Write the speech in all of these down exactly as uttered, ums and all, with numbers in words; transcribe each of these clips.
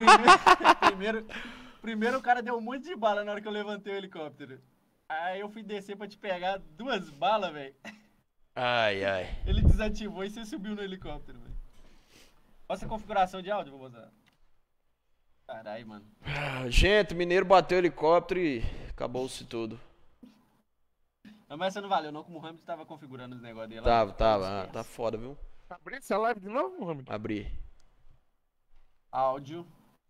Primeiro, primeiro, primeiro o cara deu um monte de bala na hora que eu levantei o helicóptero. Aí eu fui descer pra te pegar duas balas, velho. Ai, ai. Ele desativou e você subiu no helicóptero, velho. Olha essa configuração de áudio, vou mostrar. Caralho, mano. Gente, o mineiro bateu o helicóptero e acabou-se tudo. Não, mas essa não valeu, não, como o Hamilton tava configurando os negócios dele lá. Tava, tava. Ah, tá foda, viu? Abrindo essa live de novo, Mohamed? Abri. Áudio.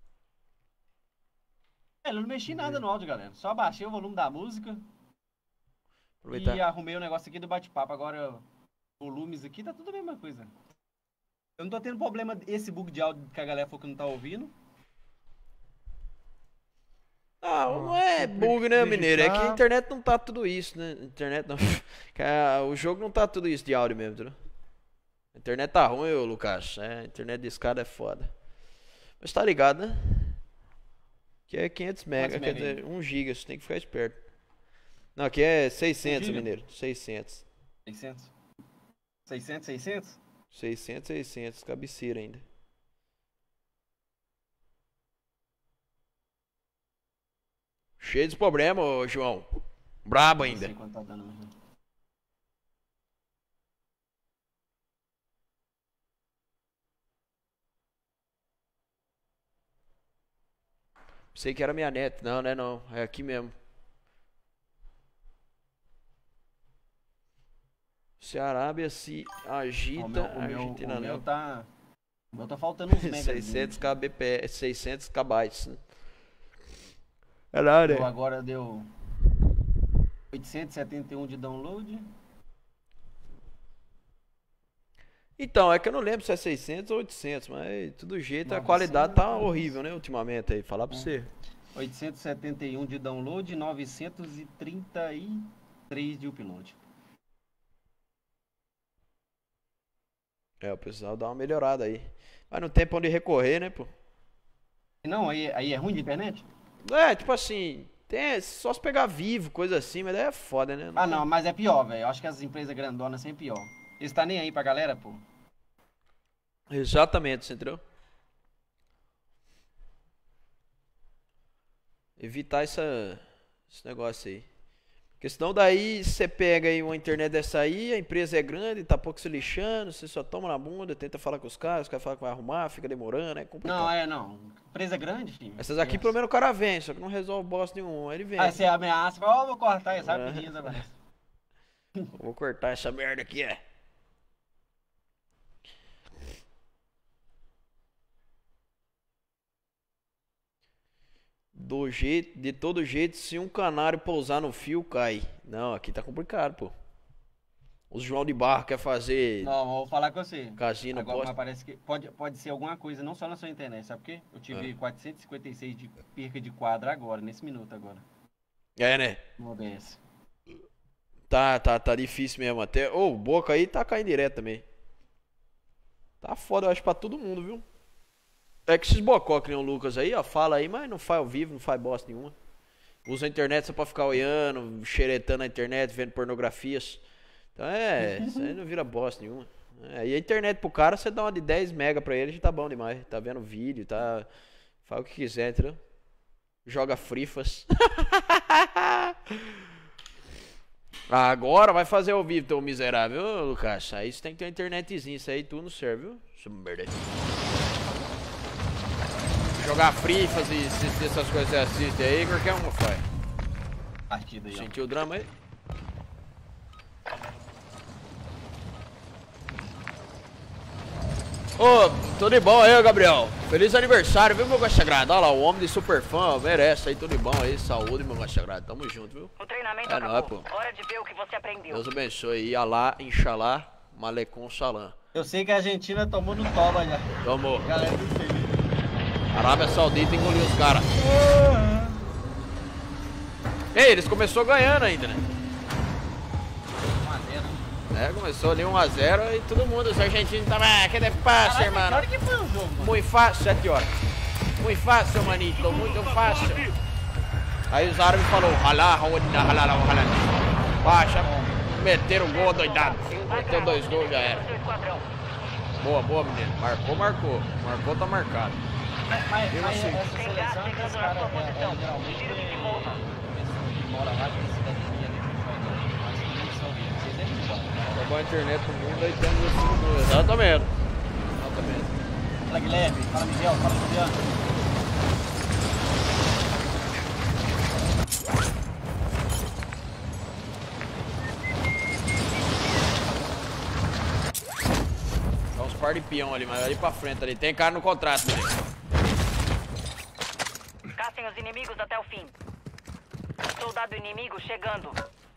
É, eu não mexi nada no áudio, galera. Só baixei o volume da música. Aproveitar. E arrumei o negócio aqui do bate-papo. Agora, volumes aqui, tá tudo a mesma coisa. Eu não tô tendo problema, esse bug de áudio que a galera falou que não tá ouvindo. Ah, não é bug, né, mineiro? É que a internet não tá tudo isso, né? A internet não. O jogo não tá tudo isso de áudio mesmo, entendeu? A internet tá ruim, ô Lucas. É, a internet de escada é foda. Mas tá ligado, né? Que é quinhentos mega, quer dizer, um giga, você tem que ficar esperto. Não, aqui é seiscentos, mineiro. seiscentos. seiscentos? seiscentos, seiscentos? seiscentos, seiscentos, cabeceira ainda. Cheio de problema, ô João. Brabo ainda. Não sei quanto tá dando mesmo. Pensei que era minha neta. Não, não é não. É aqui mesmo. Se a Arábia se agita, O meu, o a meu, Argentina o meu não. tá... O meu tá faltando uns megas. seiscentos kbps, seiscentos kbytes. Né? É na área. Então agora deu oitocentos e setenta e um de download. Então, é que eu não lembro se é seiscentos ou oitocentos, mas de todo jeito a novecentos, qualidade tá horrível, né, ultimamente aí, falar pra você. oitocentos e setenta e um de download e novecentos e trinta e três de upload. É, o pessoal dá uma melhorada aí. Mas não tem pra onde recorrer, né, pô? Não, aí, aí é ruim de internet? É, tipo assim, tem, só se pegar vivo, coisa assim, mas daí é foda, né? Ah, não, mas é pior, velho. Eu acho que as empresas grandonas sempre pior. Eles tá nem aí pra galera, pô. Exatamente, você entendeu? Evitar essa, esse negócio aí. Porque senão daí você pega aí uma internet dessa aí, a empresa é grande, tá pouco se lixando, você só toma na bunda, tenta falar com os caras, os caras falam que vai arrumar, fica demorando, é complicado. Não, é, não. Empresa grande, filho. Essas aqui pelo menos o cara vem, só que não resolve bosta nenhum, aí ele vem. Aí você ameaça, fala, ó, vou cortar isso, É. rapidinho, Zé. Vou cortar essa merda aqui, é. Do jeito, de todo jeito, se um canário pousar no fio, cai. Não, aqui tá complicado, pô. O João de Barro quer fazer Não, vou falar com você. casinha no Agora, poste. mas parece que pode, pode ser alguma coisa, não só na sua internet, sabe por quê? Eu tive Ah. quatrocentos e cinquenta e seis de perca de quadro agora, nesse minuto agora. É, né? No O B S. Tá, tá, tá difícil mesmo até. Ô, o Boca aí tá caindo direto também. Tá foda, eu acho, pra todo mundo, viu? É que esses bocó que nem o Lucas aí, ó, fala aí, mas não faz ao vivo, não faz bosta nenhuma. Usa a internet só pra ficar olhando, xeretando a internet, vendo pornografias. Então é, isso aí não vira bosta nenhuma. É, e a internet pro cara, você dá uma de dez mega pra ele, já tá bom demais. Tá vendo vídeo, tá... Faz o que quiser, entendeu? Joga frifas. Agora vai fazer ao vivo, teu miserável, ô, Lucas. Aí você tem que ter uma internetzinha, isso aí tu não serve, viu? Isso é merda. Jogar frifas e assistir essas coisas que você assiste aí, qualquer uma faz. Partida aí, ó. Sentiu o drama aí? Ô, tudo de bom aí, Gabriel. Feliz aniversário, viu, meu gosto sagrado? Olha lá, o homem de super fã, merece aí, tudo de bom aí. Saúde, meu gosto sagrado. Tamo junto, viu? O treinamento É acabou. nóis, pô. Hora de ver o que você aprendeu. Deus abençoe aí. Alá, Inshallah, Malecon Salam. Eu sei que a Argentina tomou no toba já. Tomou. Galera do feliz. Arábia Saudita engoliu os caras. Ei, eles começou ganhando ainda, né? É, começou ali um a zero e todo mundo, os argentinos estavam, ah, que deve fácil, Que irmão. hora que foi o jogo, mano? Muito fácil, sete horas. Muito fácil, manito, muito fácil. Aí os árabes falaram, ralá, ralá, ralá, ralá. Baixa, meteram o gol doidado. Meteu dois gols, já era. Boa, boa, menino. Marcou, marcou. Marcou, tá marcado. Mas, mas Mesmo assim. essa Tem gás seleção, chegando esse na cara sua é, posição. é, geralmente Sugiro que se é, mova. pessoa que mora lá, que tem cidadania ali, mas que não são ricos. Vocês é muito bom. Acabou a internet do mundo, aí temos esse mundo. Exatamente. Exatamente. Fala, Guilherme. Fala, Miguel. Fala, Juliano. Tá uns par de peão ali, mas ali pra frente ali. Tem cara no contrato dele. Caçem os inimigos até o fim. Soldado inimigo chegando.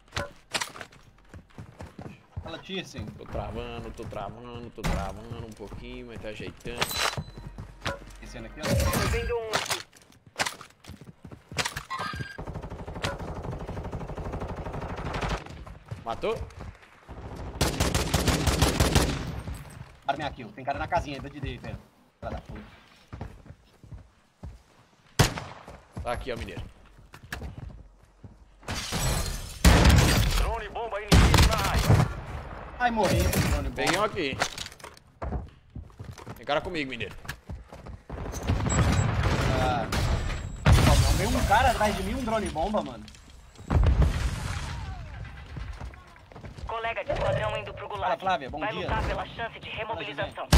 Fala, Tirsen. Tô travando, tô travando, tô travando um pouquinho, mas tá ajeitando. Esse ano aqui, ó. Tô vendo um aqui. Matou? Para minha kill. Tem cara na casinha aí, da direita, velho. Filha da puta. Tá aqui, ó, mineiro. Drone bomba inimigo na área. Ai, morri. Drone bom. Peguei um aqui. Tem cara comigo, mineiro. Ah. Ó, não, veio um cara atrás de mim, um drone bomba, mano. Colega de esquadrão indo pro Fala, gulag. Flávia, bom Vai dia. lutar pela chance de remobilização.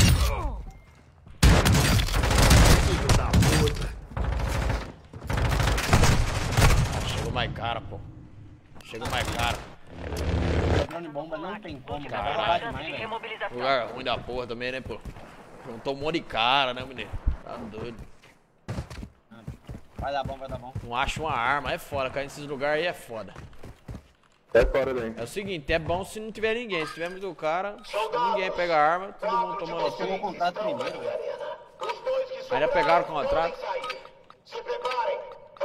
Ah, chegou mais cara, pô. Chegou mais cara. Drone bomba não tem como, Lute cara. pela Vai roubar chance demais, de velho. remobilização. Lugar ruim da porra também, né, pô? Juntou um monte de cara, né, mineiro? Tá doido. Vai dar bom, vai dar bom. Não acha uma arma, é foda. Cair nesses lugares aí é foda. Sai fora daí. É o seguinte, é bom se não tiver ninguém. Se tiver muito cara, ninguém pega a arma, todo mundo tomando Pegou o tudo. contrato primeiro, velho. Ainda pegaram o contrato. Se preparem.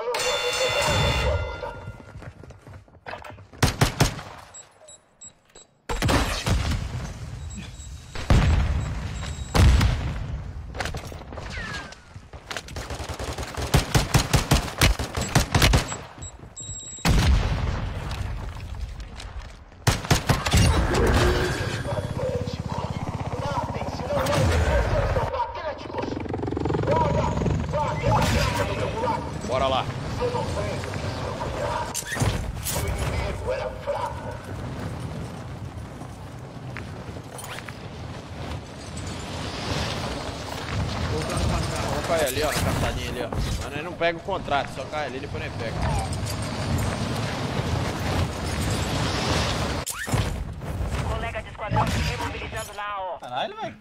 Bora lá. Vamos cair ali, ó, na caçadinha ali, ó. Mas nós não pega o contrato, só cai ali e depois nós pega. Colega de esquadrão se remobilizando na A O. Caralho, velho.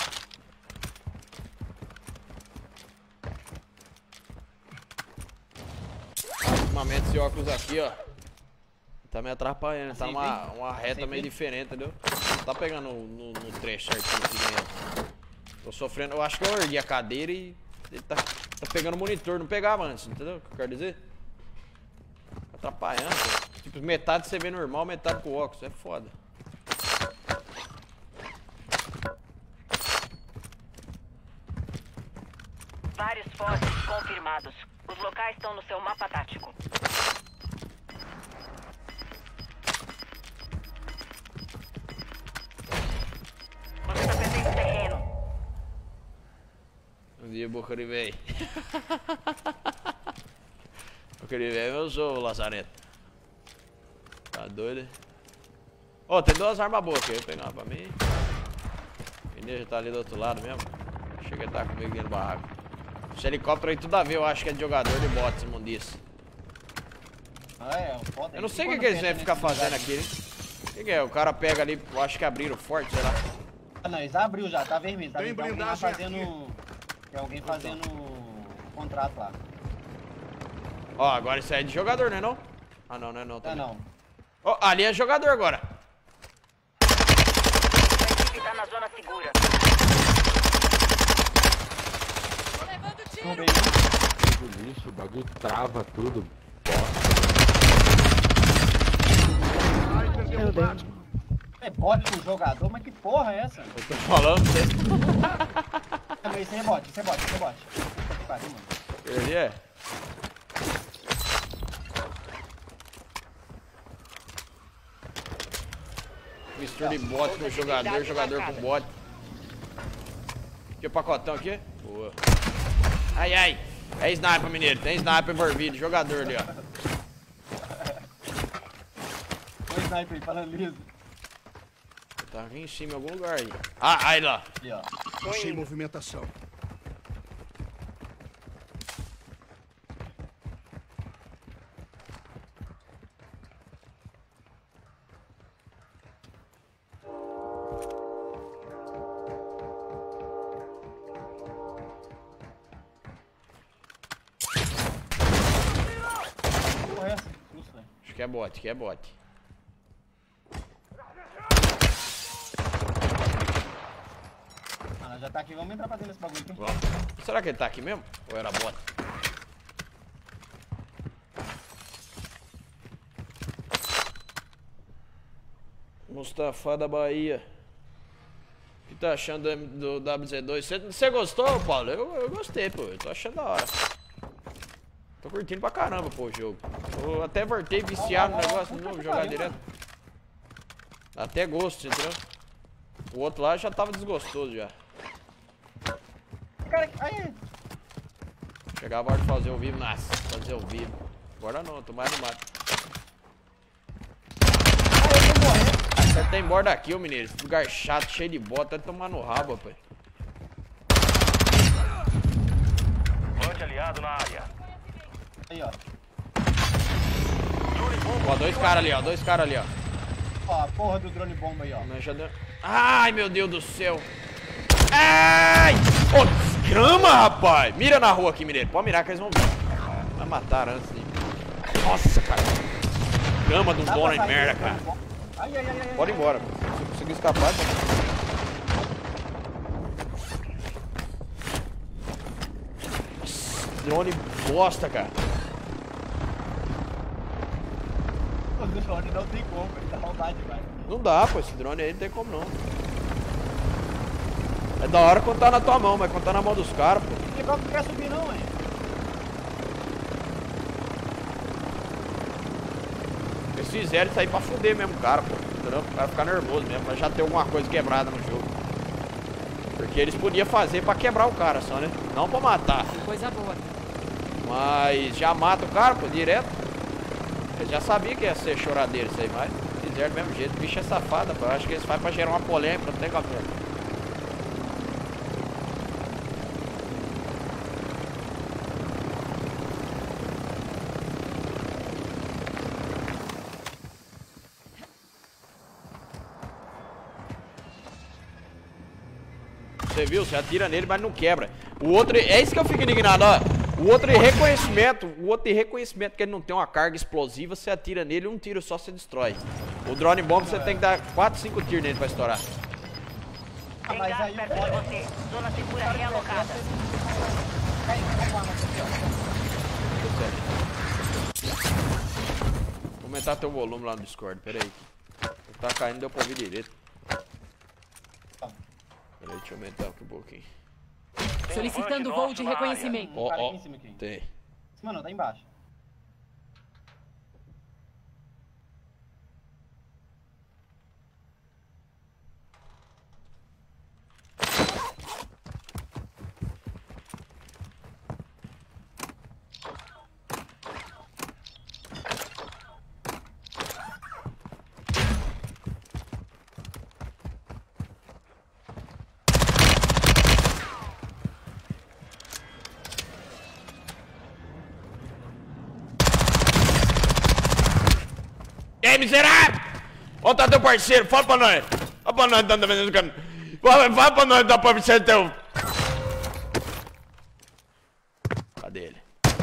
Ultimamente esse óculos aqui, ó. Tá me atrapalhando, tá Assim, numa vem. uma reta Assim, meio vem. diferente, entendeu? Não tá pegando no, no, no trecho certinho aqui dentro. Tô sofrendo, eu acho que eu ergui a cadeira e ele tá, tá pegando o monitor, não pegava antes, entendeu o que eu quero dizer? Tá atrapalhando, pô. Tipo, metade você vê normal, metade com óculos, é foda. Vários fósseis confirmados. Os locais estão no seu mapa tático. Você tá perdendo terreno. Bom dia, boca de véi. Boca de véi, eu sou o Lazarento. Tá doido, hein? Ó, tem duas armas boas aqui, eu vou pegar uma pra mim. O Inês já tá ali do outro lado mesmo. Chega a estar comigo aqui no barraco. Esse helicóptero aí tudo a ver, eu acho que é de jogador de bots, imundice. Ah, é, foda. Eu não sei o Quando que, que eles fecha vêm ficar nesse fazendo lugar, aqui, hein? O que, que é? O cara pega ali, eu acho que abriram forte, sei lá. Ah, não, eles abriu já, tá vermelho. Tá Tem vendo? Tem alguém lá blindagem fazendo. Tem alguém fazendo contrato lá. Ó, agora isso aí é de jogador, não é não? Ah, não, não é não Ah, também. não. Ó, ali é jogador agora. A equipe tá na zona segura. Tudo bem. Tudo lixo, o bagulho trava tudo. Ai, perdeu o bate. É bot com jogador, mas que porra é essa? Eu tô falando pra você. Ah, mas isso aí é bot, isso é bot, isso é bot. Puta que pariu, mano. Ele é. Mistura de bot com jogador, jogador com bot. Aqui o pacotão aqui. Boa. Ai, ai. É sniper, mineiro. Tem sniper envolvido. Jogador ali, ó. Olha o sniper aí, falando liso. Tá aqui em cima, em algum lugar aí. Ah, aí lá. Ali, ó. Sem movimentação. Porra, é essa? Susto, velho. Acho que é bot, que é bot. Ah, nós já tá aqui, vamos entrar pra dentro desse bagulho aqui. Vamos. Será que ele tá aqui mesmo? Ou era bot? Mustafa da Bahia. O que tá achando do W Z dois? Você gostou, Paulo? Eu, eu gostei, pô. Eu tô achando da hora. Tô curtindo pra caramba, pô, o jogo. Eu até voltei viciado no negócio de novo, jogar direto. Dá até gosto, entendeu? O outro lá já tava desgostoso já. Cara, aí. Chegava a hora de fazer o vivo, nossa, fazer o vivo. Agora não, tô mais no mato. Aí, eu vou morrer. Você tem borda aqui, ô mineiro. Esse lugar chato, cheio de bota, até tomar no rabo, rapaz. Bote aliado na área. Aí, ó. Ó, dois caras ali, ó. Dois caras ali, ó. Ó, a porra do drone bomba aí, ó. Mas já deu... Ai, meu Deus do céu. Ai! Ô, desgrama, rapaz! Mira na rua aqui, mineiro. Pode mirar que eles vão ver. Vai matar antes de... Nossa, cara. Grama do dono de merda, cara. Ai, ai, ai, ai. Pode ir embora. Se eu conseguir escapar, tá... Nossa, drone bosta, cara. O drone não tem como, ele dá maldade, vai. Não dá, pô. Esse drone aí não tem como, não. É da hora quando tá na tua mão, mas quando tá na mão dos caras, pô. Porque não quer subir, não, hein? Eles fizeram isso aí pra fuder mesmo o cara, pô. Entendeu? O cara ficar nervoso mesmo, pra já ter alguma coisa quebrada no jogo. Porque eles podiam fazer pra quebrar o cara só, né? Não pra matar. Coisa boa. Mas já mata o cara, pô, direto. Eles já sabiam que ia ser choradeiro isso aí, mas fizeram do mesmo jeito. O bicho é safado, pô. Eu acho que eles fazem pra gerar uma polêmica, não tem como. Você viu? Você atira nele, mas não quebra. O outro, é isso que eu fico indignado, ó. O outro é reconhecimento, o outro é reconhecimento que ele não tem uma carga explosiva, você atira nele, um tiro só você destrói. O drone bomb você tem que dar quatro, cinco tiros nele pra estourar. Ah, Tem mas gás aí perto de você. Zona segura realocada. Cai, cai com a arma aqui, Vou aumentar teu volume lá no Discord, pera aí. Tá caindo, deu pra ouvir direito. Pera aí, deixa eu aumentar aqui um pouquinho. Solicitando voo de reconhecimento. ó. Um Ó, cara ó, aqui em cima aqui. tem. Mano, tá embaixo. E aí, miserável! Onde tá teu parceiro? Fala pra nós! Fala pra nós, tá vendendo cano. Fala, fala pra nós, dá pra parceiro teu. Cadê ele?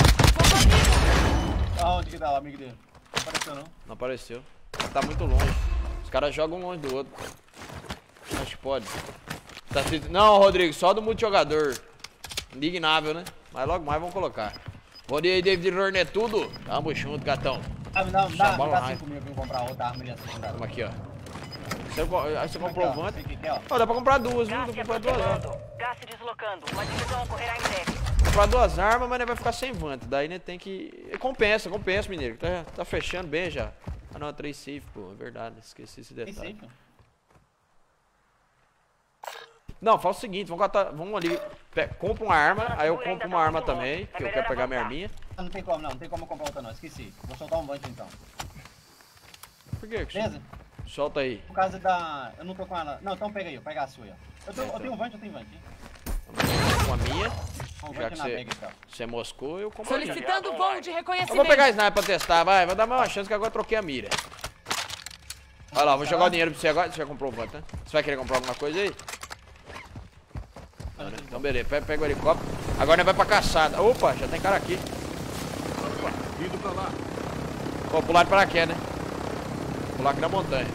Aonde que tá o amigo dele? Não apareceu, não? Não apareceu. Ele tá muito longe. Os caras jogam um longe do outro. Acho que pode. Tá se... Não, Rodrigo, só do multijogador. Indignável, né? Mas logo mais vamos colocar. Bom dia aí, David Rornet, tudo? Tamo junto, gatão. Ah, me dá, me dá, me Bola dá raio. cinco mil pra eu comprar outra arma ali assim, cara. Tamo aqui, ó. Você, co- aí você comprou o Aqui, ó. Vanta. Aqui, aqui, ó. Ó, dá pra comprar duas, viu? Dá Gás se pra comprar duas armas. aproximando. Gás se deslocando. Uma divisão ocorrerá em breve. Comprar duas armas, mas né, vai ficar sem Vanta. Daí né, tem que... Compensa, compensa, mineiro. Tá, tá fechando bem já. Ah não, é três safe, pô. É verdade, esqueci esse Tem detalhe. safe. Não, faz o seguinte, vamos, catar, vamos ali, pe- compra uma arma, aí eu compro uma arma também, que eu quero pegar minha arminha. Não tem como não, não tem como eu comprar outra não, esqueci. Vou soltar um vante então. Por que que Beleza? você... Solta aí. Por causa da... Eu não tô com ela... Não, então pega aí, pega a sua aí, ó. Eu, tô... É, então. eu tenho um vante, eu tenho vante, hein? Com a minha, Um já vante que na você, bag, então. você moscou, eu compro a minha. Solicitando voo de Eu reconhecimento. vou pegar a sniper pra testar, vai, vai dar mais uma chance que agora eu troquei a mira. Olha lá, vou jogar o dinheiro pra você agora, você já comprou o vante, né? Você vai querer comprar alguma coisa aí? Não, né? Então beleza, pega, pega o helicóptero. Agora nós vai pra caçada. Opa, já tem cara aqui. Indo pra lá. Vou pular de paraquedas, né? Pular aqui na montanha.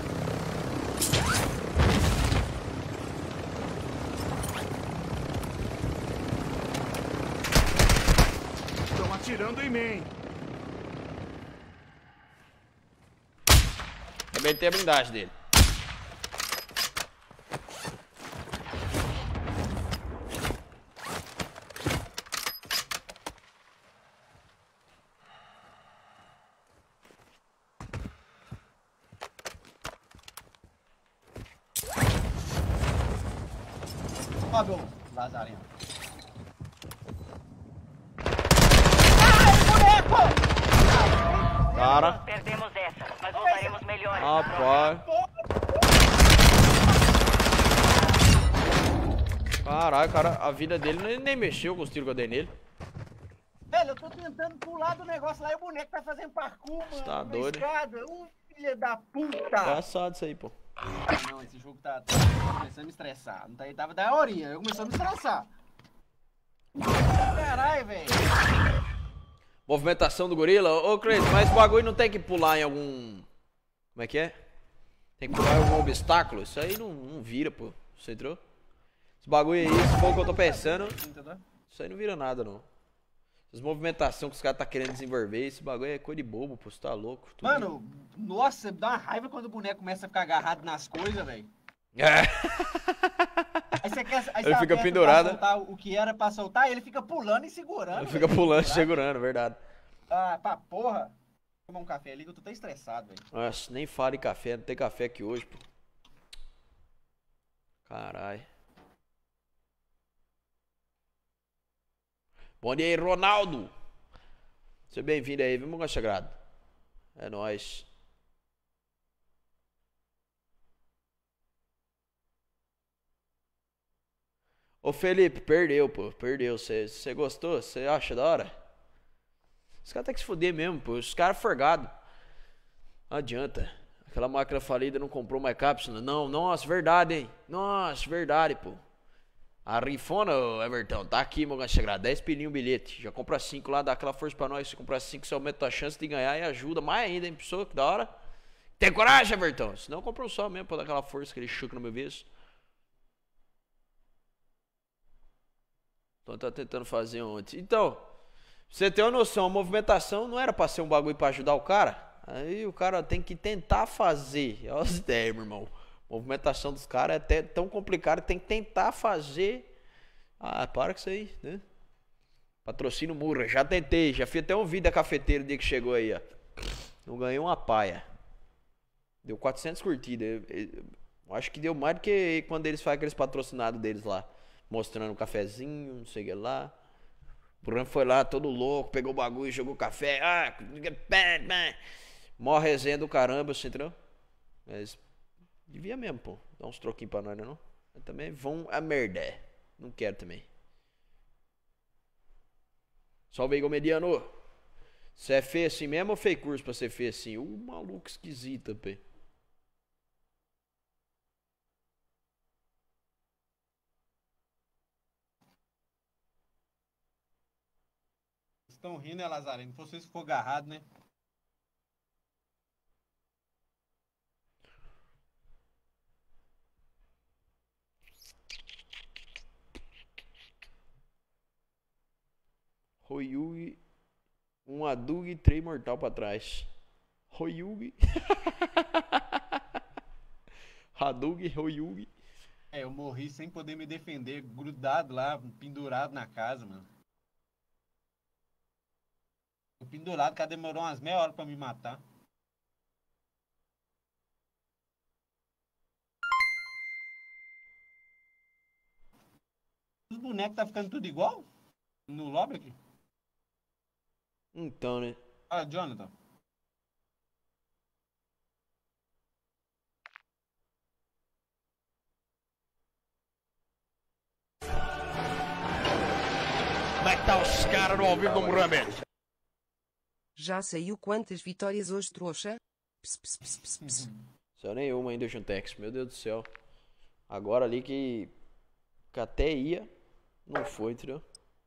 Estão atirando em mim. Arrebentei a blindagem dele. Sobe o Lazarinho. Cara. Perdemos essa, mas voltaremos melhores. Rapaz. Caralho, cara, a vida dele nem, nem mexeu com os tiros que eu dei nele. Velho, eu tô tentando pular do negócio lá e o boneco tá fazendo parkour, mano. Tá na doido. escada. Um filho da puta. Engraçado isso aí, pô. Não, esse jogo tá, tá começando a me estressar. Não tá, ele tava da horinha, eu começou a me estressar. Caralho, velho. Movimentação do gorila. Ô, Cleiton, mas o bagulho não tem que pular em algum... Como é que é? Tem que pular em algum obstáculo? Isso aí não, não vira, pô. Você entrou? Esse bagulho aí, se for o que eu tô pensando, isso aí não vira nada, não. As movimentações que os caras tá querendo desenvolver, esse bagulho é coisa de bobo, pô. Você tá louco. Tudo. Mano, nossa, dá uma raiva quando o boneco começa a ficar agarrado nas coisas, velho. É. Aí você quer. Aí Ele você fica aperta pendurado. pra soltar o que era pra soltar, e ele fica pulando e segurando. Ele fica velho. pulando, segurando, verdade. Ah, pra porra. Vou tomar um café ali que eu tô até estressado, velho. Nossa, nem fala em café, não tem café aqui hoje, pô. Caralho. Bom dia aí, Ronaldo. Seja bem-vindo aí, viu, meu sagrado? É nóis. Ô Felipe, perdeu, pô. Perdeu. Você gostou? Você acha da hora? Os caras tem que se fuder mesmo, pô. Os caras forgados. Não adianta. Aquela máquina falida não comprou mais cápsula. Não, nossa, verdade, hein? Nossa, verdade, pô. A rifona, ô, Everton, tá aqui, meu gancho sagrado. dez pilinhos o bilhete. Já compra cinco lá, dá aquela força pra nós. Se comprar cinco, você aumenta a chance de ganhar e ajuda mais ainda, hein, pessoa? Que da hora. Tem coragem, Everton? Se não, compra um só mesmo pra dar aquela força, aquele chuco no meu visto. Então tá tentando fazer ontem. Então, pra você ter uma noção, a movimentação não era pra ser um bagulho pra ajudar o cara. Aí o cara tem que tentar fazer. Olha as ideias, meu irmão. A movimentação dos caras é até tão complicada, tem que tentar fazer. Ah, para com isso aí, né? Patrocínio Murra, já tentei, já fiz até um vídeo da cafeteira o dia que chegou aí, ó. Não ganhei uma paia. Deu quatrocentas curtidas. Eu, eu, eu acho que deu mais do que quando eles fazem aqueles patrocinados deles lá. Mostrando um cafezinho, não sei o que lá. O Bruno foi lá todo louco, pegou o bagulho, jogou café. Ah, mó resenha do caramba, você entendeu? Mas devia mesmo, pô. Dar uns troquinhos pra nós, né, não? Mas também vão a merda. Não quero também. Salve aí, Mediano. Você é feio assim mesmo ou fez curso pra ser feio assim? Uh, maluco esquisito, pê. Estão rindo, né, Lazarino? Se vocês for agarrado, né? Royugi, um Adug e três mortal pra trás. Royugi. Hadug, Royugi. É, eu morri sem poder me defender, grudado lá, pendurado na casa, mano. O pendurado, cara, demorou umas meia hora pra me matar. bonecos tá ficando tudo igual? No lobby aqui? Então, né? Ah, Jonathan. Como é que tá os caras no ao vivo do Mohamed? Já saiu quantas vitórias hoje, trouxa? Ps, ps, ps, ps, ps. Só nenhuma ainda, Juntex. Meu Deus do céu. Agora ali que... que até ia, não foi, entendeu?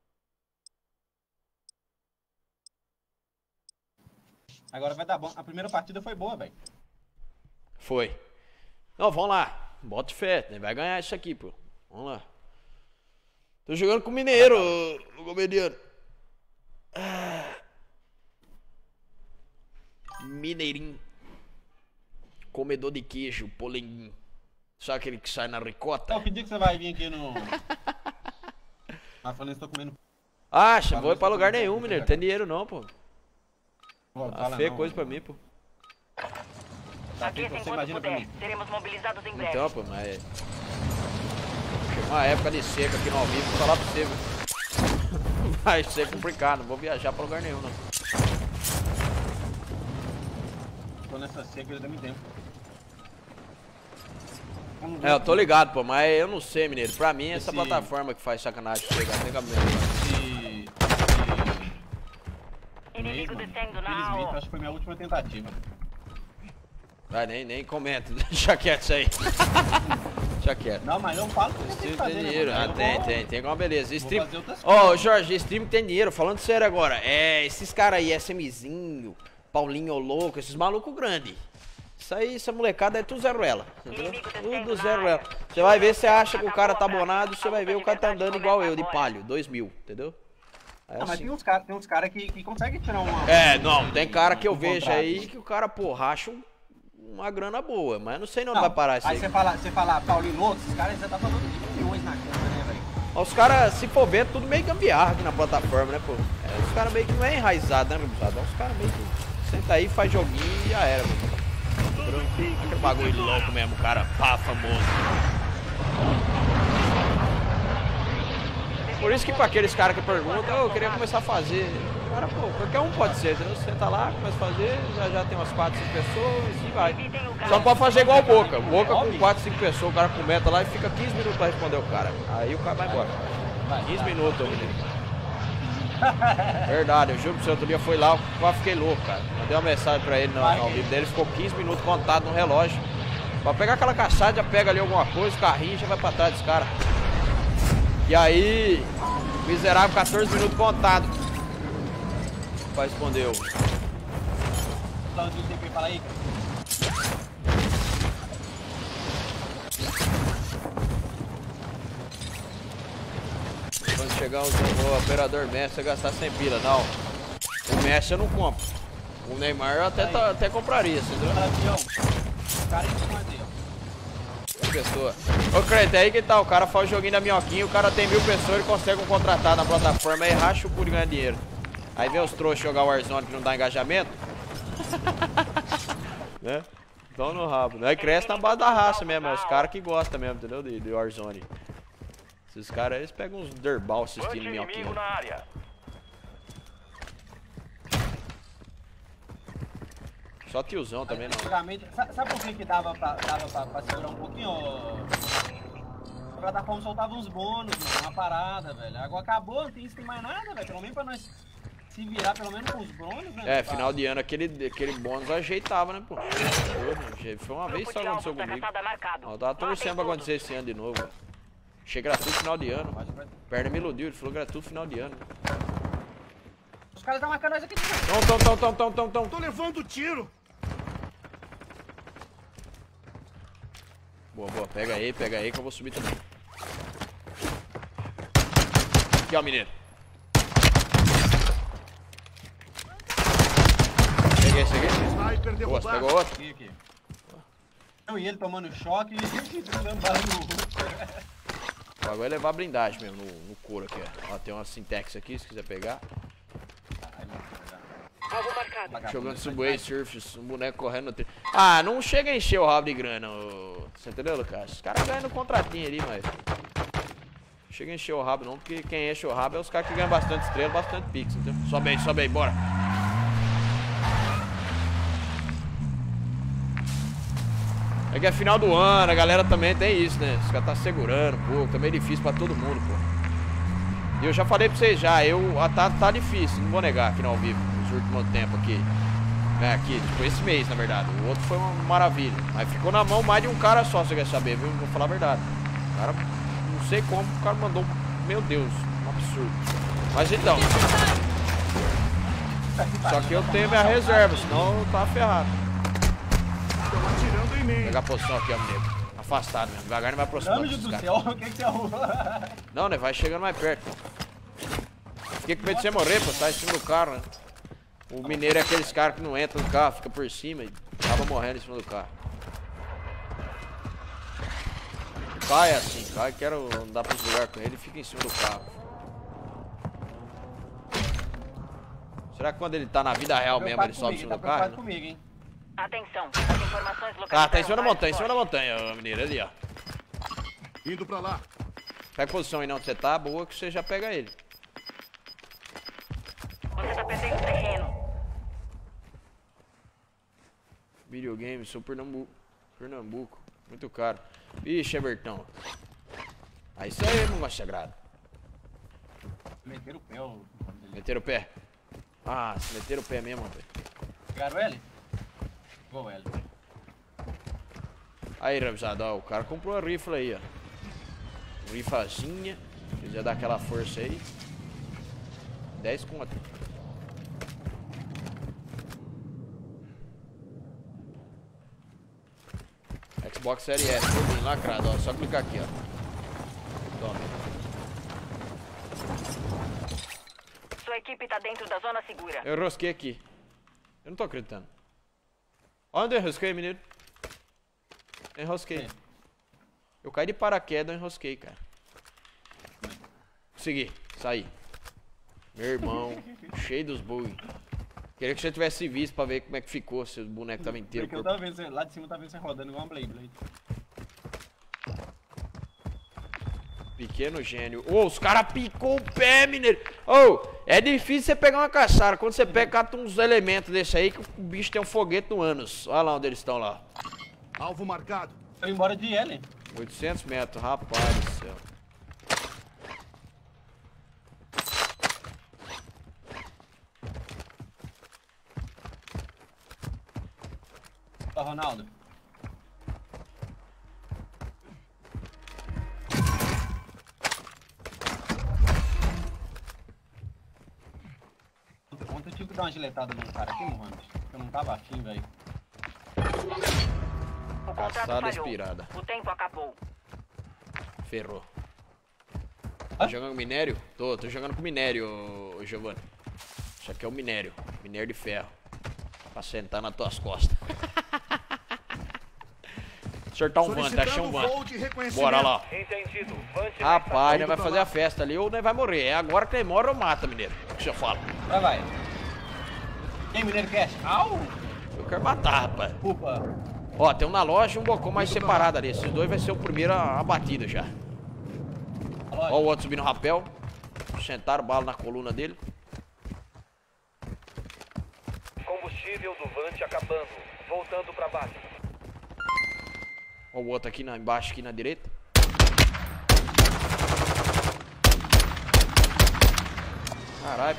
Agora vai dar bom. A primeira partida foi boa, velho. Foi. Não, vamos lá. Bota fé, né? Vai ganhar isso aqui, pô. Vamos lá. Tô jogando com o Mineiro, o comediano. Ah. Mineirinho. Comedor de queijo, polenguinho. Sabe aquele que sai na ricota? Qual que dia que você vai vir aqui no... Ah, falando, estou comendo... Ah, não vou pra lugar nenhum, Mineiro. Não tem dinheiro não, pô. Pô, Tá fala feia não, coisa pra mano. mim, pô. Tá Aqui feio, sem você quando imagina pra puder. mim. Seremos mobilizados em breve. Então, pô, mas... Chegou uma época de seca aqui no ao vivo, vou falar pra você, velho. Vai ser complicado, não vou viajar pra lugar nenhum, não. Tô nessa seca, já me tempo. É, eu tô ligado, pô, mas eu não sei, Mineiro. Pra mim, essa Esse- plataforma que faz sacanagem chegar até cabelo. E... Inimigo Mesmo, descendo na infelizmente, A O. acho que foi minha última tentativa. Vai, nem, nem comenta. Deixa quieto isso aí. Deixa quieto. Não, mas eu falo que você tem Stream que fazer, tem né, dinheiro. mano? Ah, Eu tem, vou- tem. Tem alguma beleza. Vou Stream... fazer outras Ó, coisas. Jorge, stream tem dinheiro. Falando sério agora. É, esses caras aí, SMzinho, Paulinho Louco, esses malucos grandes. Isso aí, essa molecada é tudo zero ela. Entendeu? Tudo zero ela. Você vai ver, você acha que o cara tá bonado, você vai ver o cara tá andando igual eu, de palio. Dois mil, entendeu? É Não, mas assim. tem uns caras cara que, que conseguem tirar uma... É, não, tem cara que eu um vejo contrato. aí que o cara, pô, racha um- uma grana boa, mas não sei não, Não, vai parar isso aí. Aí você fala, você fala Paulinho Louco, esses caras já tá falando de milhões na conta, né, velho? Ó, os caras, se for ver, é tudo meio gambiarra aqui na plataforma, né, pô? É, os caras meio que não é enraizado, né, meu cruzado? É uns caras meio que senta aí, faz joguinho e já era, mano. Aquele bagulho louco mesmo, cara, pá, famoso. Por isso que pra aqueles caras que perguntam, "Ô, eu queria começar a fazer. Cara, pô, qualquer um pode ser, entendeu? Você senta lá, começa a fazer, já já tem umas quatro, cinco pessoas e vai. Só não pode fazer igual o Boca. O Boca com quatro, cinco pessoas, o cara comenta lá e fica quinze minutos pra responder o cara. Aí o cara vai embora. quinze minutos, menino. Verdade, eu juro que o outro dia foi lá, eu quase fiquei louco, cara. Mandei uma mensagem pra ele no, no ao vivo dele, ficou quinze minutos contado no relógio. Pra pegar aquela caçada, já pega ali alguma coisa, o carrinho já vai pra trás dos caras. E aí, miserável, quatorze minutos contado. Pra responder eu. Fala onde você quer falar aí, cara. Quando chegar o, o operador Messi, eu gastar cem pila. Não, o Messi eu não compro. O Neymar eu até, tá- até compraria, você entendeu? Fala, Tião. O cara em cima dele, ó. Pessoa. Ô, Crente, aí que tá, o cara faz o joguinho da minhoquinha, o cara tem mil pessoas, ele consegue um contratar na plataforma, aí racha o cu e ganha dinheiro. Aí vem os trouxas jogar o Warzone que não dá engajamento. Né? Então no rabo, né? Aí cresce na base da raça mesmo, é os caras que gostam mesmo, entendeu? De, de Warzone. Esses caras, eles pegam uns derbal assistindo Anti-inimigo minhoquinha. na área. Só tiozão também não. Antigamente, sa- sabe por que que dava pra, dava pra, pra segurar um pouquinho? Ó? A plataforma soltava uns bônus, mano, uma parada, velho. Agora acabou, não tem isso, tem mais nada, velho. Pelo menos pra nós se virar, pelo menos com os bônus, né? É, Pra- final de ano aquele, aquele bônus ajeitava, né, pô? Foi uma vez Grupo só de aconteceu alvo da comigo. caçada marcado. Eu tava torcendo pra acontecer esse ano de novo. Achei gratuito final de ano. Perna me iludiu, ele falou gratuito final de ano. Os caras estão marcando nós aqui de novo. Tom, tom, tom, tom, tom, tom, tom. Tô levando tiro. Boa, boa, pega aí, pega aí que eu vou subir também. Aqui, ó, menino. Peguei esse aqui. Sniper Boa, você derrubado. pegou outro? Aqui, aqui. Eu e ele tomando choque e dando bala no rosto. O bagulho é levar blindagem mesmo no, no couro aqui, ó. Ó, tem uma Syntex aqui, se quiser pegar. Alvo marcado. Jogando Subway Surf, um boneco correndo no tri... Ah, não chega a encher o rabo de grana, ô. Você entendeu, Lucas? Os caras ganham no contratinho ali, mas... Chega a encher o rabo não, porque quem enche o rabo é os caras que ganham bastante estrela, bastante pix, entendeu? Sobe aí, sobe aí, bora. É que é final do ano, a galera também tem isso, né? Os caras tá segurando um pouco, tá meio difícil pra todo mundo, pô. E eu já falei pra vocês já, eu, tá, tá difícil, não vou negar aqui no ao vivo, nos últimos tempos aqui. É, aqui, tipo, esse mês, na verdade. O outro foi uma maravilha. Mas ficou na mão mais de um cara só, você quer saber, viu? Vou falar a verdade. O cara, não sei como, o cara mandou, meu Deus, um absurdo. Mas então. Só que eu tenho minha reserva, senão eu tava ferrado. Estão atirando em Vou mim. pegar a posição aqui, ó, menino. Afastado mesmo, devagar não vai aproximando. Anjo dos do caras. céu, o que que você arrumou? Não, né? Vai chegando mais perto. Fiquei com medo de você morrer, pô, tá em cima do carro, né? O mineiro é aqueles caras que não entram no carro, fica por cima e acaba morrendo em cima do carro. O pai é assim, o pai quero andar pros lugares com ele e fica em cima do carro. Será que quando ele tá na vida real mesmo ele sobe em cima do carro? Tá comigo, hein? Atenção, as informações locais. Tá, tá em cima da montanha, em cima da montanha, ô mineiro, ali, ó. Indo pra lá. Pega posição aí não, você tá boa que você já pega ele. Você tá perdendo terreno. Videogame, sou Pernambuco. Pernambuco, muito caro. Ixi, Evertão. Ah, isso aí é um negócio sagrado. Meteram o pé, ó. Meteram o pé? Ah, se meteram o pé mesmo, velho. Pegaram ele? Igual ele. Aí, Ramzado, ó, o cara comprou a rifla aí, ó. Riflazinha. Se quiser dar aquela força aí. dez conto. Xbox Series S, tô bem lacrado, ó. Só clicar aqui, ó. Toma. Sua equipe tá dentro da zona segura. Eu enrosquei aqui. Eu não tô acreditando. Onde eu enrosquei, menino? Eu enrosquei. Eu caí de paraquedas, eu enrosquei, cara. Consegui, saí. Meu irmão, cheio dos bugs. Queria que você tivesse visto pra ver como é que ficou, se o boneco tava inteiro. Porque eu tava vendo, você- lá de cima eu tava vendo você rodando igual uma Blade Blade. Pequeno gênio. Ô, os caras picou o pé, mineiro. Ô, é difícil você pegar uma caçara. Quando você pega, cata uns elementos desse aí, que o bicho tem um foguete no ânus. Olha lá onde eles estão lá. Alvo marcado. Foi embora de L. oitocentos metros, rapaz do céu. Ó, Ronaldo. Ontem eu tive que dar uma giletada no cara aqui, Mohamed. Eu não tava afim, velho. O contrato Caçada falhou. expirada. O tempo acabou. Ferrou. Tá jogando com minério? Tô, tô jogando com minério, ô, ô, Giovanni. Isso aqui é o minério. Minério de ferro. Pra sentar nas tuas costas. Acertar um vante, achei um Solicitando voo vante. de reconhecimento. Bora lá. Entendido. Vante Rapaz, nós Indo vai pra fazer lá. a festa ali ou nós vai morrer. É agora que ele morre ou mata, mineiro. O que você fala? Vai, vai. E aí, Mineiro Cash? Au! Eu quero matar, rapaz. Desculpa. Ó, tem um na loja e um bocão mais separado ali. Esses dois vai ser o primeiro abatido já. Ó o outro subindo no rapel. Sentaram bala na coluna dele. Combustível do Vante acabando. Voltando pra base. Ó o outro aqui na, embaixo, aqui na direita. Caralho.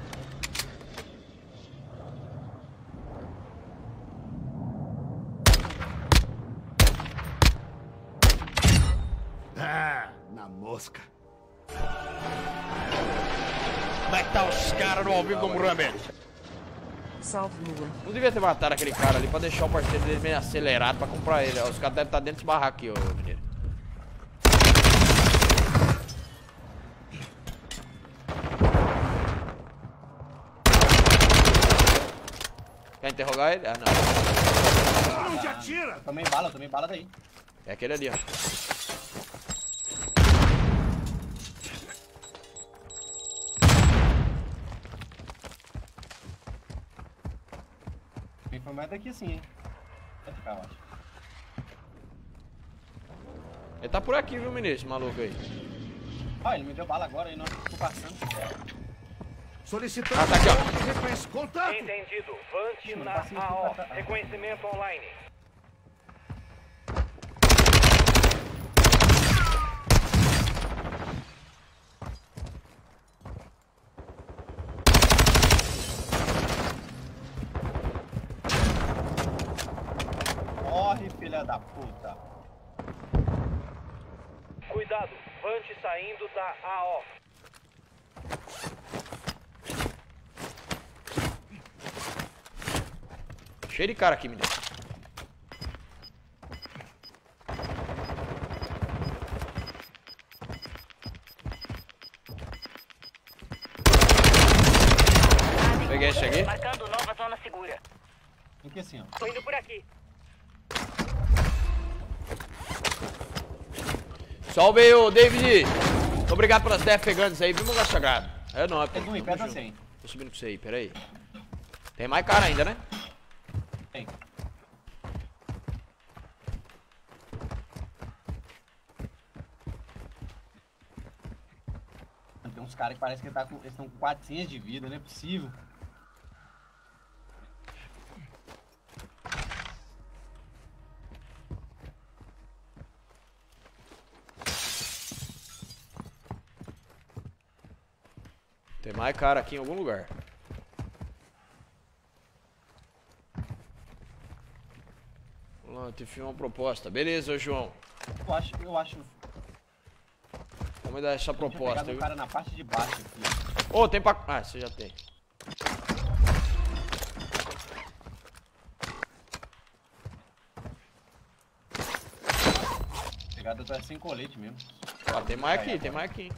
Ah, na mosca. Como é que tá os caras no ao vivo do Mohamed? Salve Lula. Não devia ter matado aquele cara ali pra deixar o parceiro dele meio acelerado pra comprar ele. Ó, os caras devem estar dentro desse barraco aqui, ô mineiro. Quer interrogar ele? Ah, não. Não te atira! Tomei bala, tomei bala daí. É aquele ali, ó. Foi mais daqui assim, hein? Vai ficar, eu acho. Ele tá por aqui, viu, mineiro, esse maluco aí. Ó, ele me deu bala agora e não tô passando. Solicitando Ah, tá aqui, ó. ponto de reconhec- Contato! Entendido. Vante na A O. Reconhecimento online. Morre, filha da puta. Cuidado. Vante saindo da A O. Cheio de cara aqui, menino. Peguei esse aqui. Marcando nova zona segura. Aqui assim, ó. Tô indo por aqui. Salve o David. Muito obrigado pelas dez pegantes aí, viu, meu gato sagrado? É nóis, pô. Pega um e Tamo pega junto. cem. Tô subindo com você aí, pera aí. Tem mais cara ainda, né? Tem. Tem uns caras que parece que tá com, eles estão com quatrocentos de vida, não é possível. Tem mais cara aqui em algum lugar. Vamos lá, te fiz uma proposta. Beleza, João. Eu acho, eu acho. Vamos dar essa Deixa eu proposta, pegar um viu? cara na parte de baixo aqui. Ô, tem pra... Ah, você já tem. Pegada tá sem colete mesmo. Ó, tem mais aqui, tem mais aqui.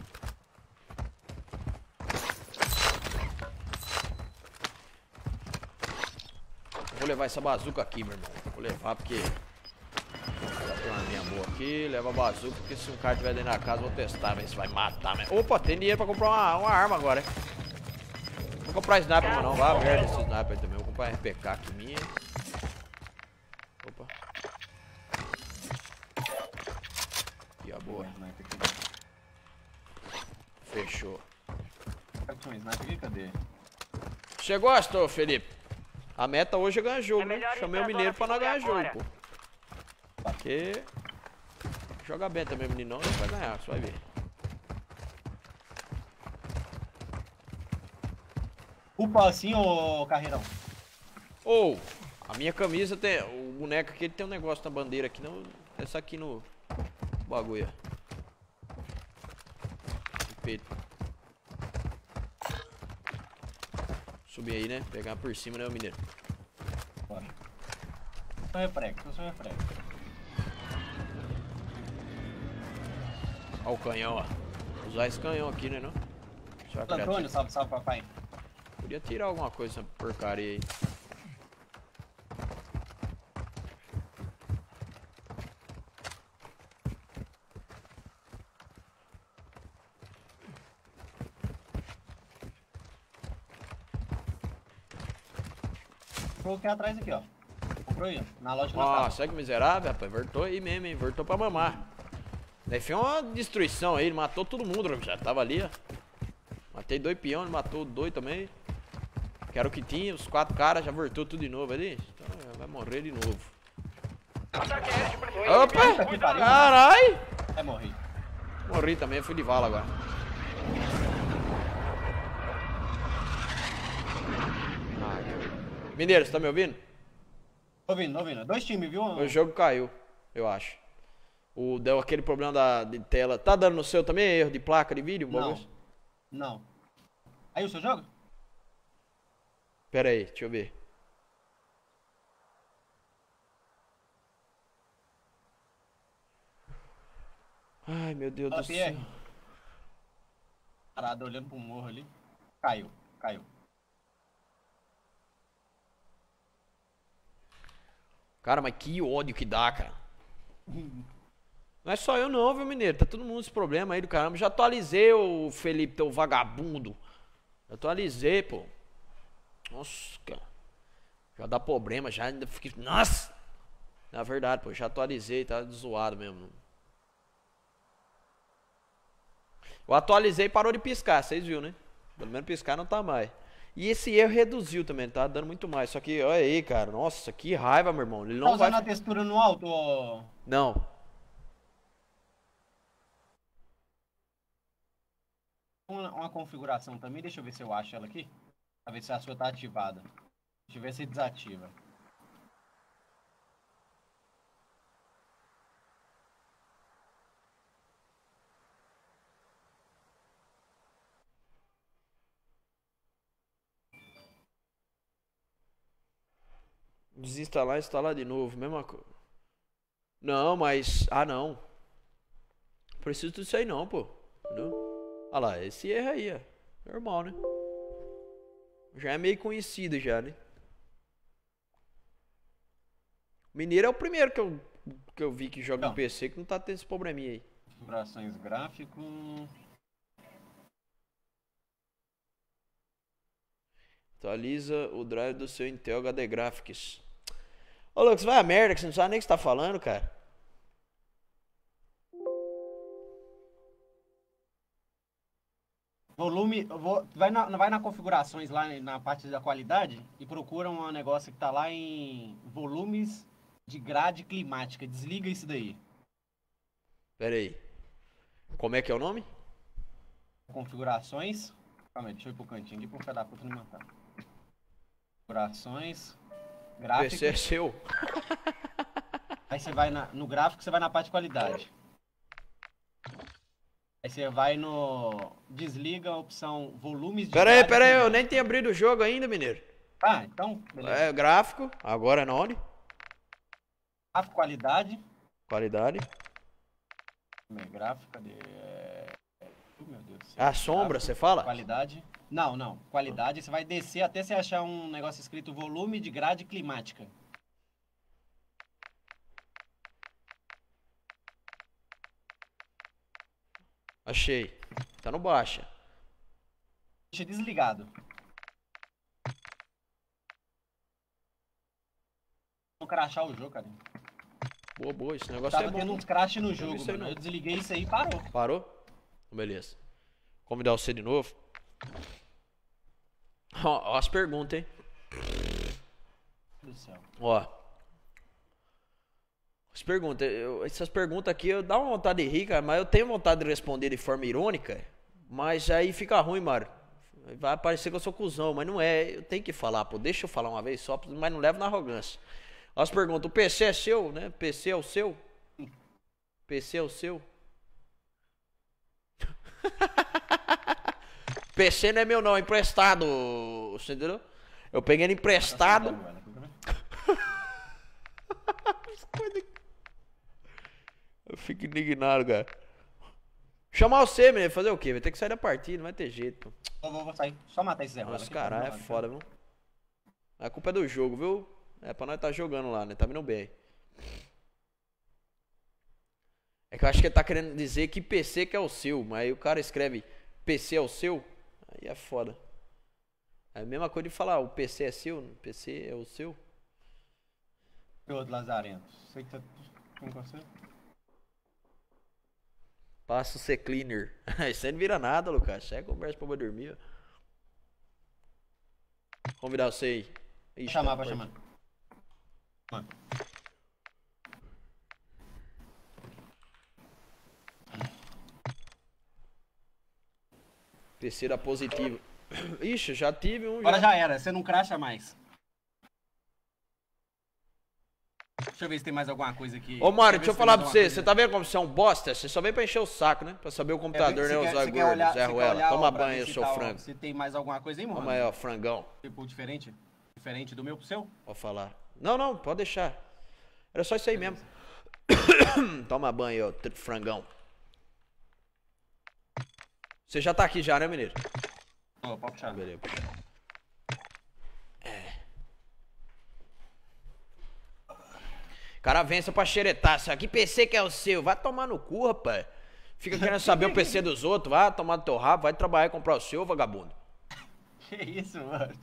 Vou levar essa bazuca aqui, meu irmão. Vou levar porque... Já tem uma minha boa aqui. Leva a bazuca porque se um cara tiver dentro da casa, eu vou testar, ver se vai matar. Mas... Opa, tem dinheiro pra comprar uma, uma arma agora, hein? Não vou comprar sniper, mas não. Vá merda esse sniper também. Vou comprar R P K aqui minha. Opa. Aqui, ó, boa. Fechou. Tá com um sniper aqui? Cadê? Você gosta, ô Felipe? A meta hoje é ganhar jogo, É né? melhor ir Chamei o pra mineiro pra zona não ganhar segura jogo, pô. Porque... Joga bem também, meninão. Ele vai ganhar, você vai ver. Upa assim, ô carreirão. Ou, a minha camisa tem... O boneco aqui, ele tem um negócio na bandeira aqui, não... Essa aqui no... Bagulho, ó. No peito. Subir aí, né? Pegar por cima, né, o mineiro? Bora. Só reflexo, só reflexo. Ó o canhão, ó. Usar esse canhão aqui, né, não? Será que Antônio, salve, salve, papai. podia tirar alguma coisa dessa porcaria aí. Coloquei atrás aqui, ó. Comprou aí, ó. Na loja que nós Nossa, tava. olha que miserável, rapaz. Voltou aí mesmo, hein? Voltou pra mamar. Daí foi uma destruição aí, ele matou todo mundo, já tava ali, ó. Matei dois peões, matou dois também. Que era o que tinha, os quatro caras já voltou tudo de novo ali. Então vai morrer de novo. Opa! que pariu. Carai! É, morri. Morri também, fui de vala agora. Mineiro, você tá me ouvindo? Tô ouvindo, tô ouvindo. Dois times, viu? O jogo caiu, eu acho. O, deu aquele problema da, de tela. Tá dando no seu também erro de placa de vídeo? Não. Não. Aí o seu jogo? Pera aí, deixa eu ver. Ai, meu Deus Fala, do Pierre. céu. Parado olhando pro morro ali. Caiu, caiu. Cara, mas que ódio que dá, cara. Não é só eu não, viu, mineiro? Tá todo mundo esse problema aí do caramba. Já atualizei, o Felipe, teu vagabundo. Já atualizei, pô. Nossa, cara. Já dá problema, já ainda fiquei... Nossa! Na verdade, pô, já atualizei, tá zoado mesmo. Eu atualizei e parou de piscar, vocês viram, né? Pelo menos piscar não tá mais. E esse erro reduziu também, tá dando muito mais. Só que, olha aí, cara. Nossa, que raiva, meu irmão. Ele não Tá usando vai... a textura no alto, ô... Não. Uma, uma configuração também, deixa eu ver se eu acho ela aqui. Pra ver se a sua tá ativada. Deixa eu ver se desativa. Desinstalar e instalar de novo, mesma coisa. Não, mas... Ah, não. Preciso disso aí não, pô. Entendeu? Olha lá, esse erro aí, ó. Normal, né? Já é meio conhecido já, né? Mineiro é o primeiro que eu, que eu vi que joga Não. no P C que não tá tendo esse probleminha aí. Configurações gráfico... Atualiza o drive do seu Intel H D Graphics. Ô, Lucas, vai a merda que você não sabe nem o que você tá falando, cara. Volume, eu vou, vai, na, vai na configurações lá na parte da qualidade e procura um negócio que tá lá em volumes de grade climática. Desliga isso daí. Pera aí. Como é que é o nome? Configurações. Calma aí, deixa eu ir pro cantinho aqui pro filho da puta não matar. Configurações. Gráfico. P C é seu. Aí você vai na, no gráfico, você vai na parte de qualidade. Aí você vai no... Desliga a opção volumes de Pera aí, grade pera aí, eu climática. nem tenho abrido o jogo ainda, mineiro. Ah, então, beleza. É gráfico, agora é onde? Gráfico, qualidade. Qualidade. Gráfico, cadê? É... Oh, meu Deus do céu. A sombra, Gráfico, você fala? Qualidade. Não, não. Qualidade, você vai descer até você achar um negócio escrito volume de grade climática. Achei. Tá no baixa. Deixa desligado. Não crashar o jogo, cara. Boa, boa, esse negócio Tava é bom. tendo uns crash no vi jogo, isso aí, mano. não. Eu desliguei isso aí e parou. Parou? Beleza. Convidar você de novo. Ó, ó as perguntas, hein? Meu Deus do céu. Ó. As perguntas. eu- essas perguntas aqui eu dá uma vontade de rir, cara, mas eu tenho vontade de responder de forma irônica. Mas aí fica ruim, Mário. Vai parecer que eu sou cuzão, mas não é. Eu tenho que falar, pô. Deixa eu falar uma vez só, mas não levo na arrogância. As perguntas. O P C é seu, né? P C é o seu? P C é o seu? P C não é meu não, é emprestado. Você entendeu? Eu peguei ele emprestado. Eu fico indignado, cara. Chamar você, menino, fazer o quê? Vai ter que sair da partida, não vai ter jeito, pô. Vou, vou, vou sair. Só matar esse Zé Ruela Nossa, aqui, caralho, é pra não- foda, viu? A culpa é do jogo, viu? É pra nós tá jogando lá, né? Tá vindo bem. É que eu acho que ele tá querendo dizer que P C que é o seu, mas aí o cara escreve P C é o seu, aí é foda. É a mesma coisa de falar, o P C é seu, P C é o seu. Meu outro lazarento. Sei que tá com você. Passa o C-Cleaner. Isso aí não vira nada, Lucas. Isso aí é conversa pra eu dormir. Ó. Convidar você aí. Pode Ixi, chamar, tá pode perto. chamar. Mano. Terceira positiva. Ixi, já tive um. Agora já. já era, você não cracha mais. Deixa eu ver se tem mais alguma coisa aqui. Ô, Mário, deixa eu ver se tem falar mais pra alguma você. coisa. Você tá vendo como você é um bosta? Você só veio pra encher o saco, né? Pra saber o computador, Você né? quer- Os você quer gordo, olhar- Zé você quer Ruela. olhar, Toma ó, pra banho, ver se seu tá, ó, frango. Se tem mais alguma coisa aí, mano. Toma aí, ó, frangão. Tipo, diferente? Diferente do meu pro seu? Pode falar. Não, não, pode deixar. Era só isso aí mesmo. Toma banho, ó, tr- frangão. Você já tá aqui já, né, mineiro? Ó, pode puxar. Beleza. É. Cara, vença pra xeretar. Isso aqui P C que é o seu. Vai tomar no cu, rapaz. Fica querendo saber o P C dos outros. Vai tomar no teu rabo. Vai trabalhar e comprar o seu, vagabundo. Que isso, mano?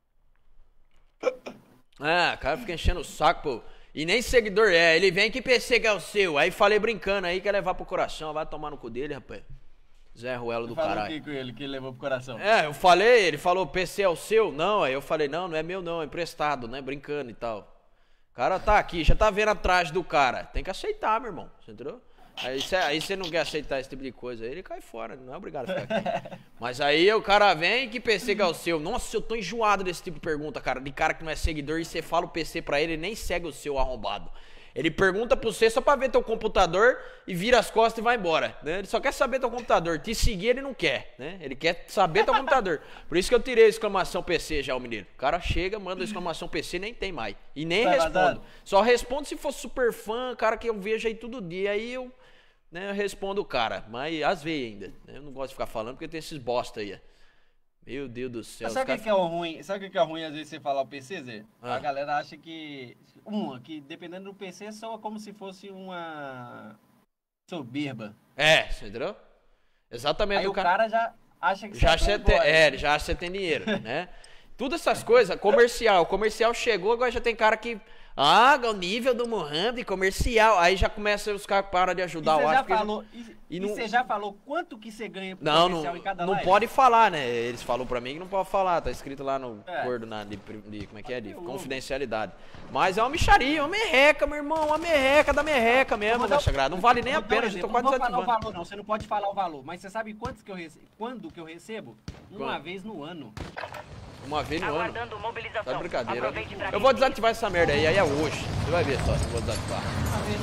Ah, o cara fica enchendo o saco, pô. E nem seguidor é. Ele vem que P C que é o seu. Aí falei brincando aí, quer levar pro coração. Vai tomar no cu dele, rapaz. Zé Ruelo do Falou o caralho. que com ele, que ele levou pro coração? É, eu falei, ele falou, P C é o seu? Não, aí eu falei, não, não é meu não, é emprestado, né? Brincando e tal. O cara tá aqui, já tá vendo atrás do cara. Tem que aceitar, meu irmão, você entendeu? Aí você aí cê não quer aceitar esse tipo de coisa, aí ele cai fora, não é obrigado a ficar aqui. Mas aí o cara vem, que P C que é o seu? Nossa, eu tô enjoado desse tipo de pergunta, cara. De cara que não é seguidor e você fala o P C pra ele, ele nem segue o seu arrombado. Ele pergunta pro você só pra ver teu computador e vira as costas e vai embora, né? Ele só quer saber teu computador, te seguir ele não quer, né? Ele quer saber teu computador. Por isso que eu tirei a exclamação P C já, o mineiro. O cara chega, manda a exclamação P C, nem tem mais. E nem Tá respondo. vazado? Só respondo se for super fã, cara que eu vejo aí todo dia. Aí eu, né, eu respondo o cara. Mas às vezes ainda. Né? Eu não gosto de ficar falando porque tem esses bosta aí. Meu Deus do céu. Mas sabe o cara... que, que é o ruim? Sabe o que, que é ruim às vezes você falar o P C, Zé? Ah. A galera acha que. Uma, que dependendo do P C soa como se fosse uma soberba. É, você entendeu? Exatamente. Aí o cara, cara já acha que já você você tem, é, ele já acha que você tem dinheiro, né? Tudo essas coisas, comercial. Comercial chegou, agora já tem cara que. Ah, o nível do Mohamed comercial. Aí já começa, os caras param de ajudar, e eu você acho. já que falou, eles... e, e e não... você já falou quanto que você ganha por não, comercial não, em cada não live? pode falar, né? Eles falam pra mim que não pode falar, tá escrito lá no É. acordo na, de, de, como é que é? De Até confidencialidade. Mas é uma micharia, uma merreca, meu irmão, uma merreca da merreca mesmo, Vou dar- meu sagrado. Não vale nem a Vou dar um pena, eu já tô exemplo. quase Não vou falar o desativando. valor, não. Você não pode falar o valor. Mas você sabe quantos que eu recebo? Quando que eu recebo? Uma Quando? vez no ano. Uma vez no ano. Aguardando mobilização. Tá de brincadeira. Aproveite pra Eu vou desativar essa merda aí, aí é hoje. Você vai ver só se eu vou desativar. Uma vez no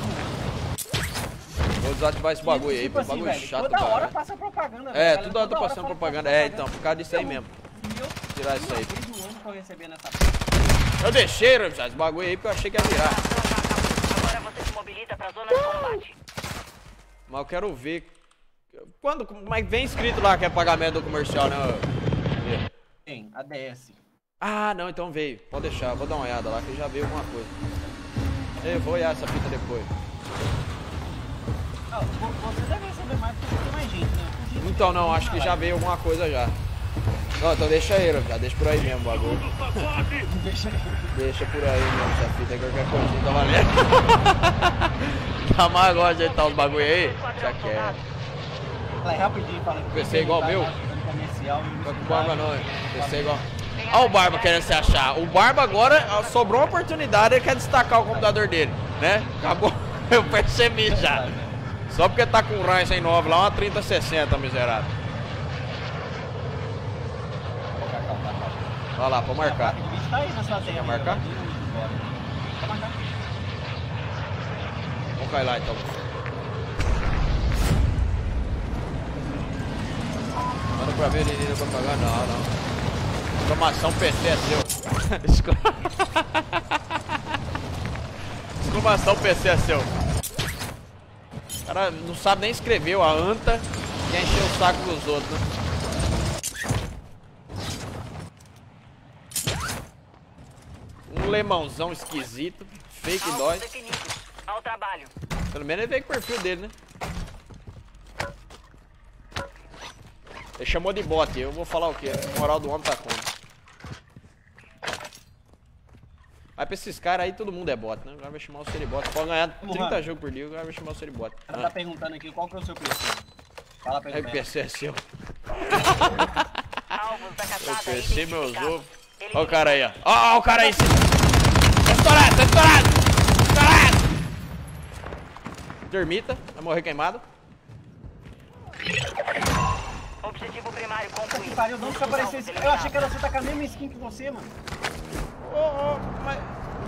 ano. Vou desativar esse bagulho aí, Tipo pô, assim, bagulho velho, chato, toda cara. hora passa propaganda. velho. É, A galera toda hora tá passando fala propaganda. É, então, por causa disso aí mesmo. E eu, Tirar isso aí. uma vez no ano que eu recebendo essa Eu deixei, esse bagulho aí, porque eu achei que ia virar. Agora você se mobiliza pra zona de combate. Mas eu quero ver. Quando. Mas vem escrito lá que é pagamento do comercial, né? tem, a D S. Ah, não, então veio. Pode deixar, vou dar uma olhada lá que já veio alguma coisa. Eu vou olhar essa fita depois. Não, vo- você deve receber mais porque tem mais gente, né? Por gente Então não, tem acho que na já live. veio alguma coisa já. Não, então deixa aí, já deixa por aí mesmo o bagulho. Deixa Deixa por aí mesmo, essa fita aí, qualquer coisinha tá valendo. Tá mais agora ajeitar os bagulho aí? Já quer. Fala aí rapidinho, fala aí. P C igual Tá meu? lá, fazendo comercial, e Tô com isso barba vai- não, P C igual. Olha o Barba querendo se achar. O Barba agora ó, sobrou uma oportunidade, ele quer destacar o computador dele, né? Acabou, eu percebi já. Só porque tá com o Ryzen nove lá, uma trinta sessenta, miserável. Vai lá, pra marcar. O bicho tá aí na sua tela. marcar? Pra marcar. Vamos cair lá então. Manda pra ver, menino, pra pagar? Não, não. Exclamação P C é seu. Excla- Exclamação P C é seu. O cara não sabe nem escrever, a anta quer encher o saco dos outros, né? Um lemãozão esquisito, fake Alvos dói. definidos. Ao trabalho. Pelo menos ele veio com o perfil dele, né? Ele chamou de bot, eu vou falar o quê? A moral do homem tá como? Aí pra esses caras aí todo mundo é bot, né? O cara vai chamar o Seribot. Pode ganhar trinta jogos por dia, o cara vai chamar o Seribot. O cara tá perguntando aqui qual que é o seu P C. Fala pra Aí ele. o P C é seu. Alvos da caçada. O P C meus identificados. ovos. Olha o cara aí, ó. Ó, ó o cara aí. Tá estourado, tá estourado! Estourado! Termita, vai morrer queimado. Objetivo primário Que concluído. pariu, de onde que apareceu esse... Eu achei que era você tá com a mesma skin que você, mano. Ô, ô, mas...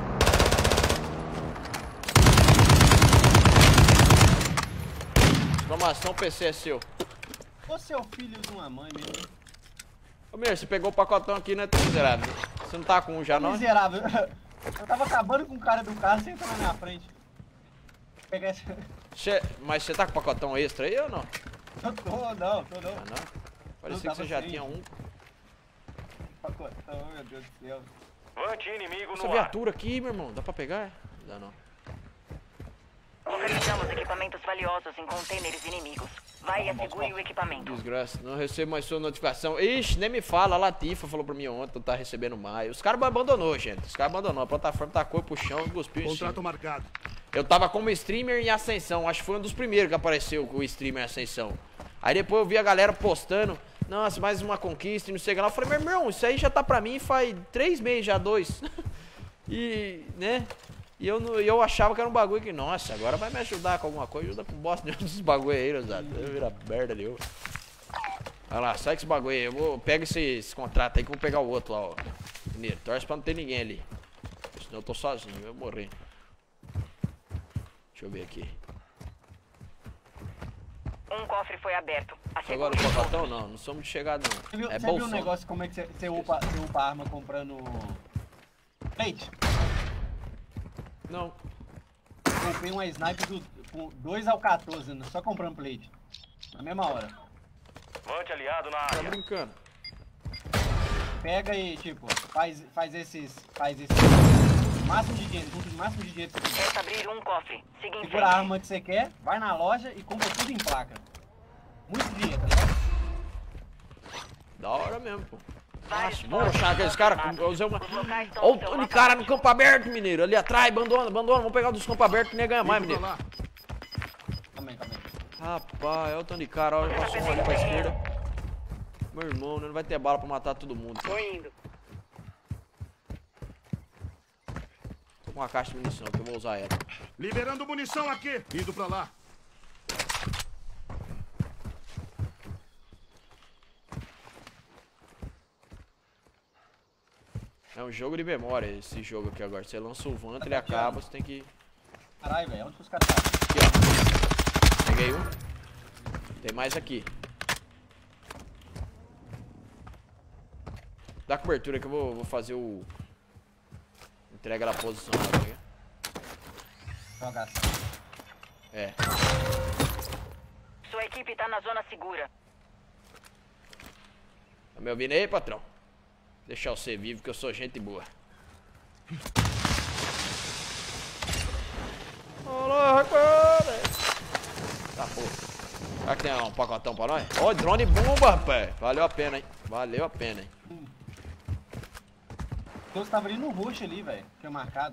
Exclamação P C é seu. Você é o filho de uma mãe mesmo. Ô, meu, você pegou o pacotão aqui, né, miserável? Você não tá com um já, não? Miserável. Eu tava acabando com o cara do carro, você entrou na minha frente. Pegar esse... Cê- mas você tá com pacotão extra aí ou não? Eu tô, não, tô não. Ah, não? Parecia Não, que você tava já sem. tinha um. Pacotão, meu Deus do céu. Vante inimigo Essa no ar. viatura aqui, meu irmão, dá pra pegar? Não dá não. Localizamos equipamentos valiosos em contêineres inimigos. Vai e assegure o equipamento. Desgraça, não recebo mais sua notificação. Ixi, nem me fala, a Latifa falou pra mim ontem, não tá recebendo mais. Os caras abandonou, gente. Os caras abandonou. A plataforma tacou pro chão, cuspiu em cima. Contrato marcado. Eu tava como streamer em ascensão, acho que foi um dos primeiros que apareceu com o streamer em ascensão. Aí depois eu vi a galera postando, nossa, mais uma conquista e não sei o que lá. Eu falei, meu irmão, isso aí já tá pra mim faz três meses, já dois. E, né? E eu, não- eu achava que era um bagulho que, nossa, agora vai me ajudar com alguma coisa. Ajuda com bosta nenhum desses bagulho aí, Rosado. Eu vira merda ali, ó. Vai lá, sai com esse bagulho aí. Eu vou, pega esse, esse contrato aí que eu vou pegar o outro lá, ó. Mineiro, torce pra não ter ninguém ali. Senão eu tô sozinho, eu vou morrer. Deixa eu ver aqui. Um cofre foi aberto. Agora Assegure o os pacotão pontos. não, não somos de chegada Você não. viu, É você viu um bolsão. negócio como é que você, você, upa, você upa a arma comprando plate? Não. Eu comprei uma sniper do, com dois ao quatorze, né? Só comprando plate. Na mesma hora. Vante aliado na Tá área. brincando. Pega e, tipo, faz, faz esses. Faz esses. Máximo de dinheiro, junto o máximo de dinheiro que você quiser. Resta abrir um cofre. Siga em Segura a frente. arma que você quer, vai na loja e compra tudo em placa. Muito dinheiro, tá ligado? Da hora mesmo, pô. Vários Nossa, vamos pontos achar aqueles caras. confirmados. Eu usei uma. Os locais estão Olha no seu o Tony mapa cara no tático. campo aberto, mineiro. Ali atrás, abandona, abandona. Vamos pegar o dos campos abertos que nem ganha mais, Indo pra mineiro. lá. Calma aí, calma aí. Rapaz, olha o Tony cara, olha, passou um ali pra esquerda. Meu irmão, né, não vai ter bala pra matar todo mundo. Tô indo. Tô com uma caixa de munição que eu vou usar ela. Liberando munição aqui. Indo pra lá. É um jogo de memória esse jogo aqui agora. Você lança o Vanta, ele Tá aqui, acaba, ó. você tem que. Caralho, velho, onde que os caras estão? Aqui, ó. Peguei um. Tem mais aqui. Dá cobertura que eu vou, vou fazer o. Entrega na posição lá, né? Joga assim. É. Sua equipe tá na zona segura. Tá me ouvindo aí, patrão? Deixar você vivo que eu sou gente boa. Olá, rapaz! Tá, pô. Será que tem um pacotão pra nós? Ó, drone bomba, rapaz. Valeu a pena, hein? Valeu a pena, hein? Então você tava ali no roxo ali, velho. Que é marcado.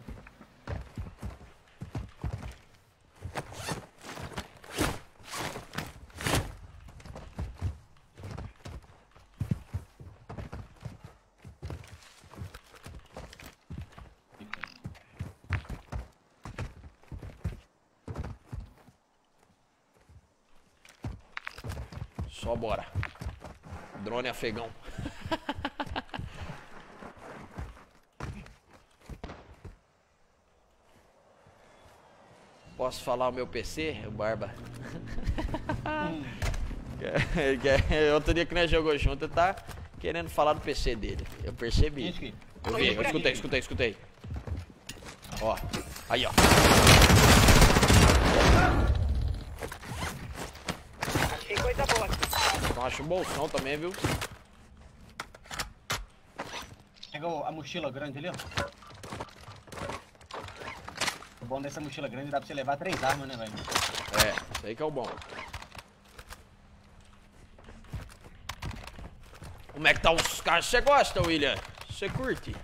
Só bora. Drone afegão. Posso falar o meu P C, o Barba? Que- que- Outro dia que nós jogou junto, ele tá querendo falar do P C dele. Eu percebi. Gente, que... Eu vi, eu escutei, escutei, escutei. Ó, aí ó. Achei coisa boa. Então acho um bolsão também, viu? Pega o- a mochila grande ali, ó. O bom dessa mochila grande dá pra você levar três armas, né, velho? É, isso aí que é o bom. Como é que tá os caras? Você gosta, William? Você curte?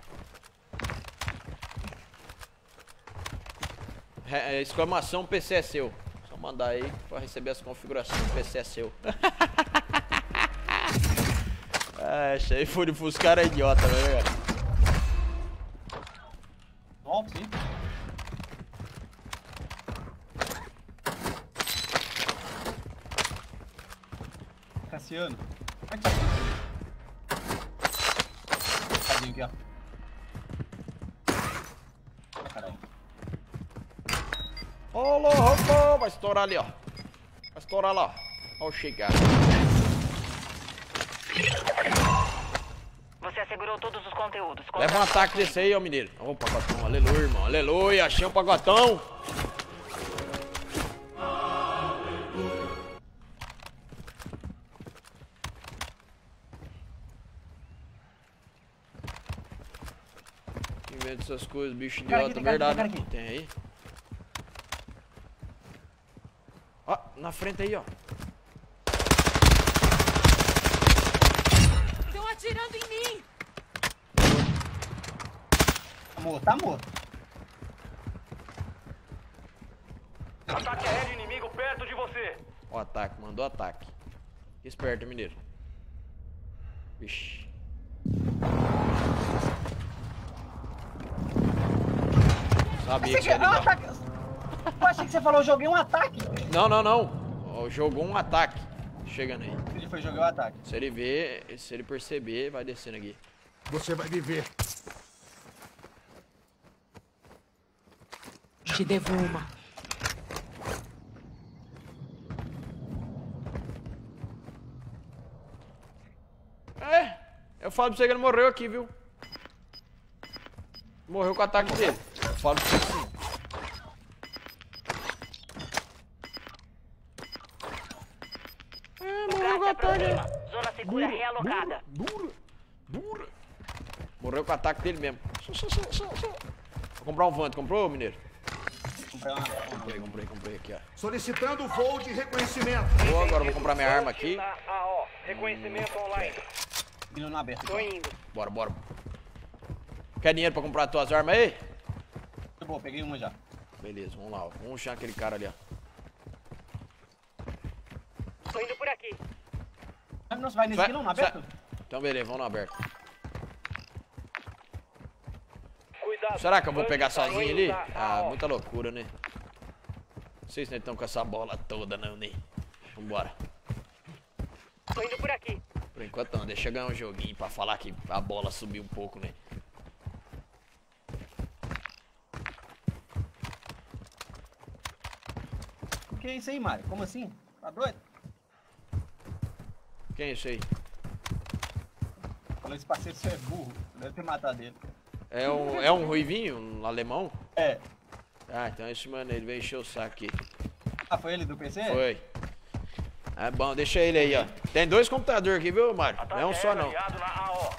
É, é, exclamação, P C é seu. Só mandar aí pra receber as configurações, P C é seu. Ah, esse aí foi os caras idiota, né, cara? Ó, sim. Cassiano. Como é que tá aqui? Tadinho aqui, ó. Ai, caralho. Ô, louco! Vai estourar ali, ó. Vai estourar lá, ó. Ó o chegado. Você assegurou todos os conteúdos. Leva um ataque desse aí, ó, mineiro. Ô, pacotão, aleluia, irmão. Aleluia, achei um pacotão. Inventa essas coisas, bicho Cara, idiota, aqui, tem cara aqui, verdade. tem cara Tem aí? Ó, na frente aí, ó. Estão atirando em mim! Tá morto, tá morto. Ataque aéreo inimigo perto de você. Ó, ataque, mandou ataque. Fica esperto, mineiro. Vixe. Sabia que Você você ia ah, ligar. tá... Eu achei que você falou, eu joguei um ataque. Não, não, não. Jogou um ataque. Chegando aí. Ele foi jogar o ataque. Se ele ver, se ele perceber, vai descendo aqui. Você vai viver. Te devo uma. É, eu falo pra você que ele morreu aqui, viu? Morreu com o ataque dele. Eu falo pra você sim. É, morreu com o ataque dele. Zona segura realocada. Dura, dura. Morreu com o ataque dele mesmo. Vou comprar um Vant. Comprou, mineiro? Comprei uma... Comprei, comprei, comprei aqui, ó. Solicitando voo de reconhecimento. Vou agora, vou comprar minha arma aqui. Na A O. Reconhecimento online. Vindo na aberta. Tô indo. Bora, bora. Quer dinheiro pra comprar tuas armas aí? Muito bom, peguei uma já. Beleza, vamos lá. Ó. Vamos chamar aquele cara ali, ó. Tô indo por aqui. Ah, não, você vai nesse Vai- aqui não, na vai- aberto? Então, beleza, vamos no aberto. Cuidado. Será que eu vou pegar Bandidos sozinho ali? na Ah, A O. muita loucura, né? Não sei se eles estão com essa bola toda, não, né? Vambora. Tô indo por aqui. Por enquanto não, deixa eu ganhar um joguinho pra falar que a bola subiu um pouco, né? O que é isso aí, Mário? Como assim? Tá doido? Quem é isso aí? Falou, esse parceiro seu é burro. Deve ter matado ele. É um, é um ruivinho, um alemão? É. Ah, então esse mano, ele veio encher o saco aqui. Ah, foi ele do P C? Foi. É bom, deixa ele aí, ó. Tem dois computadores aqui, viu, Mário? Não é um só, não. Aliado na A O.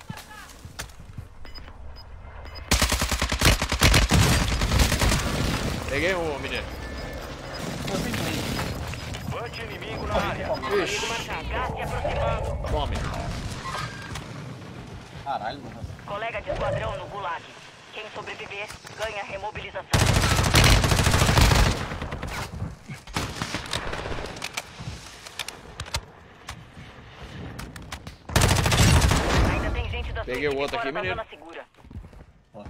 Peguei um, mineiro. Tô sem play. Bante inimigo na área. Ixi, Gás se aproximando. tome. Caralho, mano. Colega de esquadrão no Gulag. Quem sobreviver, ganha remobilização. Ainda tem gente da Peguei sua o outro equipe aqui, fora da menino. zona segura. Ó.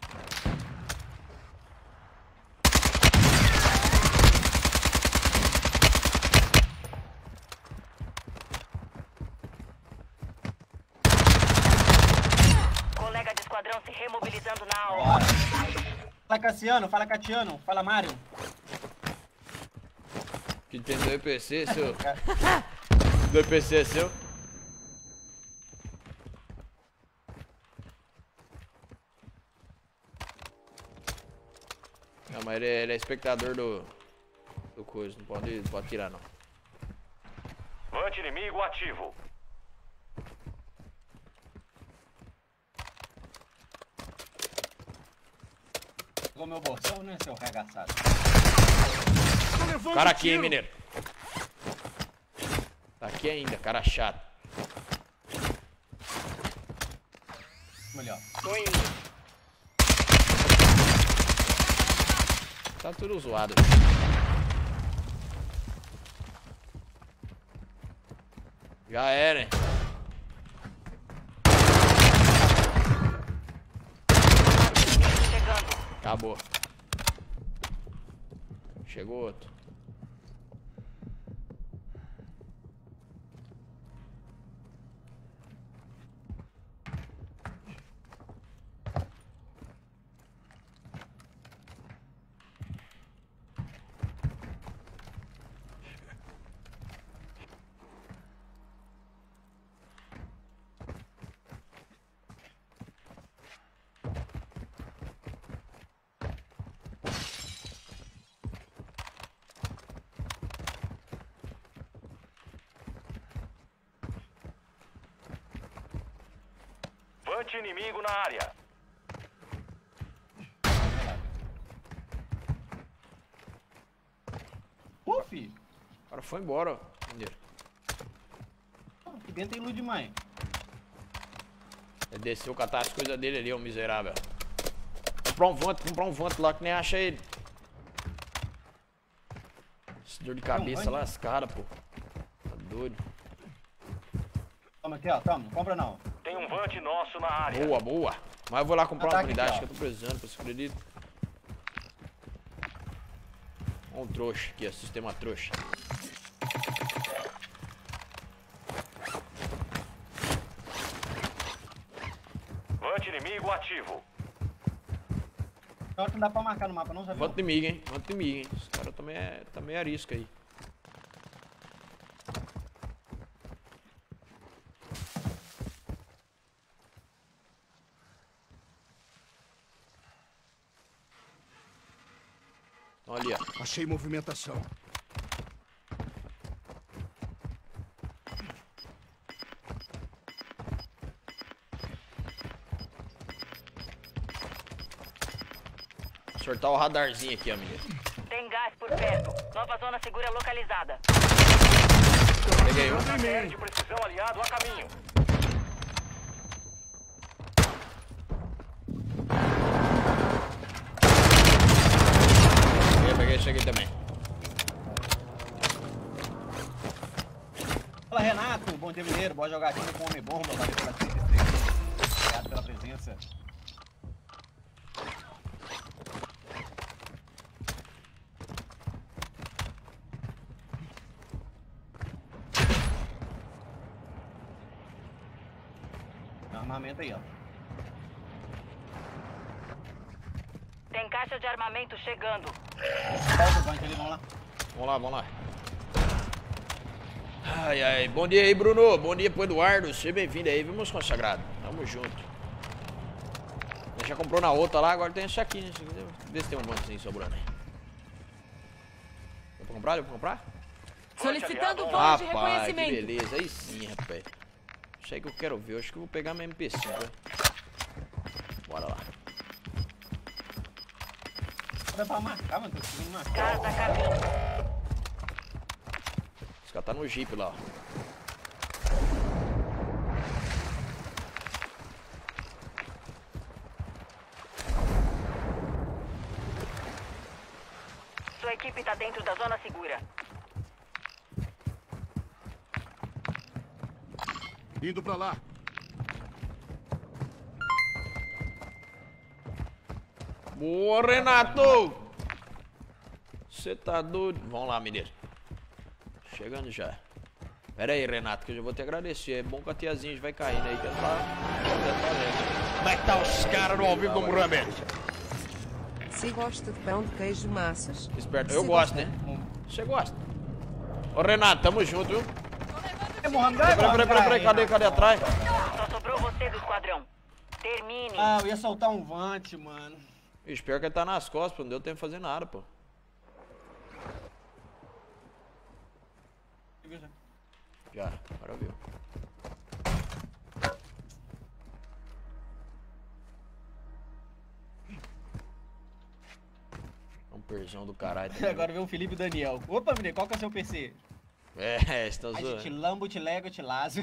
Colega de esquadrão se remobilizando na Bora. hora. Fala Cassiano, fala Catiano, fala Mário. Que tem do E P C, seu. Cara, Do E P C é seu? Não, mas ele é, ele é espectador do. Do coisa, não pode, não pode tirar não. Bante inimigo ativo. pegou meu bolsão, né, seu regaçado? Tô levando Cara um aqui, hein, tiro. mineiro. Tá aqui ainda, cara chato. Melhor. Tô indo. Tá tudo zoado. Já era, hein? Chegando. Acabou. Chegou outro. Bante inimigo na área. Pô, filho. O cara foi embora, ó. Mineiro. Aqui dentro tem luz de mãe. Ele desceu, catar as coisas dele ali, ó, miserável. Comprar um vante, comprar um vante lá que nem acha ele. Esse dor de cabeça vante? lascada, pô. Tá doido. Toma aqui, ó. Toma, não compra não. Tem um Vant nosso na área. Boa, boa. Mas eu vou lá comprar uma Ataque unidade aqui, que eu tô precisando, pra você acredita? Olha um trouxa aqui, ó. Sistema trouxa. Vant inimigo ativo. Então não dá pra marcar no mapa, não, sabe? Vanta inimigo, hein? Vanta inimigo, hein? Esse cara também é, também é arisco aí. Olha ali, ó. Achei movimentação. Sortar o radarzinho aqui, ó, menino. Tem gás por perto. Nova zona segura localizada. Peguei um. Série de precisão aliado a caminho. Peguei, peguei esse aqui também. Fala, Renato. Bom dia, mineiro. Boa jogatina com Homem Bomba. Valeu pela trinta e três. Obrigado pela presença. Armamento aí, ó. Tem caixa de armamento chegando. Solta o banco ali, vamos lá. Vamos lá, vamos lá. Ai, ai. Bom dia aí, Bruno. Bom dia pro Eduardo. Seja bem-vindo aí, viu, meus consagrados? Tamo junto. Já comprou na outra lá, agora tem esse aqui, né? Vê se tem um mantezinho sobrando aí. Deu pra comprar? Deu pra comprar? Solicitando voo de Rapaz, que reconhecimento. beleza. Aí sim, rapaz. Isso aí que eu quero ver. Eu acho que eu vou pegar minha M P cinco, né? Bora lá. Dá pra marcar, mano. Tô conseguindo marcar. Gás a caminho. Esse cara tá no Jeep lá, ó. Sua equipe tá dentro da zona segura. Indo pra lá. Boa, Renato! Você tá doido? Vamos lá, mineiro. Chegando já. Pera aí, Renato, que eu já vou te agradecer. É bom que a tiazinha vai caindo aí, que ela tá... Como é que tá os caras no ao vivo do Mohamed? Se gosta de pão de queijo massas. Esperto. Se Eu gosto, gosta- né? Você gosta. Ô, Renato, tamo junto, viu? É, Mohamed, Peraí, peraí, peraí, peraí, cadê, cadê atrás? Só sobrou você do esquadrão. Termine. Ah, eu ia soltar um Vant, mano. Espero que ele tá nas costas, pô. Não deu tempo de fazer nada, pô. Já, agora viu. Um perzão do caralho. também. Agora vem o Felipe e o Daniel. Opa, menino, qual que é o seu P C? É, você tá A gente zoando. lambo, te lego, te lazo.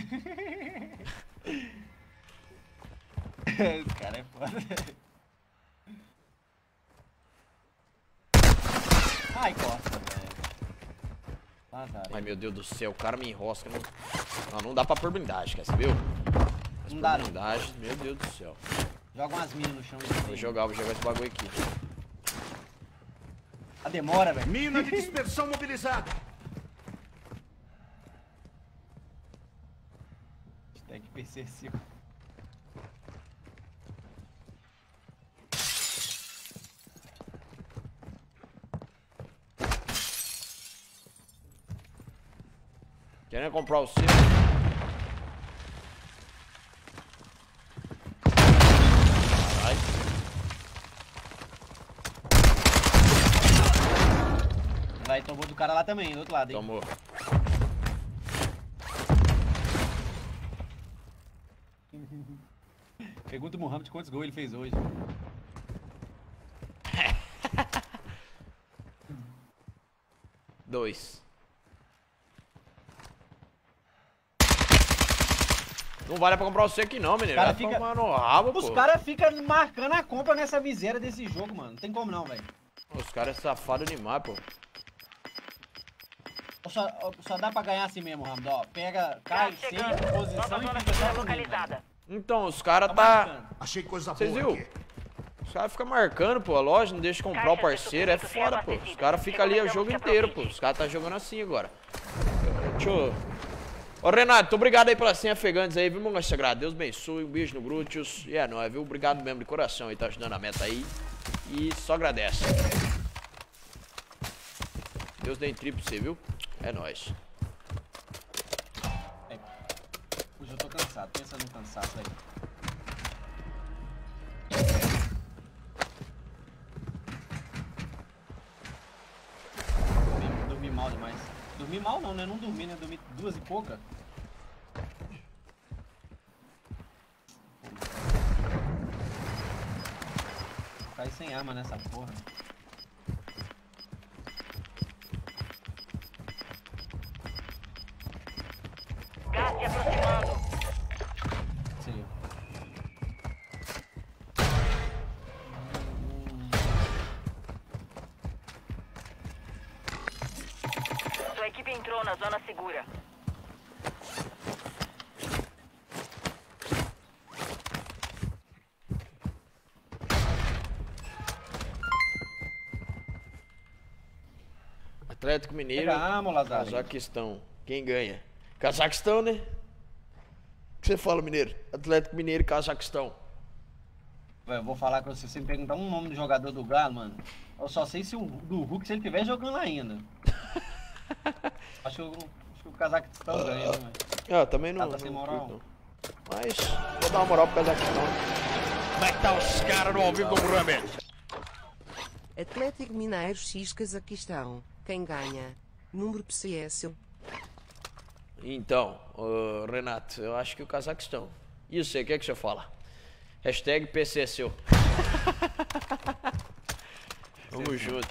Esse cara é foda. Ai, costa, velho. Azar. Ai, meu Deus do céu, o cara me enrosca. Não, não, não dá pra pôr blindagem, quer saber? Mas Não pôr dá, não. blindagem, meu Deus do céu. Joga umas minas no chão. Vou jogar, vou jogar esse bagulho aqui. A demora, velho. Mina de dispersão mobilizada. Tem que P C seu. Querendo comprar o seu? Caralho. Vai, tomou do cara lá também, do outro lado, hein? Tomou. Pergunta o Mohamed quantos gols ele fez hoje. Dois. Não vale pra comprar o seu aqui não, menino. Cara Vai fica- tomar no rabo, Os pô. caras ficam marcando a compra nessa viseira desse jogo, mano. Não tem como não, velho. Os caras é safado demais, pô. Os só, só dá pra ganhar assim mesmo, Rambo. Ó, pega, cai, Gás senta, chegando. posição Nova e zona fica segura só comigo, localizada. Então, os caras Tá tá... marcando. Achei coisa Vocês boa viu? aqui. Os caras ficam marcando, pô, a loja não deixa comprar o parceiro, é foda, pô. Os caras ficam ali o jogo inteiro, pô. Os caras tá jogando assim agora. Deixa eu... Ô, Renato, muito obrigado aí pela senha Fegantes aí, viu, meu anjo sagrado? Deus abençoe, um beijo no Grutius. E é nóis, viu? Obrigado mesmo de coração aí, tá ajudando a meta aí. E só agradece. Deus dê em tri pra você, viu? É nóis. Hoje eu tô cansado, pensa no cansaço aí. Dormi, dormi mal demais. Dormi mal não, né? Não dormi, né? Dormi duas e pouca. Vou cair sem arma nessa porra. Gás se aproximando. Sim. Sua equipe entrou na zona segura. Atlético Mineiro, Pega a arma, Lazaro. Cazaquistão. Quem ganha? Cazaquistão, né? O que você fala, Mineiro? Atlético Mineiro e Cazaquistão. Eu vou falar com você, se me perguntar um nome do jogador do Galo, mano, eu só sei se o do Hulk, se ele estiver jogando ainda. acho, que o, acho que o Cazaquistão ganha, né, Ah, eu também não. Tá sem não moral. curto, não. Mas vou dar uma moral pro Cazaquistão. Como é que tá os caras no ao vivo com o Mohamed? Atlético Mineiro X Cazaquistão. Quem ganha? Número P C S. Então, ô, Renato, eu acho que o Cazaquistão. E você, o que é que você fala? Hashtag P C S U. Vamos junto.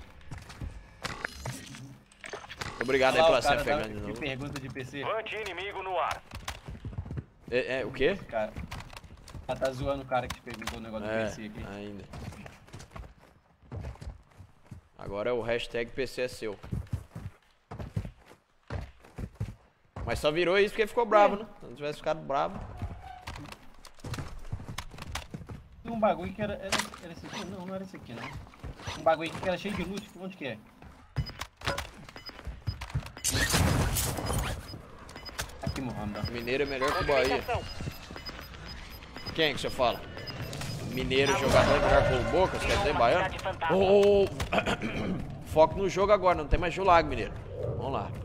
Obrigado aí Olha lá, pela o senha cara Fegantes tá- de que novo. pergunta de P C. Vante inimigo no ar. É, é, o quê? Cara, ela tá zoando o cara que te perguntou o negócio É, do P C aqui. ainda. Agora é o hashtag P C S U. Mas só virou isso porque ficou bravo, né? Se não tivesse ficado bravo. Tinha um bagulho que era, era, era esse aqui? Não, não era esse aqui, não. Um bagulho aqui que era cheio de luz, onde que é? Aqui, Mohamed. Mineiro é melhor que o Bahia. Quem que você fala? Mineiro jogador é melhor que o Boca, você quer dizer baiano? Ô, ô, ô. Foco no jogo agora, não tem mais Julag, Mineiro. Vamos lá.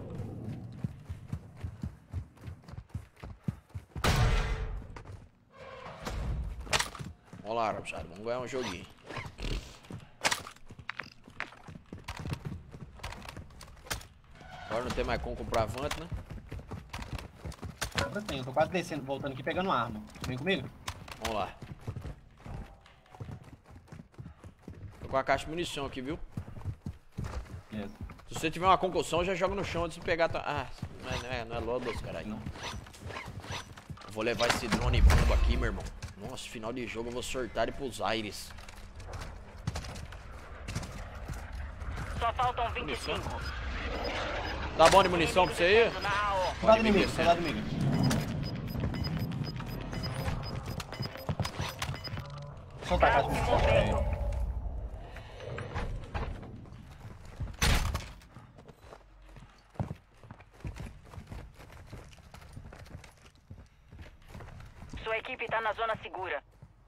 Vamos lá, rapaziada, vamos ganhar um joguinho. Agora não tem mais como comprar Vant, né? Agora tem, eu tô quase descendo, voltando aqui, pegando uma arma. Vem comigo? Vamos lá. Tô com a caixa de munição aqui, viu? Beleza. Se você tiver uma concussão, já joga no chão antes de pegar... Tua... Ah, não é, não é, não é Lodos, caralho. Não. Eu vou levar esse drone bomba aqui, meu irmão. Nossa, final de jogo eu vou sortar ele pros aires. Só faltam vinte e cinco. Tá bom de munição pra você aí? Cuidado vir inimigo, descendo. cuidado inimigo. Solta a caixa de munição aí. Sua equipe tá na zona segura.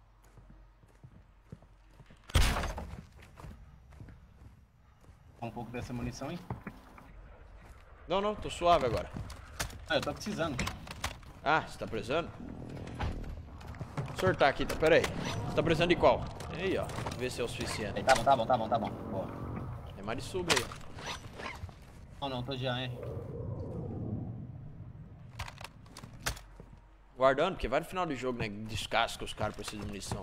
Um pouco dessa munição, hein? Não, não, tô suave agora. Ah, eu tô precisando. Ah, você tá precisando? Vou sortar aqui, tá, pera aí. Você tá precisando de qual? Aí, ó, vê se é o suficiente. Aí, tá bom, tá bom, tá bom, tá bom. Boa. É mais de sub aí. Não, não, tô já, hein? Guardando, porque vai no final do jogo, né? Descasca os caras precisam de munição.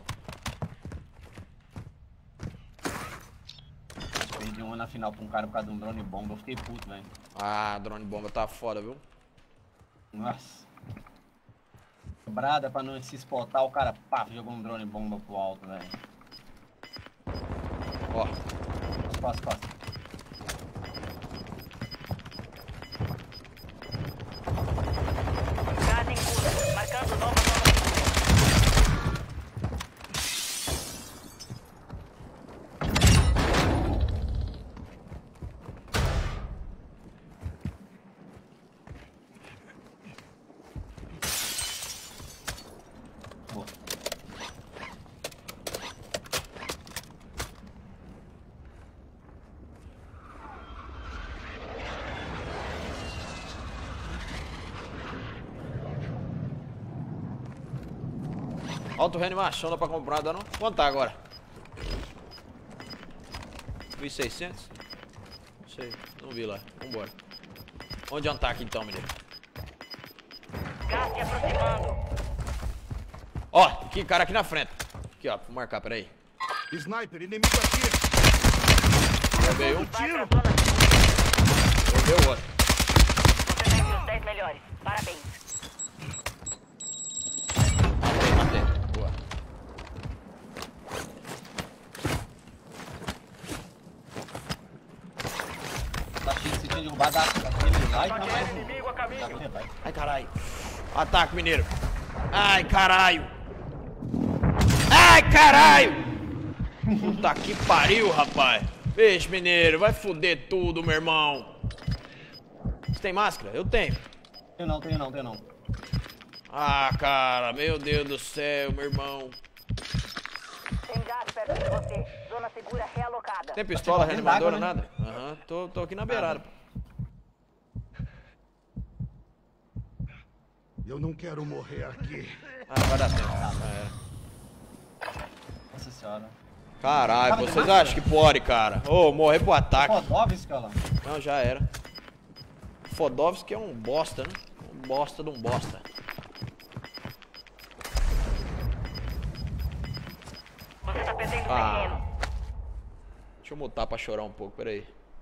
Perdi uma na final pra um cara por causa de um drone bomba, eu fiquei puto, velho. Ah, drone bomba tá foda, viu? Nossa. Quebrada pra não se spotar, o cara, pá, jogou um drone bomba pro alto, velho. Ó, Costa, costa. Auto-reanimação, dá pra comprar, dá não? Quanto tá agora? mil e seiscentos? Não sei, não vi lá. Vambora. Onde é um ataque então, menino? Gás se aproximando. Ó, que cara aqui na frente. Aqui, ó, vou marcar, peraí. Sniper, inimigo aqui. Derrubei um. Vai pra zona. Derrubei o outro. Você tá entre os dez melhores. Parabéns. Matei, matei. Boa. Tá cheio de sentido derrubar da daquele lá e não mais um. Inimigo a caminho. Daquele vai. Ai, caralho. Ataque, mineiro. Ai, caralho. Ai, caralho. Puta que pariu, rapaz. Beijo, mineiro. Vai foder tudo, meu irmão. Você tem máscara? Eu tenho. Tenho não, tenho não, tenho não. Ah, cara. Meu Deus do céu, meu irmão. Tem gás perto de você. Zona segura realocada. Tem pistola, Tá chegando reanimadora, água, né? nada? Aham, tô, tô aqui na beirada. pô. Eu não quero morrer aqui. Ah, vai dar tempo. Já era. Nossa senhora. Caralho, Cara, vocês tem máscara? acham que pode, cara? Ô, morrer pro ataque. Fodovski, olha lá. Não, já era. Fodovski é um bosta, né? Um bosta de um bosta. Você tá perdendo Ah. terreno. Deixa eu mutar pra chorar um pouco, peraí.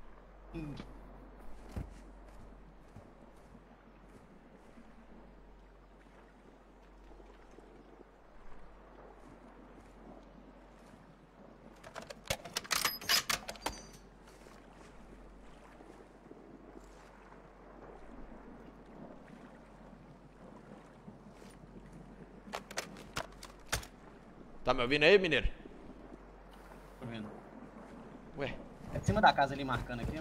Tá me ouvindo aí, mineiro? Tô vendo. Ué, É de cima da casa ali marcando aqui, ó.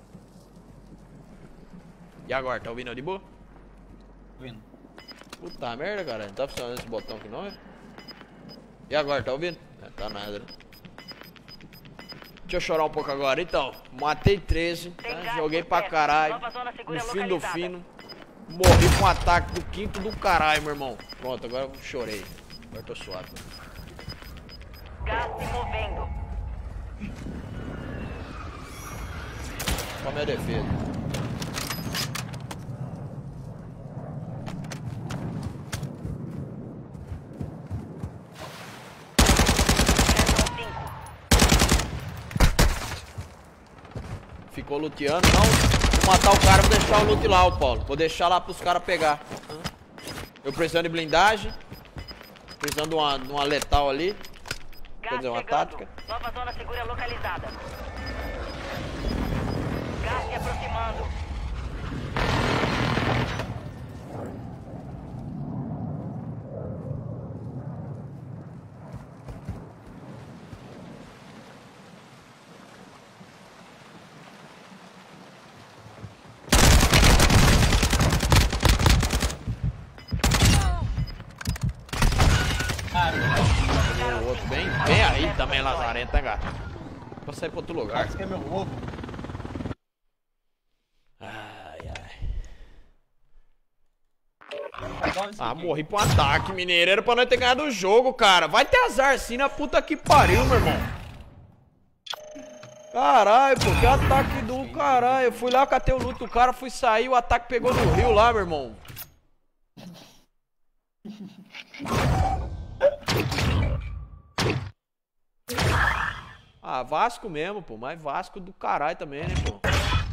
e agora? Tá ouvindo de boa? Tô vendo. Puta merda, cara. Não tá funcionando esse botão aqui não, é? E agora, tá ouvindo? É, tá nada, né? Deixa eu chorar um pouco agora, então. Matei treze, Tem tá? gás Joguei por pra perto. caralho. Nova zona segura No fim do localizada. fino. Morri com um ataque do quinto do caralho, meu irmão. Pronto, agora eu chorei. Agora tô suave. Gás se movendo. Qual a minha defesa? Restam cinco. Ficou luteando, não? Vou matar o cara, vou deixar o loot lá, ô Paulo. Vou deixar lá pros caras pegar. Eu precisando de blindagem. Precisando de uma, de uma letal ali. Quer Gás dizer, uma chegando. tática. Nova zona segura localizada. Gás se aproximando. Ah, O outro bem, bem aí também, Lazarento, né, gato? Vou sair pra outro lugar. isso que é meu ovo. Ai, ai. Fodovski Ah, aqui. morri pro ataque, mineiro. Era pra nós ter ganhado o jogo, cara. Vai ter azar sim na puta que pariu, meu irmão. Caralho, pô, que ataque do caralho. Eu fui lá, catei o loot do cara, fui sair, o ataque pegou no rio lá, meu irmão. Ah, Vasco mesmo, pô. Mas Vasco do caralho também, né, pô?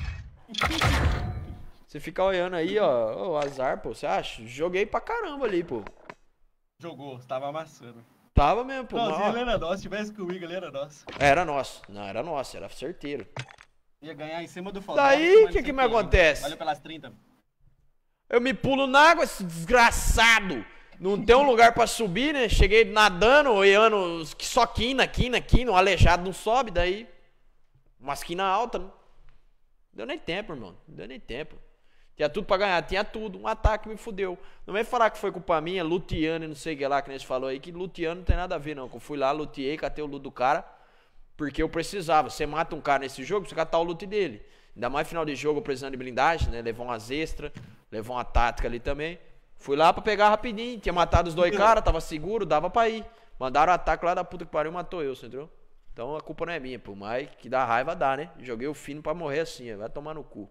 Você fica olhando aí, ó, o azar, pô. Você acha? Joguei pra caramba ali, pô. Jogou, você tava amassando. Tava mesmo, pô. Não, mas, se ó, ele era nosso, se tivesse comigo, ele era nosso. Era nosso. Não, era nosso, era certeiro. Ia ganhar em cima do Fodovski. Daí, mas que que não me sei quem. acontece? Valeu pelas trinta. Eu me pulo na água, esse desgraçado. Não tem um lugar pra subir, né? Cheguei nadando, olhando que só quina, quina, quina. Um aleijado não sobe, daí. Umas quina alta, não deu nem tempo, irmão. Não deu nem tempo. Tinha tudo pra ganhar, tinha tudo. Um ataque me fudeu. Não vem falar que foi culpa minha, luteando e não sei o que lá, que nem você falou aí, que luteando não tem nada a ver, não. Eu fui lá, luteei, catei o loot do cara, porque eu precisava. Você mata um cara nesse jogo, você catar o loot dele. Ainda mais final de jogo, precisando de blindagem, né? Levou umas extras, levou uma tática ali também. Fui lá pra pegar rapidinho. Tinha matado os dois caras, tava seguro, dava pra ir. Mandaram o ataque lá da puta que pariu, matou eu, você entendeu? Então a culpa não é minha, pô. Mas que dá raiva dá, né? Joguei o fino pra morrer assim, ó. Vai tomar no cu.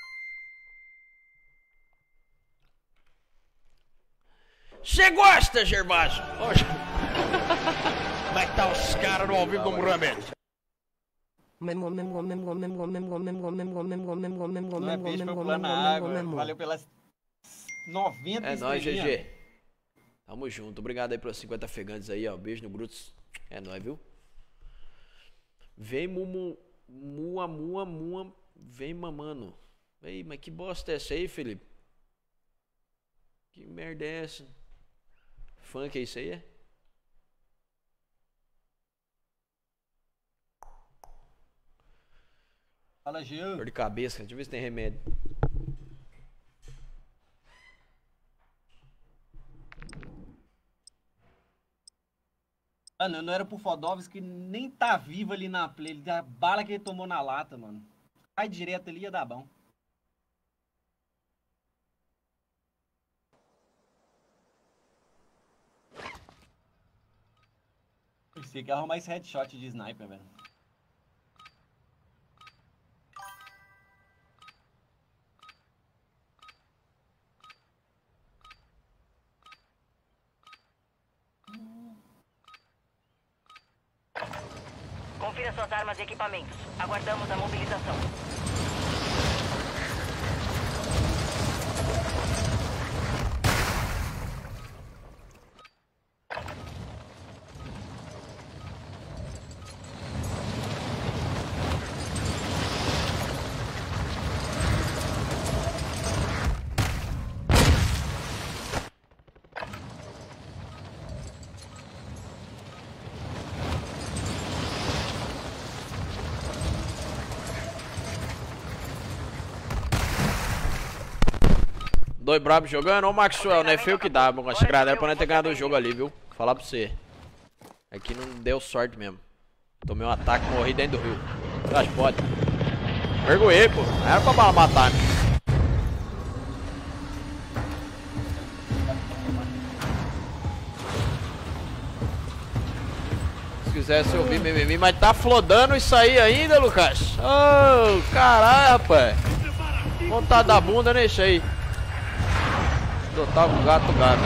Você gosta, Gervásio? Como é que tá os caras no ao vivo do Muhammad? Não é peixe, foi plano na água. Valeu pelas noventa É nóis, G estrelinhas. G. Tamo junto. Obrigado aí pelos cinquenta fegantes aí, ó. Beijo no Brutus. É nóis, viu? Vem mumu, mua, mua, mua. Vem mamando. Ei, mas que bosta é essa aí, Felipe? Que merda é essa? Funk é isso aí, é? Fala, Gil. Dor de cabeça, deixa eu ver se tem remédio. Mano, não era pro Fodovski que nem tá vivo ali na play. Ele, a bala que ele tomou na lata, mano. Cai direto ali ia dar bom. Pensei que ia arrumar esse headshot de sniper, velho. Confira suas armas e equipamentos. Aguardamos a mobilização. Dois brabos jogando. Ô, Maxwell, não é feio que dá, mano. Esse granada pra não ter ganhado o jogo ali, viu? Vou falar pra você. Aqui não deu sorte mesmo. Tomei um ataque, morri dentro do rio. Acho que pode. Vergonhei, pô. Não era pra bala matar, né? Se quisesse ouvir mimimi, mas tá flodando isso aí ainda, Lucas. Ô, oh, caralho, rapaz. Vontade da bunda, né, isso aí. Total com gato, gato.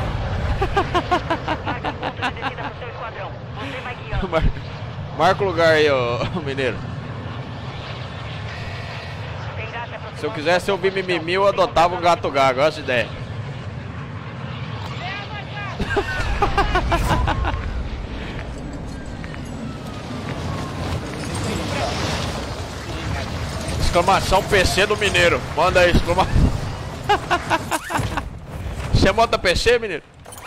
Marca ponto de descida pro seu esquadrão. Você vai guiando. Mar... Marca o lugar aí, ô, ô mineiro. Tem gás aproximando. Se eu quisesse ouvir mimimi, eu adotava um gato gago. Olha essa ideia. Exclamação P C do mineiro. Manda aí, exclamação. Você monta P C, menino?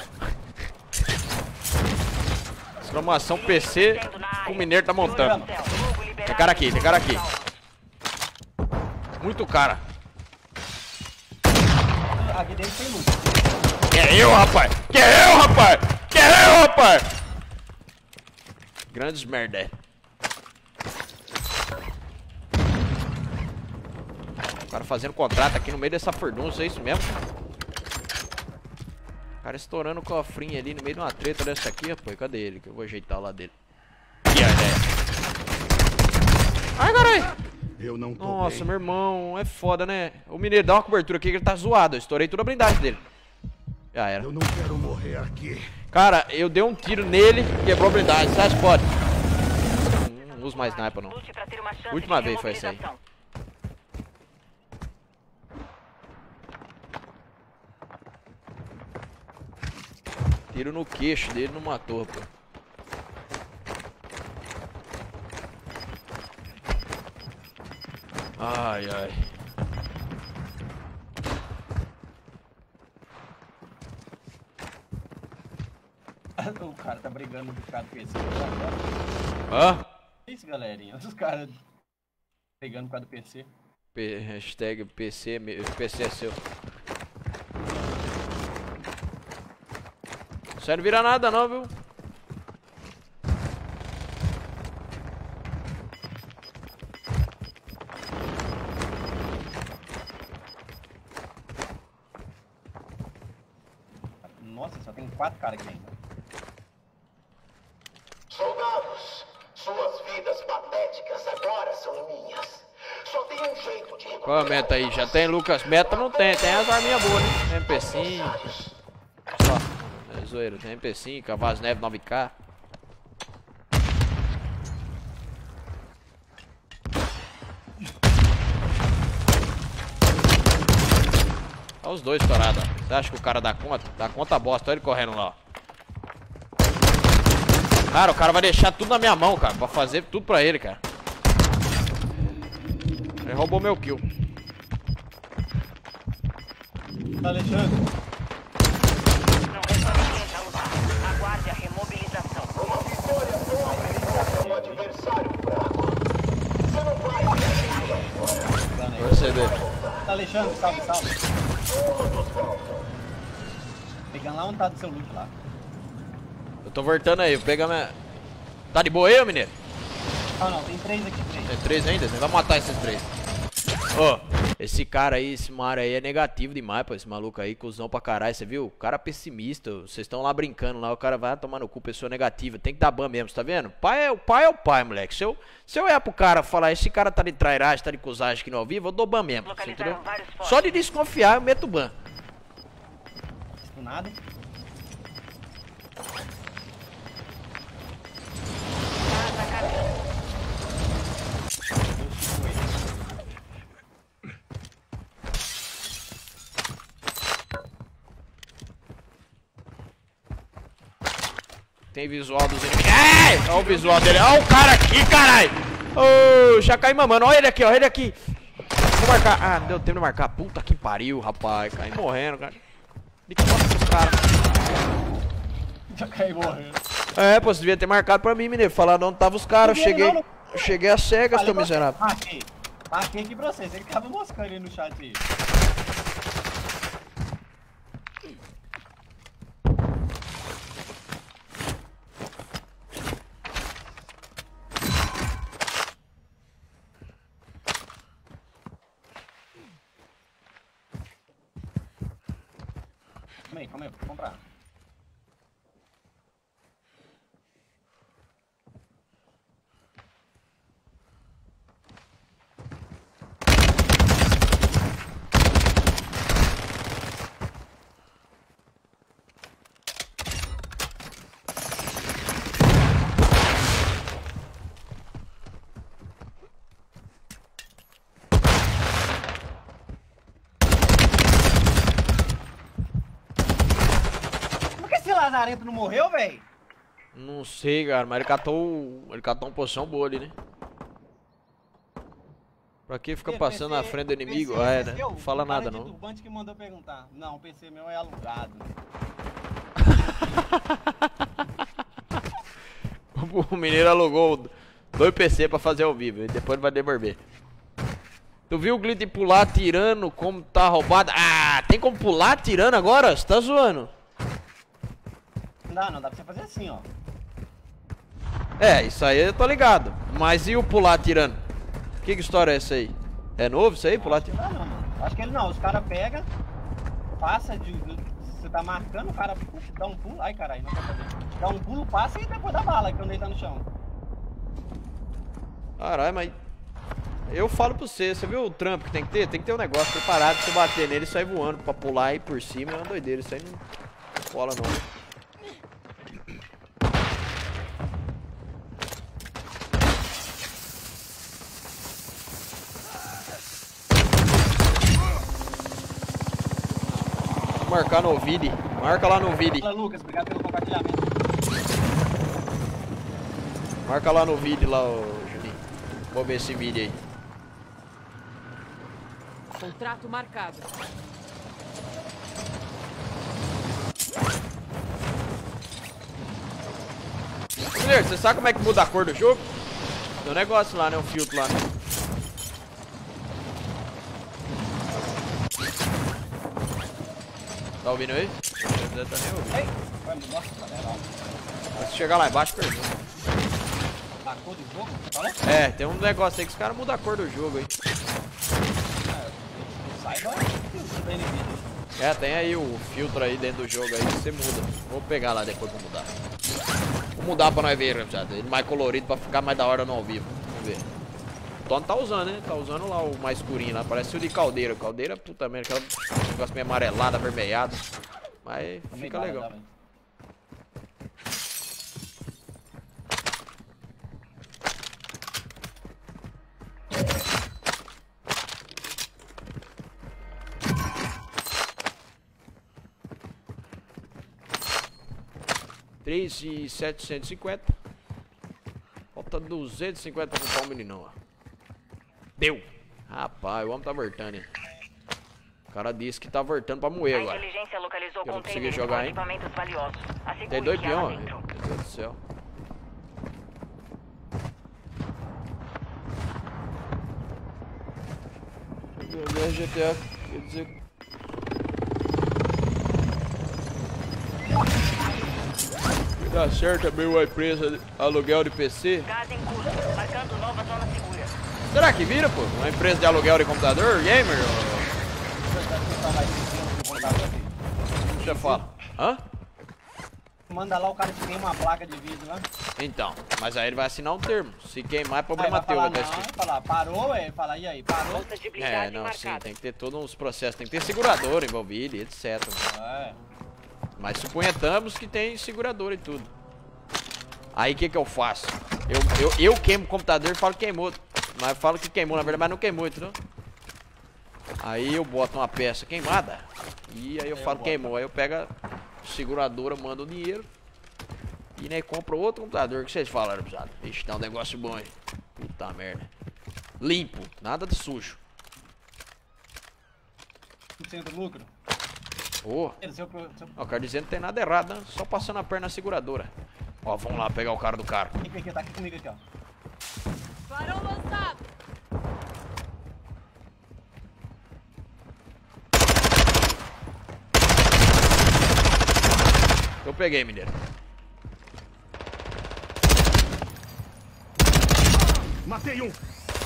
Exclamação P C que o mineiro tá montando. Tem cara aqui, tem cara aqui. Muito cara. Aqui dentro tem luz. Que é eu, rapaz? Que é eu, rapaz? Que é eu, rapaz? Grandes merda. O cara fazendo contrato aqui no meio dessa furdunça, é isso mesmo? O cara estourando o cofrinho ali no meio de uma treta dessa aqui, rapaz. Cadê ele? Que eu vou ajeitar lá dele. Que é, né? Ai, caralho! Eu não tô Nossa, bem. meu irmão, é foda, né? O mineiro, dá uma cobertura aqui que ele tá zoado. Eu estourei toda a blindagem dele. Já era. Eu não quero morrer aqui. Cara, eu dei um tiro nele, quebrou a blindagem. Sai, pode. Não, não uso mais sniper, não. Lute pra ter uma chance Última de vez foi essa aí. remobilização. Tiro no queixo dele, não matou, pô. Ai, ai. O cara tá brigando com o cara do P C. Hã? Que isso, galerinha? Os caras brigando com o cara do P C. P hashtag P C, meu- P C é seu. Isso aí não vira nada não, viu? quatro caras aqui ainda. Soldados, suas vidas patéticas agora são minhas. Só tem um jeito de... Qual é a meta aí? Já tem Lucas Meta? Não tem, tem as arminhas boas, né? Tem M P cinco. Só. É zoeiro, tem M P cinco, Vaz Neve nove K. Olha os dois estourados. Você acha que o cara dá conta? Dá conta bosta. Olha ele correndo lá, ó. Cara, o cara vai deixar tudo na minha mão, cara. Pra fazer tudo pra ele, cara. Ele roubou meu kill. Alexandre. Não resta ninguém pra lutar. Aguarde a remobilização. Uma vitória só um adversário fraco. Você não vai... Vou receber. Alexandre, salve, salve. Pegando lá onde tá do seu loot lá. Eu tô voltando aí, pega minha... Tá de boa aí, mineiro? Ah não, tem três aqui, três. Tem três ainda? Você vai matar esses três. Ô, oh, esse cara aí, esse Mario aí é negativo demais, pô. Esse maluco aí, cuzão pra caralho, você viu? O cara pessimista, vocês estão lá brincando lá, o cara vai tomar no cu, pessoa negativa. Tem que dar ban mesmo, você tá vendo? Pai é, o pai é o pai, moleque. Se eu, se eu olhar pro cara e falar, esse cara tá de trairagem, tá de cuzagem aqui no ao vivo, eu dou ban mesmo, você entendeu? Só de desconfiar, eu meto ban. Do nada. Tem visual dos inimigos. Ai! Olha o visual dele. Olha o cara aqui, caralho. Ô, oh, já cai mamando. Olha ele aqui, olha ele aqui. Vou marcar. Ah, não deu tempo de marcar. Puta que pariu, rapaz. Cai morrendo, cara. De que mostra esse cara? Já cai morrendo. É, pô, você devia ter marcado pra mim, mineiro. Falar onde tava os caras. Eu cheguei. Não, Eu cheguei às cegas, tô miserável. Marquei. Marquei aqui pra vocês. Ele tava moscando aí no chat aí. Calma aí, calma aí, vou comprar. Lazarento não morreu, velho? Não sei, cara, mas ele catou. Ele catou uma posição boa ali, né? Pra que fica passando na frente do inimigo? Ah, é, né? Não fala nada, não. O Turbante que mandou perguntar. Não, o P C meu é alugado. O mineiro alugou dois P C pra fazer ao vivo. E depois ele vai devolver. Tu viu o Glitch pular atirando como tá roubado? Ah, tem como pular atirando agora? Você tá zoando? Não, não, dá pra você fazer assim, ó. É, isso aí eu tô ligado. Mas e o pular atirando? Que, que história é essa aí? É novo isso aí, pular atirando? Não, não, mano. Acho que ele não. Os caras pegam, passa de... Você tá marcando, o cara dá um pulo. Ai, caralho, não vai fazer. Dá um pulo, passa e depois dá bala, quando ele tá no chão. Caralho, mas... Eu falo pra você, você viu o trampo que tem que ter? Tem que ter um negócio preparado pra você bater nele e sair voando pra pular aí por cima. É uma doideira, isso aí não cola não. Marcar no vídeo. Marca lá no vídeo. Fala, Lucas, obrigado pelo compartilhamento. Marca lá no vídeo lá, ô, Juninho. Vou ver esse vídeo aí. Contrato marcado. Mineiro, você sabe como é que muda a cor do jogo? Tem um negócio lá, né? Um filtro lá, né? Tá ouvindo aí? Não tá nem ouvindo. Ei, vai, nossa, galera. Se chegar lá embaixo, perdeu. A cor do jogo? Fala? É, tem um negócio aí que os caras mudam a cor do jogo aí. Saiba, da Nvidia. É, tem aí o filtro aí dentro do jogo aí que você muda. Vou pegar lá depois pra mudar. Vou mudar pra nós ver, rapaziada. Ele mais colorido pra ficar mais da hora no ao vivo. Vamos ver. O Tony tá usando, né? Tá usando lá o mais escurinho lá. Parece o de caldeira. Caldeira, puta merda, aquela negócio meio amarelado, avermelhado. Mas fica legal. três e setecentos e cinquenta. Falta duzentos e cinquenta pra comprar o meninão, ó. Deu! Rapaz, o homem tá voltando, hein? O cara disse que tá voltando pra moer agora. A inteligência localizou Eu não consegui containers jogar, com hein? equipamentos valiosos. Assegure Tem dois que há peão, lá ó. dentro. Meu Deus do céu. G T A, quer dizer... Dá certo também uma empresa de aluguel de P C? Gás em curso, marcando nova zona segura. Será que vira, pô? Uma empresa de aluguel de computador, gamer? Deixa eu falar. Hã? Manda lá o cara que tem uma placa de vídeo lá. Então, mas aí ele vai assinar um termo. Se queimar é Aí problema vai teu, falar, vai não, ter vai falar, parou, é, fala, e aí, parou? Bolsa de É, blindagem não, sim, marcada. tem que ter todos uns processos. Tem que ter seguradora envolvida e etcétera. É. Mas suponhamos que tem seguradora e tudo. Aí o que que eu faço? Eu, eu, eu queimo o computador e falo que queimou. Mas falo que queimou, na verdade, mas não queimou, entendeu? Aí eu boto uma peça queimada. E aí eu falo que queimou. Aí eu pego a seguradora, mando o dinheiro. E né, compro outro computador. O que vocês falaram, pesado? Ixi, tá um negócio bom, hein? Puta merda. Limpo, nada de sujo. cem por cento lucro. Ô, oh. Quero dizer, não tem nada errado, né? Só passando a perna na seguradora. Ó, vamos lá pegar o cara do carro. Aqui, aqui, tá aqui comigo aqui, ó. Farol lançado. Eu peguei, mineiro. Matei um.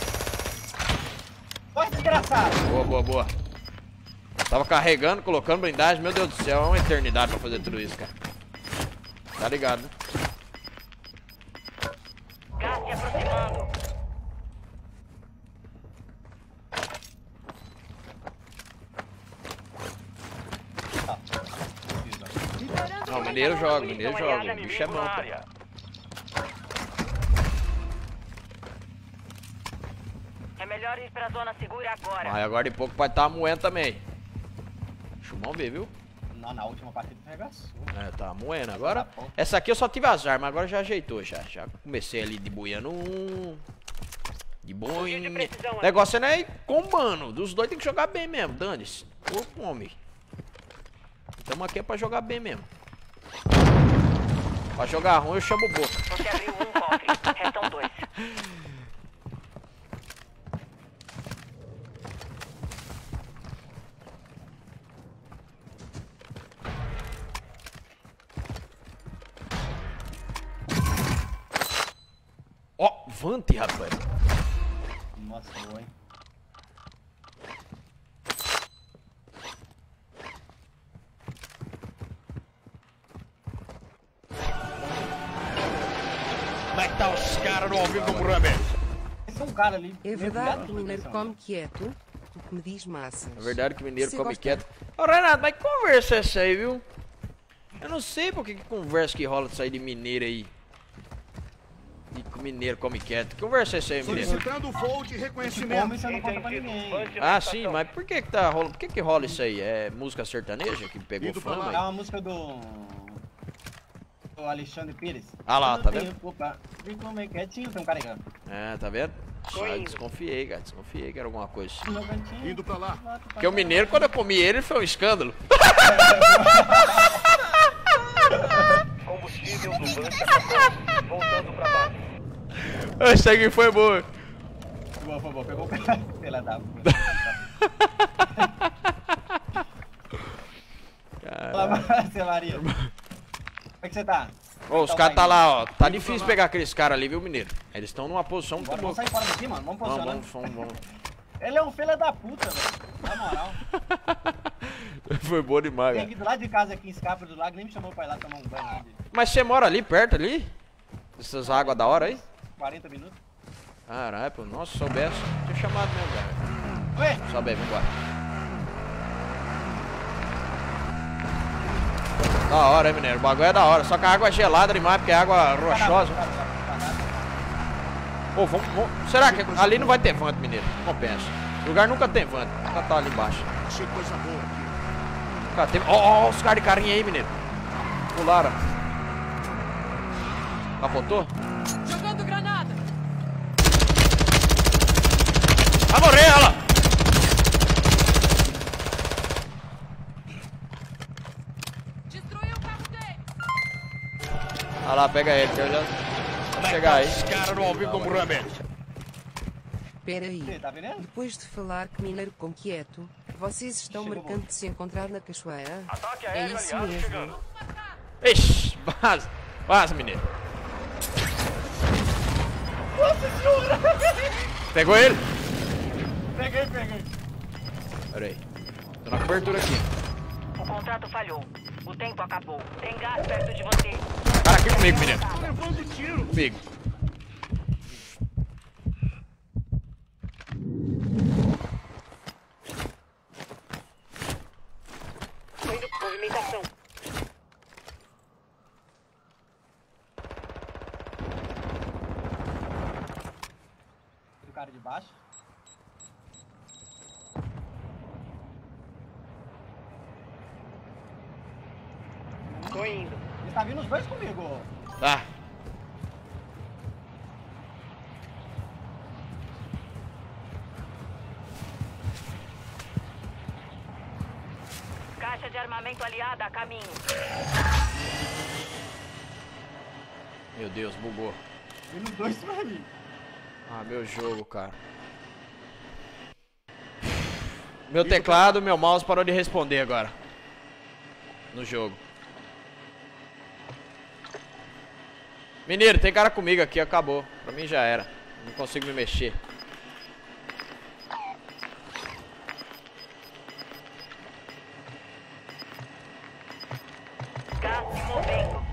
Olha, desgraçado. Boa, boa, boa. Tava carregando, colocando blindagem. Meu Deus do céu, é uma eternidade pra fazer tudo isso, cara. Tá ligado, né? Gás se aproximando. Não, mineiro joga, mineiro joga. O bicho é bom, cara. É melhor ir pra zona segura agora. Mas agora de pouco pode estar moendo também. Chumão ver, viu? Não, na última partida arregaçou. É, tá moendo. Agora, essa aqui eu só tive as armas, agora já ajeitou já. Já comecei ali de buiano um. De boinha. O negócio não é ir combando. Dos dois tem que jogar bem mesmo, dane-se. Ô, homem. Estamos aqui é pra jogar bem mesmo. Pra jogar ruim eu chamo boca. Você abriu um cofre, restam dois. Ó, oh, Vante, rapaz. Nossa, boa, hein? Como é que tá os caras no ao vivo do Murambi? Esse é um cara ali. É verdade que o mineiro come quieto, o que me diz massas. É verdade que o mineiro Você come gosta? quieto. Ô, Renato, mas que conversa é essa aí, viu? Eu não sei por que que conversa que rola disso aí de mineiro aí. De que o mineiro come quieto. Que conversa é essa aí, mineiro? Solicitando voo de reconhecimento. Come, você não conta pra ninguém. Ah, sim, mas por que que tá rolando? Por que que rola isso aí? É música sertaneja que pegou Indo pra fama lá. É aí? uma música do. Do Alexandre Pires. Ah lá, tá vendo? Tempo pra- Vem comer quietinho, tem um cara ligando. É, tá vendo? Só eu desconfiei, cara. Desconfiei que era alguma coisa. No meu cantinho. Indo pra lá. Porque o mineiro, quando eu comi ele, foi um escândalo. Combustível do Vante acabando. Voltando pra base. Essa aqui foi boa. Foi bom, foi bom. Pegou o cara. Sei lá, dá. Fala, Márcia Maria. Como é que você tá? Ô, os caras tá lá, ó. Tá difícil pegar aqueles caras ali, viu, mineiro? Eles estão numa posição muito Bora, boa. vamos sair fora daqui, mano. Vamos Vamos, posicionar. vamos, vamos, vamos. Ele é um filho da puta, velho. Na moral. Foi bom demais, Tem cara. aqui do lado de casa, aqui em Escapa do Lago, nem me chamou pra ir lá tomar um banho. Lá de Mas você mora ali, perto ali? Essas águas da hora aí? quarenta minutos. Caralho, pô. Nossa, se soubesse, tinha chamado mesmo, cara. Ué? Sobe aí, vambora. Da hora, hein, mineiro? O bagulho é da hora. Só que a água é gelada demais, porque é água rochosa. Pô, vamos, vamos. Será que ali não vai ter vento, mineiro? Não pensa. O lugar nunca tem vento. Nunca tá ali embaixo. Achei coisa boa aqui. Nunca tem. Ó, ó, os caras de carinha aí, mineiro. Pularam. Capotou? Jogando granada. Vai morrer ela! Destruiu o carro dele. Olha lá, pega ele, que eu já. Vai chegar aí. Os caras no ao vivo do Murambi. Pera aí. Você tá vendo? Depois de falar que mineiro com quieto, vocês estão Chegou marcando de se encontrar na cachoeira? Ataque É aéreo isso aliado mesmo. chegando. Ixi, vaza. Vaza, mineiro. Nossa senhora! Pegou ele? Peguei, peguei. Pera aí. Tô na cobertura aqui. O contrato falhou. O tempo acabou. Tem gás perto de você. Cara, aqui comigo, mineiro. Tô levando tiro. Comigo. Indo movimentação. O cara de baixo. Tô indo. Ele tá vindo os dois comigo. Tá. Caixa de armamento aliada a caminho. Meu Deus, bugou. Vindo os dois pra mim. Ah, meu jogo, cara. Meu teclado, meu mouse parou de responder agora. No jogo. Mineiro, tem cara comigo aqui, acabou. Pra mim já era. Não consigo me mexer. Gás se movendo.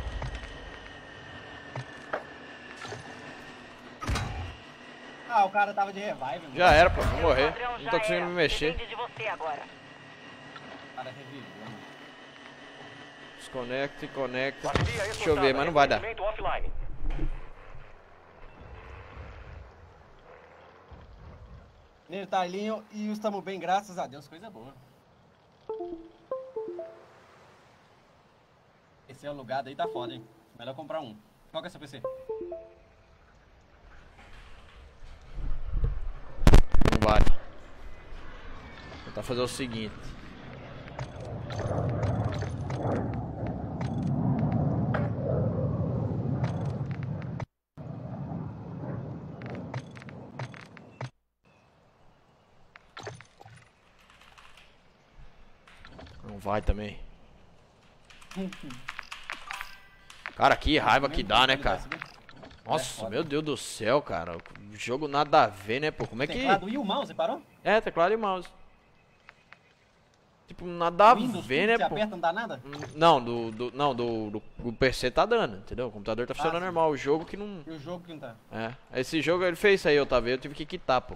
Ah, o cara tava de revive, mano. Já era, pô. Vou morrer. Padrão Não já tô conseguindo era. me mexer. Depende de você agora. O cara reviveu, mano. Desconecta e conecta. Bateria Deixa eu ver, mas não vai dar. reconhecimento offline. Ele tá ali e estamos bem, graças a Deus, coisa boa. Esse alugado aí tá foda, hein? Melhor comprar um. Qual que é seu P C? Não vai. Vou tentar fazer o seguinte. Não vai também. Cara, que raiva que dá, né, cara? Nossa, meu Deus do céu, cara. O jogo nada a ver, né, pô? Como é que... Teclado e o mouse, parou? É, teclado e mouse. Tipo, nada a Windows, ver, tudo né, que você pô? aperta, não dá nada? Não, do, do, não do, do, do P C tá dando, entendeu? O computador tá funcionando sim. normal. O jogo que não... E o jogo que não tá? É, esse jogo ele fez isso aí, Otávio. Eu tive que quitar, pô.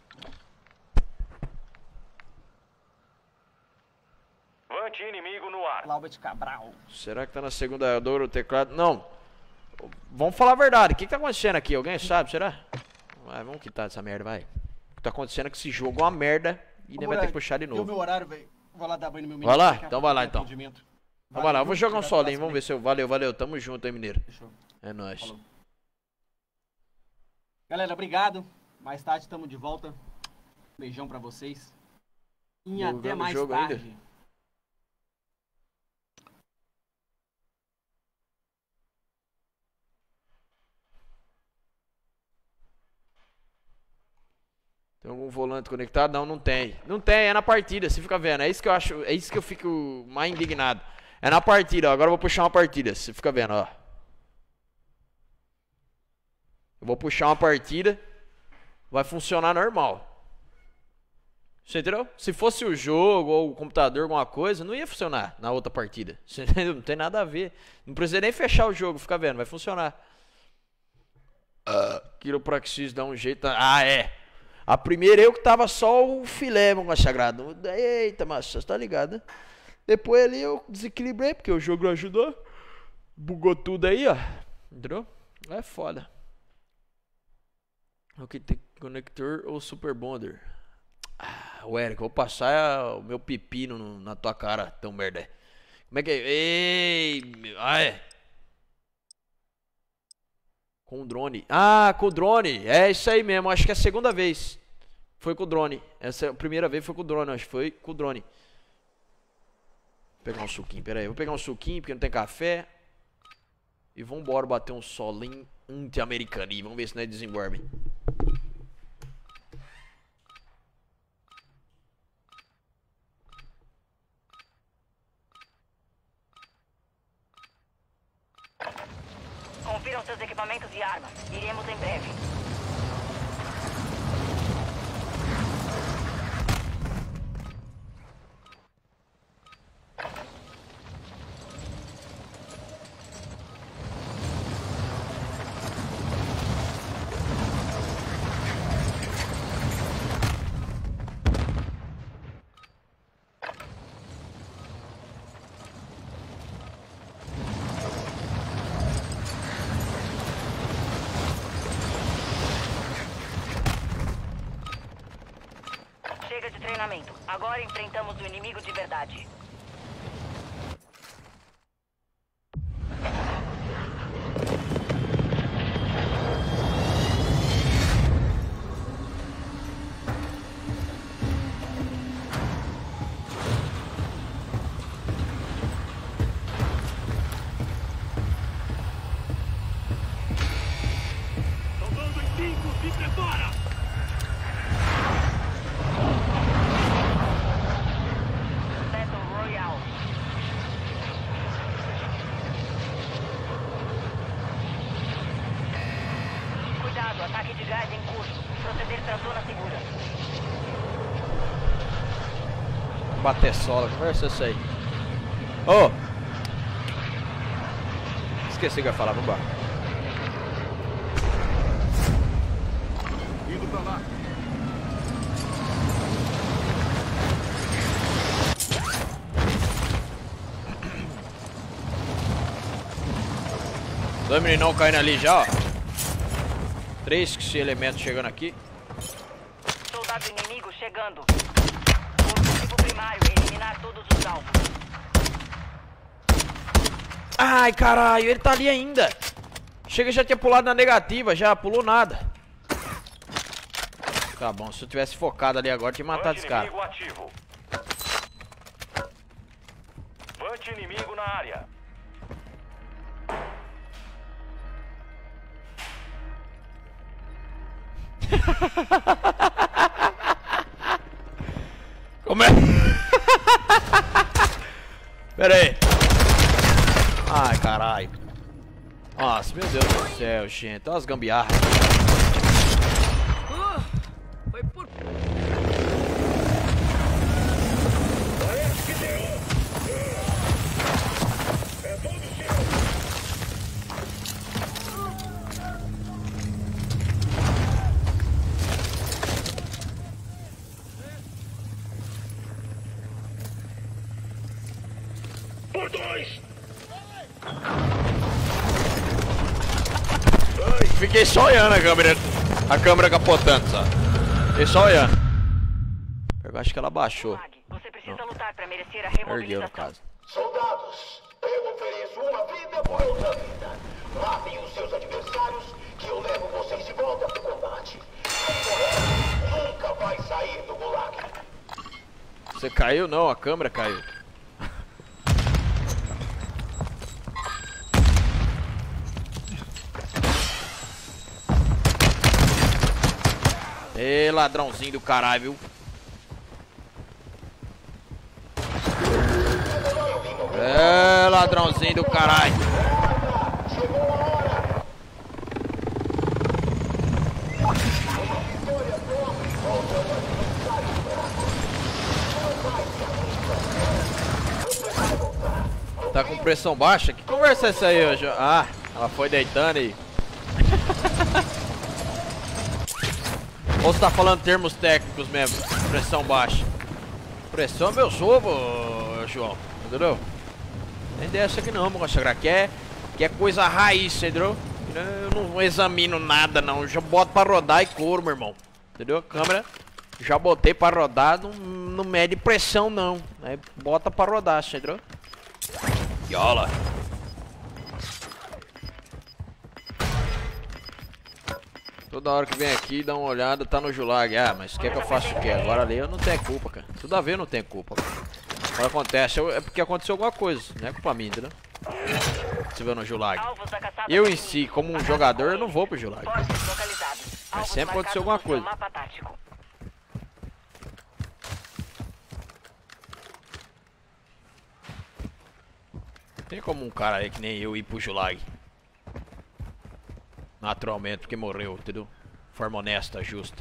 Vante inimigo no ar. Laubert Cabral. Será que tá na segunda dor o teclado? Não. Vamos falar a verdade. O que que tá acontecendo aqui? Alguém sabe, será? Vai, vamos quitar essa merda, vai. O que tá acontecendo é que esse jogo é uma merda e nem vai ter que puxar de Deu novo. meu horário, velho. Vou lá dar banho no meu Vai lá? daqui a Então pouco vai lá, tem então. atendimento. Então vai lá, eu vou Valeu, jogar um obrigado solinho. pela Vamos ver se eu... Valeu, valeu. Tamo junto, hein, mineiro. Fechou. É nóis. Falou. Galera, obrigado. Mais tarde estamos de volta. Beijão pra vocês. E Jogando até mais jogo tarde. ainda? Tem algum volante conectado? Não, não tem. Não tem, é na partida, você fica vendo. É isso que eu acho, é isso que eu fico mais indignado. É na partida, ó. Agora eu vou puxar uma partida, você fica vendo, ó. Eu vou puxar uma partida, vai funcionar normal. Você entendeu? Se fosse o jogo ou o computador, alguma coisa, não ia funcionar na outra partida. Você entendeu? Não tem nada a ver. Não precisa nem fechar o jogo, fica vendo, vai funcionar. Uh, Quiropraxis dá um jeito. Ah, é. A primeira eu que tava só o filé, meu sagrado. Eita, mas você tá ligado, né? Depois ali eu desequilibrei, porque o jogo não ajudou. Bugou tudo aí, ó. Entendeu? É foda. O que tem conector ou super bonder? Ah, o Eric, vou passar o meu pepino no, na tua cara, tão merda. Como é que é? Ei, ah, é. Com o drone. Ah, com o drone. É isso aí mesmo. Acho que é a segunda vez. Foi com o drone. Essa é a primeira vez foi com o drone. Acho que foi com o drone. Vou pegar um suquinho. Pera aí. Vou pegar um suquinho porque não tem café. E vambora bater um solinho anti-americaninho. Vamos ver se não é desemborbe. Confiram seus equipamentos e armas. Iremos em breve. Chega de treinamento. Agora enfrentamos o inimigo de verdade. Soldado em cinco, se prepara! Ataque de gás em curso. Proceder para a zona segura. Bater sola, conversa isso aí. Ô! Oh. Esqueci o que eu ia falar, vambora. Indo pra lá. Dois meninão caindo ali já, ó. Três elementos chegando aqui. Soldado inimigo chegando. Objetivo primário é eliminar todos os alvos. Ai, caralho, ele tá ali ainda. Chega, já tinha pulado na negativa, já pulou nada. Tá bom, se eu tivesse focado ali agora, tinha matado esse cara. Inimigo ativo. Vante inimigo na área. Como é? Pera aí. Ai, caralho. Nossa, meu Deus do céu, gente. Olha as gambiarras. Uh, foi por... Por dois! Fiquei só olhando a câmera. A câmera capotando, só. Fiquei só olhando. Eu acho que ela baixou. Você precisa lutar para merecer a Ergueu, no remobilização. caso. Soldados, eu ofereço uma vida por outra vida. Matem os seus adversários, que eu levo vocês de volta pro combate. Quem morrer nunca vai sair do gulag. Você caiu? Não, a câmera caiu. Ê, ladrãozinho do caralho, viu? É, ladrãozinho do caralho. Tá com pressão baixa? Que conversa é essa aí hoje? Ah, ela foi deitando aí. Ou você tá falando termos técnicos mesmo? Pressão baixa. Pressão é meu sogro, João. Entendeu? Nem dessa aqui não, meu chegar aqui é, que é coisa raiz, entendeu? Eu não examino nada não. Eu já boto pra rodar e couro, meu irmão. Entendeu? A câmera já botei pra rodar, não, não mede pressão não. Aí bota pra rodar, entendeu? Yola. Toda hora que vem aqui, dá uma olhada, tá no Julag. Ah, mas quer que eu faça o quê? Agora ali eu não tenho culpa, cara. Tudo a ver, eu não tenho culpa. Agora acontece, é porque aconteceu alguma coisa. Não é culpa minha, entendeu? Você vê no Julag. Eu em si, como um jogador, eu não vou pro Julag. Mas sempre aconteceu alguma coisa. Tem como um cara aí que nem eu ir pro Julag. Naturalmente, porque morreu, entendeu? Forma honesta, justa.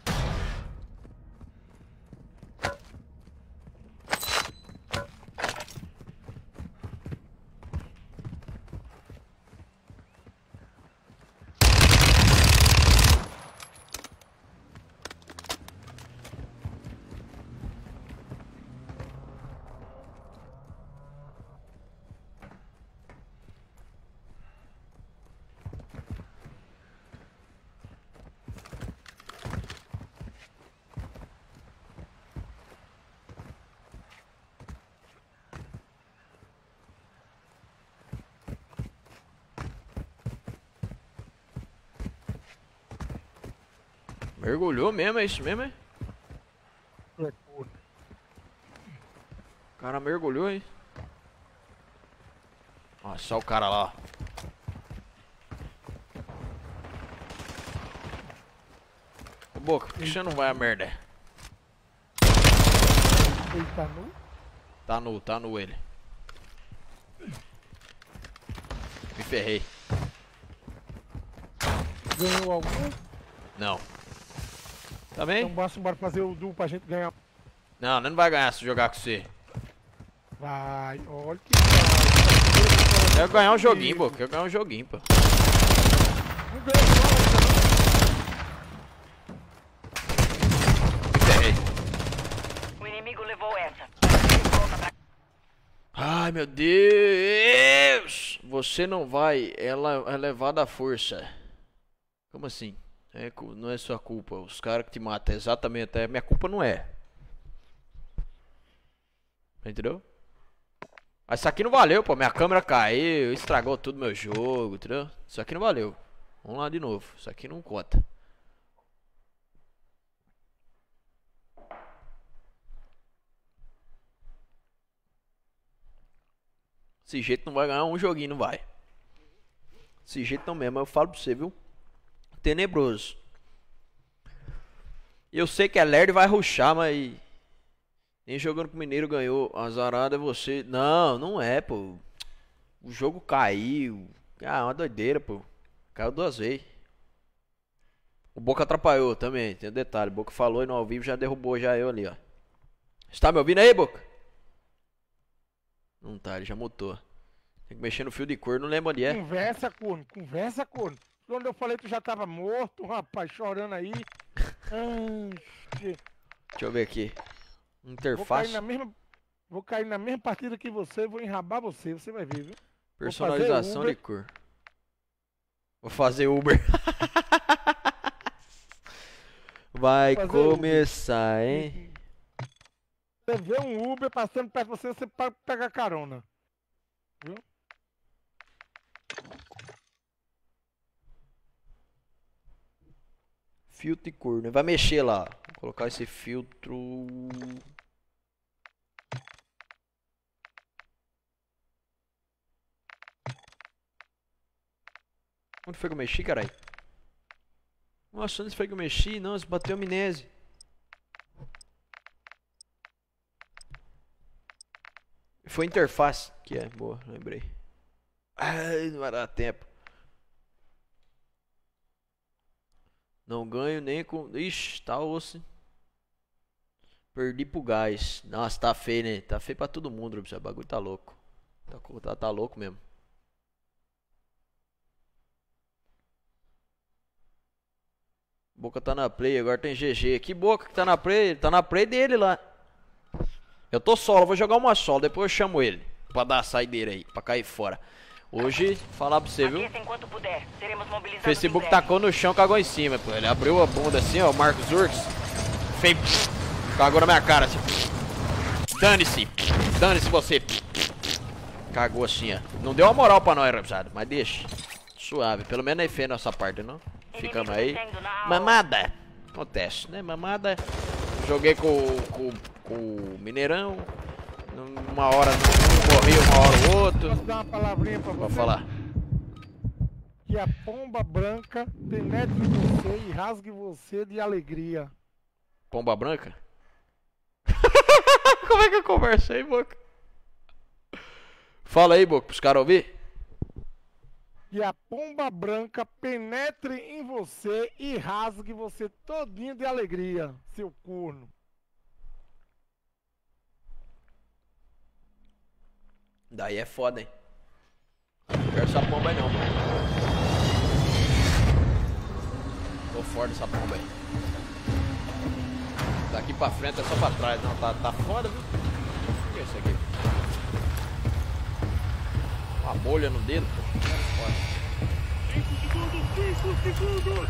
Mergulhou mesmo, é isso mesmo, é? O cara mergulhou, hein? Ó, só o cara lá. Ô Boca, por que você não vai a merda? Ele tá nu? Tá nu, tá nu ele. Me ferrei. Ganhou algum? Não. Também? Então basta embora fazer o duo pra gente ganhar. Não, não vai ganhar se jogar com você. Vai, olha que Eu quero ganhar um joguinho, pô. Eu quero ganhar um joguinho, pô. Não ganhou Me ferrei. O inimigo levou essa. Ai, meu Deus! Você não vai. Ela é levada à força. Como assim? É, não é sua culpa. Os caras que te matam, exatamente. É, minha culpa não é. Entendeu? Mas isso aqui não valeu, pô. Minha câmera caiu, estragou tudo meu jogo, entendeu? Isso aqui não valeu. Vamos lá de novo. Isso aqui não conta. Desse jeito não vai ganhar um joguinho, não vai. Desse jeito não mesmo, eu falo pra você, viu? Tenebroso. Eu sei que é lerdo e vai rushar, mas... Nem jogando com o Mineiro ganhou. Azarado é você. Não, não é, pô. O jogo caiu. Ah, uma doideira, pô. Caiu duas vezes. O Boca atrapalhou também, tem um detalhe. O Boca falou e no ao vivo já derrubou já eu ali, ó. Está me ouvindo aí, Boca? Não tá, ele já mutou. Tem que mexer no fio de cor, não lembro onde é. Conversa, corno, conversa, corno. Quando eu falei que tu já tava morto, rapaz, chorando aí. Ai, Deixa eu ver aqui. Interface. Vou cair na mesma, vou cair na mesma partida que você, vou enrabar você, você vai ver, viu? Personalização de cor. Vou fazer Uber. Vai fazer começar, Uber. Hein? Você vê um Uber passando perto de você, você pega carona. Viu? Filtro de cor, né? Vai mexer lá. Vou colocar esse filtro. Onde foi que eu mexi, caralho? Nossa, onde foi que eu mexi? Não, você bateu amnésia. Foi interface. Que é, boa, lembrei. Ai, não vai dar tempo. Não ganho nem com... Ixi, tá osso. Perdi pro gás. Nossa, tá feio, né? Tá feio pra todo mundo, o bagulho tá louco. Tá, tá, tá louco mesmo. Boca tá na play, agora tem G G. Que Boca que tá na play? Tá na play dele lá. Eu tô solo, vou jogar uma solo, depois eu chamo ele. Pra dar a saideira aí, pra cair fora. Hoje, falar pra você, viu? Puder, Facebook tacou no chão, cagou em cima, pô. Ele abriu a bunda assim, ó, o Marcos Urx. Fez... Cagou na minha cara, assim. Dane-se. Dane-se você. Cagou assim, ó. Não deu uma moral pra nós, rapaziada, mas deixa. Suave, pelo menos aí fez nossa parte, não? Ficamos aí. Mamada. Acontece, né? Mamada. Joguei com, com, com o Mineirão. Uma hora um morreu, uma hora o outro. Posso dar uma palavrinha pra você? Vou falar. Que a pomba branca penetre em você e rasgue você de alegria. Pomba branca? Como é que eu converso aí, Boca? Fala aí, Boca, pros caras ouvir. Que a pomba branca penetre em você e rasgue você todinho de alegria, seu corno. Daí é foda, hein? Não quero essa pomba aí não, mano. Tô fora dessa pomba aí. Daqui pra frente é só pra trás. Não, tá, tá foda, viu? O que é isso aqui? Uma bolha no dedo, pô. cinco segundos, cinco segundos!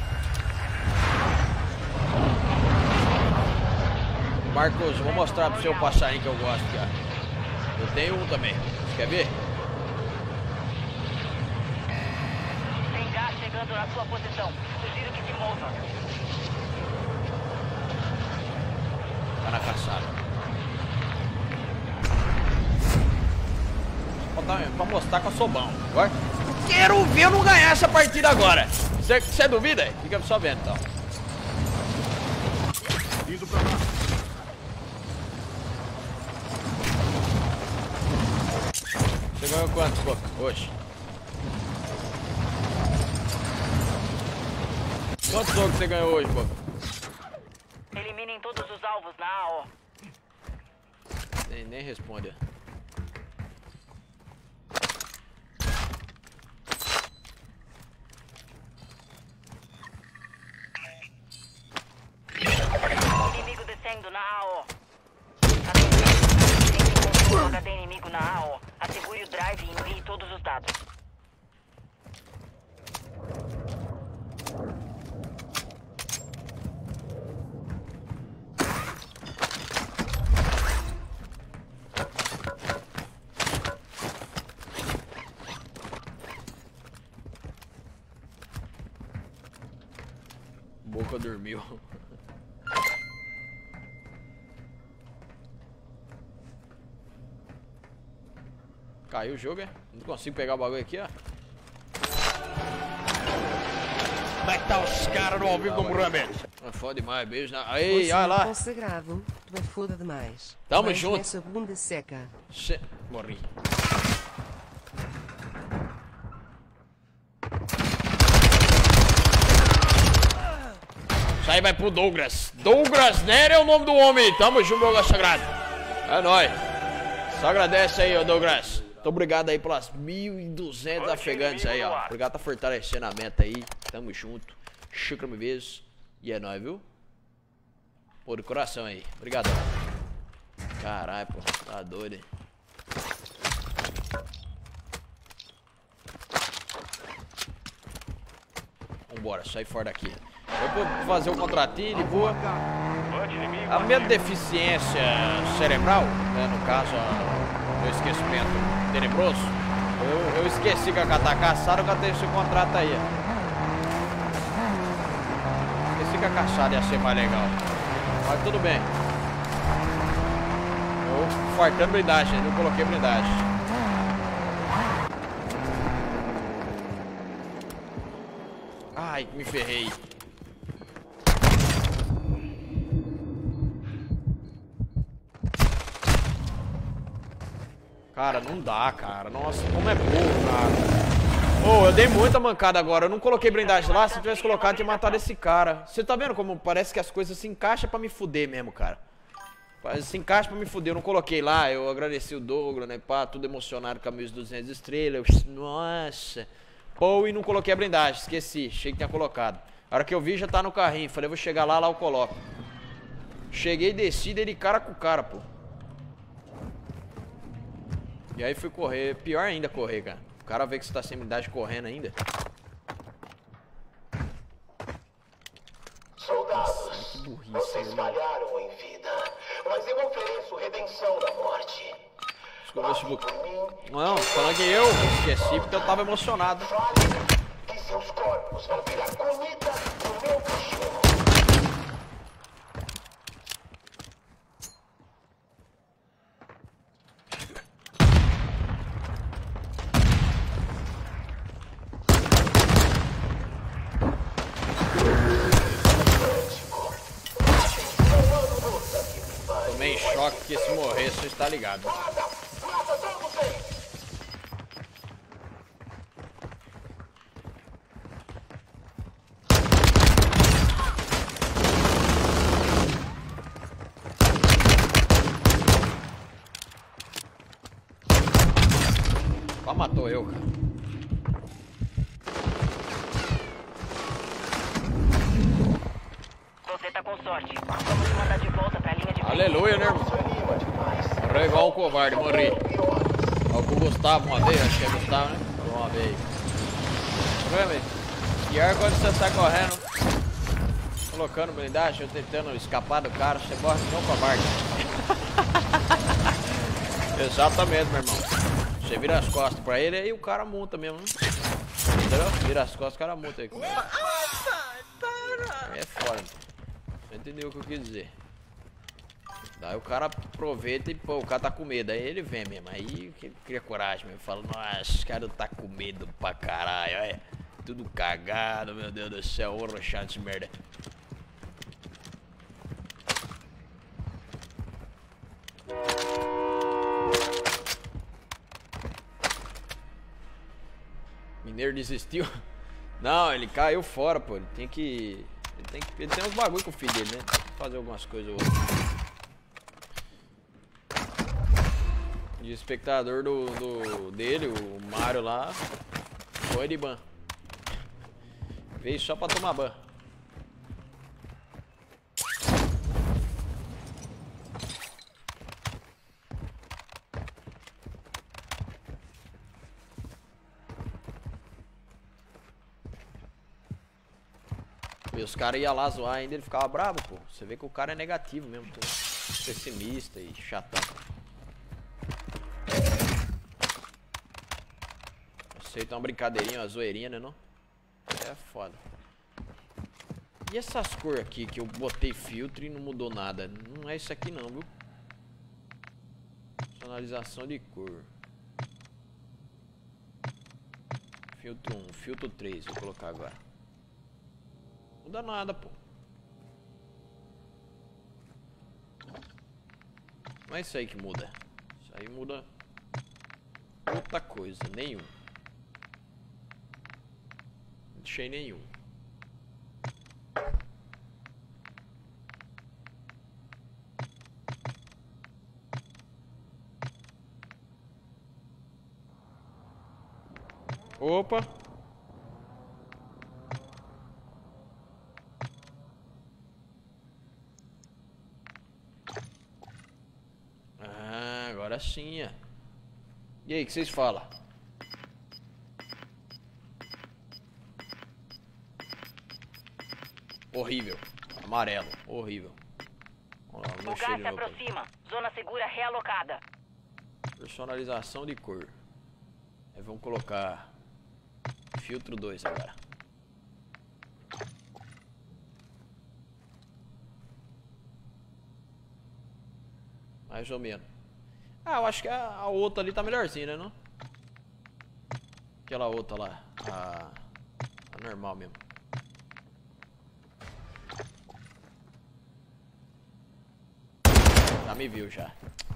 Marcos, vou mostrar pro seu passarinho que eu gosto, cara. Eu tenho um também. Você quer ver? Tem gás chegando na sua posição. Sugiro que se mova. Tá na caçada. Pra mostrar que eu sou bom. Agora, quero ver eu não ganhar essa partida agora. Você duvida? Fica só vendo então. Indo pra lá. Você ganhou quantos, pô? Hoje? Quantos jogos você ganhou hoje, pô? Eliminem todos os alvos na A O. Nem, nem responde. Inimigo descendo na A O. Tem um H D inimigo na A O. Assegure o drive e envie todos os dados. Boca dormiu. Caiu o jogo, é? Não consigo pegar o bagulho aqui, ó. Como é que tá os caras no ao vivo como Ramel? É foda demais, beijo na... Aí, Você olha lá. consagrado, tu é foda demais. Tamo Mas junto. Essa bunda seca. Che... Morri. Isso aí vai pro Douglas. Douglas Nery é o nome do homem. Tamo junto, Douglas Sagrado. É nóis. Só agradece aí, ô Douglas. Muito obrigado aí pelas mil e duzentos afegantes aí, ó. Obrigado por fortalecendo a meta aí. Tamo junto. Shukram vezes. E é nóis, viu? Pô, de coração aí. Obrigadão. Caralho, pô. Tá doido, hein? Vambora, sai fora daqui. Eu vou fazer o contratinho de boa. A minha deficiência cerebral, né, no caso, o meu esquecimento tenebroso, eu, eu esqueci que a tá caçada, eu catei esse contrato aí. Esqueci que a caçada ia ser mais legal. Mas tudo bem. Eu fartando blindagem, não coloquei blindagem. Ai, me ferrei. Cara, não dá, cara. Nossa, como é burro, cara. Ô, oh, eu dei muita mancada agora. Eu não coloquei blindagem lá. Se eu tivesse colocado, tinha matado esse cara. Você tá vendo como parece que as coisas se encaixam pra me fuder mesmo, cara? Faz encaixe pra me fuder, eu não coloquei lá. Eu agradeci o Douglas, né? Pá, tudo emocionado com a mil e duzentas estrelas. Eu, nossa. Pô, e não coloquei a blindagem, esqueci. Achei que tinha colocado. A hora que eu vi já tá no carrinho. Falei, vou chegar lá, lá eu coloco. Cheguei, desci, dei de cara com o cara, pô. E aí fui correr. Pior ainda correr, cara. O cara vê que você tá sem blindagem correndo ainda. Soldados, que burrice, vocês né, falharam em vida, mas eu ofereço redenção da morte. Não, falando que eu esqueci porque eu tava emocionado. E seus corpos vão virar comida do meu cachorro. Tomei em choque porque se morrer você está ligado. Só matou eu, cara. Você tá com sorte. Vamos te mandar de volta pra linha de... Aleluia, né, irmão? Morreu igual um covarde, morri. Olha com o Gustavo uma vez, acho que é Gustavo, né? Falou uma vez. Tá vendo? Pior quando você sai correndo, colocando blindagem, eu tentando escapar do cara, você morre igual um covarde. Exatamente, meu irmão. Você vira as costas pra ele e o cara multa mesmo, né? Entendeu? Vira as costas, o cara multa aí. É foda. Você entendeu o que eu quis dizer? Daí o cara aproveita e, pô, o cara tá com medo. Aí ele vem mesmo. Aí ele cria coragem mesmo. Fala, nossa, esse cara tá com medo pra caralho. Olha, tudo cagado, meu Deus do céu. Ô, roxado de merda. Mineiro desistiu? Não, ele caiu fora, pô. Ele tem que... Ele tem, que... ele tem uns bagulho com o filho dele, né? Tem que fazer algumas coisas ou outras. E o espectador do, do, dele, o Mário lá, foi de ban. Veio só pra tomar ban. E os caras iam lá zoar ainda, ele ficava bravo, pô. Você vê que o cara é negativo mesmo, pô. Pessimista e chatão. Aceita uma brincadeirinha, uma zoeirinha, né não? É foda. E essas cores aqui que eu botei filtro e não mudou nada? Não é isso aqui não, viu? Personalização de cor. Filtro um, filtro três, vou colocar agora. Não muda nada, pô. Não é isso aí que muda. Isso aí muda outra coisa, nenhum. Não deixei nenhum. Opa! Ah, agora sim, é. E aí, o que vocês falam? Horrível. Amarelo. Horrível. Vamos lá, vamos O gás se aproxima. Zona segura realocada. Personalização de cor. Aí vamos colocar filtro dois agora. Mais ou menos. Ah, eu acho que a, a outra ali tá melhorzinha, né, não? Aquela outra lá. A, a normal mesmo. Já me viu já.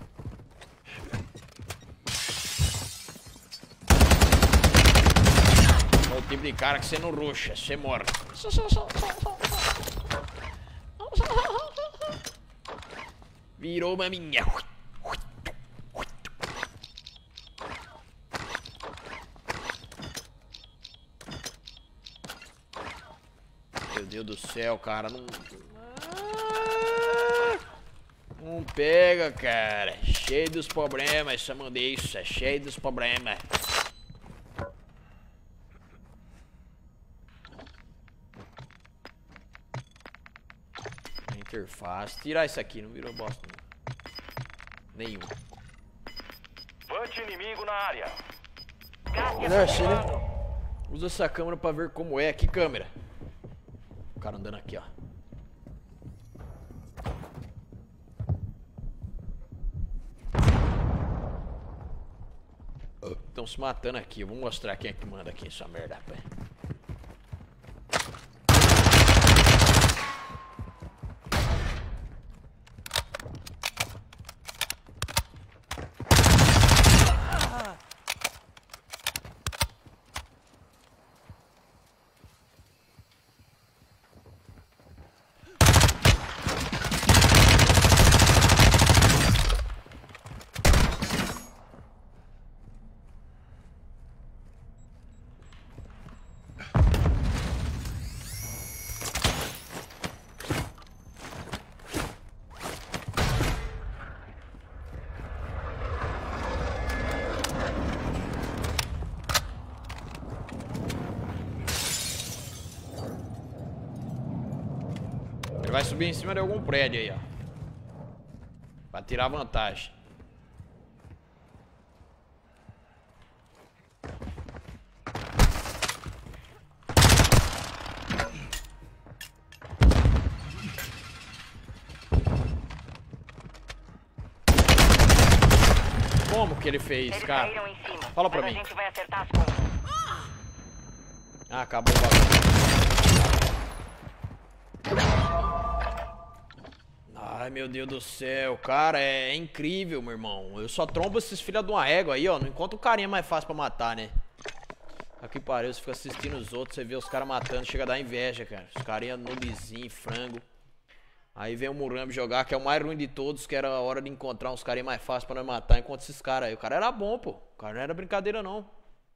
É o tipo de cara que você não ruxa, você morre. Virou maminha. Meu Deus do céu, cara. Não... Não pega, cara. Cheio dos problemas, chamam disso. É cheio dos problemas. Interface. Tirar isso aqui, não virou bosta. Não. Nenhum. Vante inimigo na área. Desce, né? Usa essa câmera pra ver como é. Que câmera? O cara andando aqui, ó. Estão se matando aqui. Eu vou mostrar quem é que manda aqui essa merda, rapaz. Vai subir em cima de algum prédio aí, ó. Pra tirar vantagem. Como que ele fez, Eles cara? caíram em cima, Fala pra mas mim. a gente vai acertar as contas. Ah, acabou o bagulho. Ai, meu Deus do céu, cara, é, é incrível, meu irmão. Eu só trombo esses filha de uma égua aí, ó. Não encontro um carinha mais fácil pra matar, né? Aqui pariu, você fica assistindo os outros, você vê os caras matando, chega a dar inveja, cara. Os carinha noobzinho, frango. Aí vem o Murambi jogar, que é o mais ruim de todos, que era a hora de encontrar uns carinha mais fáceis pra nós matar. Enquanto esses caras aí, o cara era bom, pô. O cara não era brincadeira, não.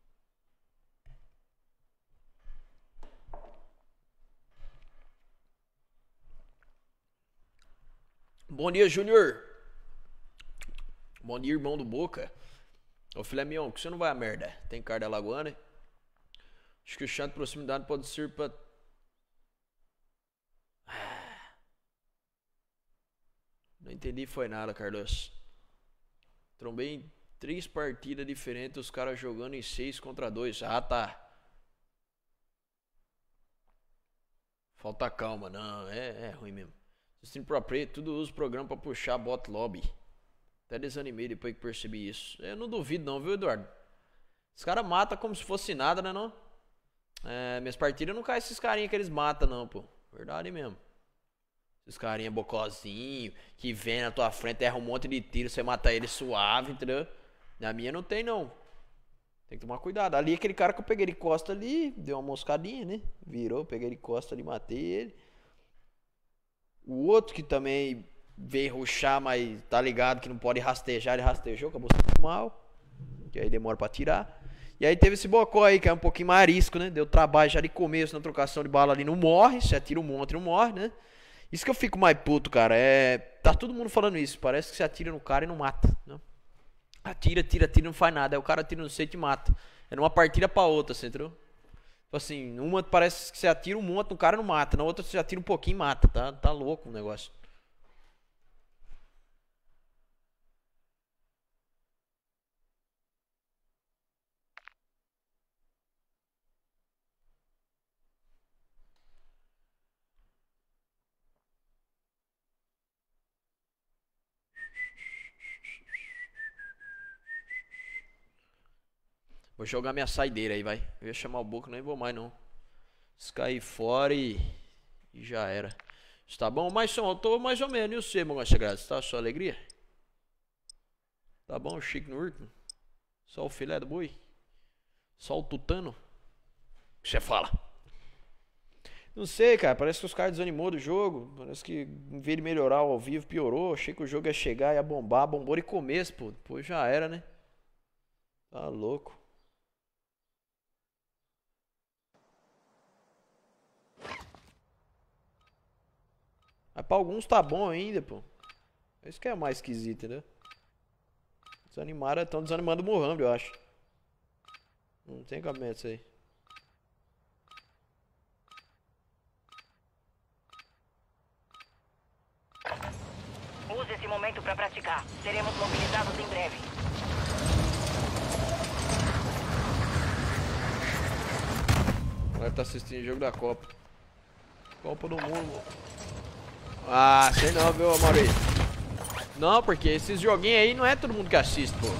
Bom dia, Júnior. Bom dia, irmão do Boca. Ô, filé mignon, que você não vai a merda? Tem cara da Lagoana? Acho que o chão de proximidade pode ser pra... Não entendi foi nada, Carlos. Trombei em três partidas diferentes, os caras jogando em seis contra dois. Ah, tá. Falta calma, não, é, é ruim mesmo. Stream Pro Play, tudo usa o programa pra puxar bot lobby. Até desanimei depois que percebi isso. Eu não duvido não, viu, Eduardo? Os caras matam como se fosse nada, né não? É, minhas partidas não caem esses carinha que eles matam não, pô. Verdade mesmo. Esses carinha bocozinho, que vem na tua frente, erra um monte de tiro, você mata ele suave, entendeu? Na minha não tem não. Tem que tomar cuidado. Ali aquele cara que eu peguei de costa ali, deu uma moscadinha, né? Virou, peguei de costa ali, matei ele. O outro que também veio rushar, mas tá ligado que não pode rastejar, ele rastejou, acabou sendo mal. Que aí demora pra tirar. E aí teve esse bocó aí, que é um pouquinho mais arisco, né? Deu trabalho já de começo na trocação de bala ali, não morre. Se atira um monte, não morre, né? Isso que eu fico mais puto, cara. É. Tá todo mundo falando isso. Parece que você atira no cara e não mata, né? Atira, tira, tira, não faz nada. Aí o cara atira no você e te mata. É numa partida pra outra, você entendeu? Tipo assim, uma parece que você atira um monte, no cara não mata. Na outra você atira um pouquinho e mata. Tá, tá louco o negócio. Vou jogar minha saideira aí, vai. Eu ia chamar o Boca, nem vou mais não. Se cair fora e... e já era. Está bom? Mas só, eu tô mais ou menos. E você, meu sagrado? Tá só alegria? Tá bom, chique no último? Só o filé do boi? Só o tutano? O que você fala? Não sei, cara. Parece que os caras desanimou do jogo. Parece que em vez de melhorar ao vivo, piorou. Achei que o jogo ia chegar, ia bombar. Bombou de começo, pô. Depois já era, né? Tá louco. Mas pra alguns tá bom ainda, pô. Isso que é mais esquisito, entendeu? Desanimaram, estão desanimando o Mohamed, eu acho. Não tem cabimento isso aí. Use esse momento para praticar. Seremos mobilizados em breve. Agora tá assistindo o jogo da Copa. Copa do Mundo. Ah, sei não, viu, Maurício? Não, porque esses joguinhos aí não é todo mundo que assiste, pô.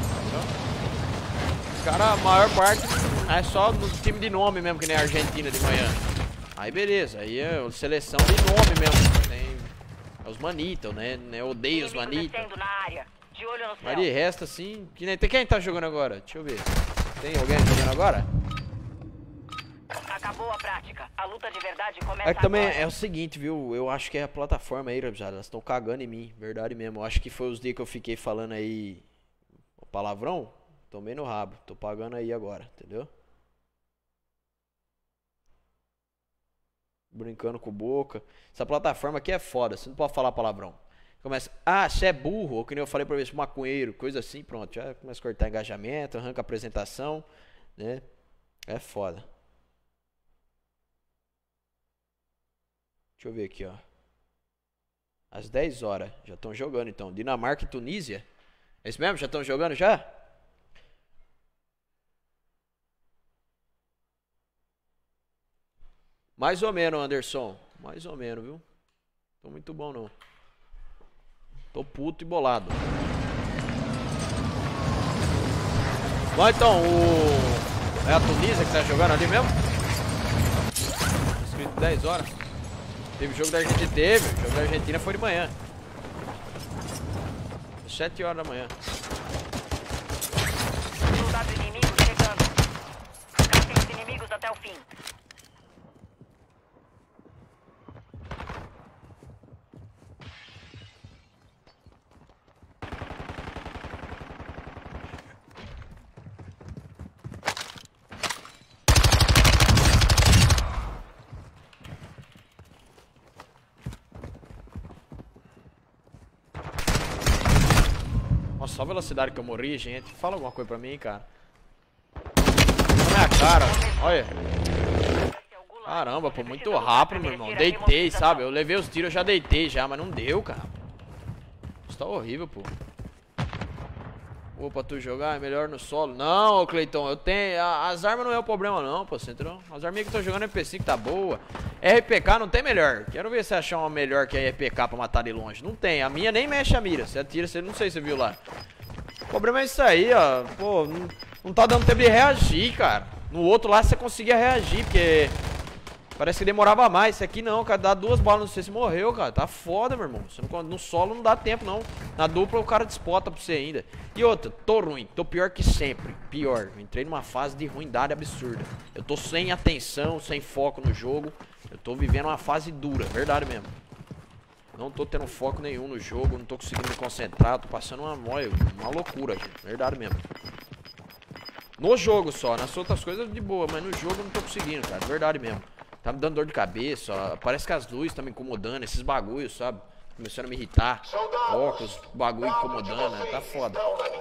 Os caras, a maior parte é só no time de nome mesmo, que nem a Argentina de manhã. Aí beleza, aí é seleção de nome mesmo. Tem os manitas, né? Eu odeio os manitas. Mas de resto, assim, que nem... Tem quem tá jogando agora? Deixa eu ver. Tem alguém jogando agora? Acabou a prática. A luta de verdade começa É que também agora. é o seguinte, viu? Eu acho que é a plataforma aí, rapaziada. Elas estão cagando em mim, verdade mesmo. Eu acho que foi os dias que eu fiquei falando aí palavrão. Tomei no rabo. Tô pagando aí agora, entendeu? Brincando com boca. Essa plataforma aqui é foda. Você não pode falar palavrão. Começa, ah, você é burro. Ou que nem eu falei pra ver, maconheiro, coisa assim, pronto. Já começa a cortar engajamento, arranca a apresentação, né? É foda. Deixa eu ver aqui, ó. Às dez horas. Já estão jogando, então. Dinamarca e Tunísia. É isso mesmo? Já estão jogando já? Mais ou menos, Anderson. Mais ou menos, viu? Tô muito bom, não. Tô puto e bolado. Bom, então, o... É a Tunísia que tá jogando ali mesmo? Escrito dez horas. Teve jogo da Argentina, teve. O jogo da Argentina foi de manhã. sete horas da manhã. Soldado inimigo chegando. Catem os inimigos até o fim. Nossa, só a velocidade que eu morri, gente. Fala alguma coisa pra mim, cara. Na minha cara, olha. Caramba, pô, muito rápido, meu irmão. Deitei, sabe? Eu levei os tiros, eu já deitei já, mas não deu, cara. Isso tá horrível, pô. Opa, tu jogar é melhor no solo. Não, ô Cleiton, eu tenho... As armas não é o problema não, pô, você entrou? As arminhas que eu tô jogando é P cinco tá boa. R P K não tem melhor. Quero ver se achar uma melhor que a R P K pra matar de longe. Não tem, a minha nem mexe a mira. Você atira, você não sei se você viu lá. O problema é isso aí, ó. Pô, não, não tá dando tempo de reagir, cara. No outro lá você conseguia reagir, porque... Parece que demorava mais. Esse aqui não, cara. Dá duas balas, não sei se morreu, cara. Tá foda, meu irmão. Você não, no solo não dá tempo, não. Na dupla o cara despota pra você ainda. E outra, tô ruim. Tô pior que sempre. Pior. Eu entrei numa fase de ruindade absurda. Eu tô sem atenção, sem foco no jogo. Eu tô vivendo uma fase dura. Verdade mesmo. Não tô tendo foco nenhum no jogo. Não tô conseguindo me concentrar. Tô passando uma moia. Uma loucura, gente. Verdade mesmo. No jogo só. Nas outras coisas de boa. Mas no jogo eu não tô conseguindo, cara. Verdade mesmo. Tá me dando dor de cabeça, ó. Parece que as luzes estão me incomodando, esses bagulhos, sabe? Começando a me irritar. Óculos, bagulho incomodando, né? Tá foda.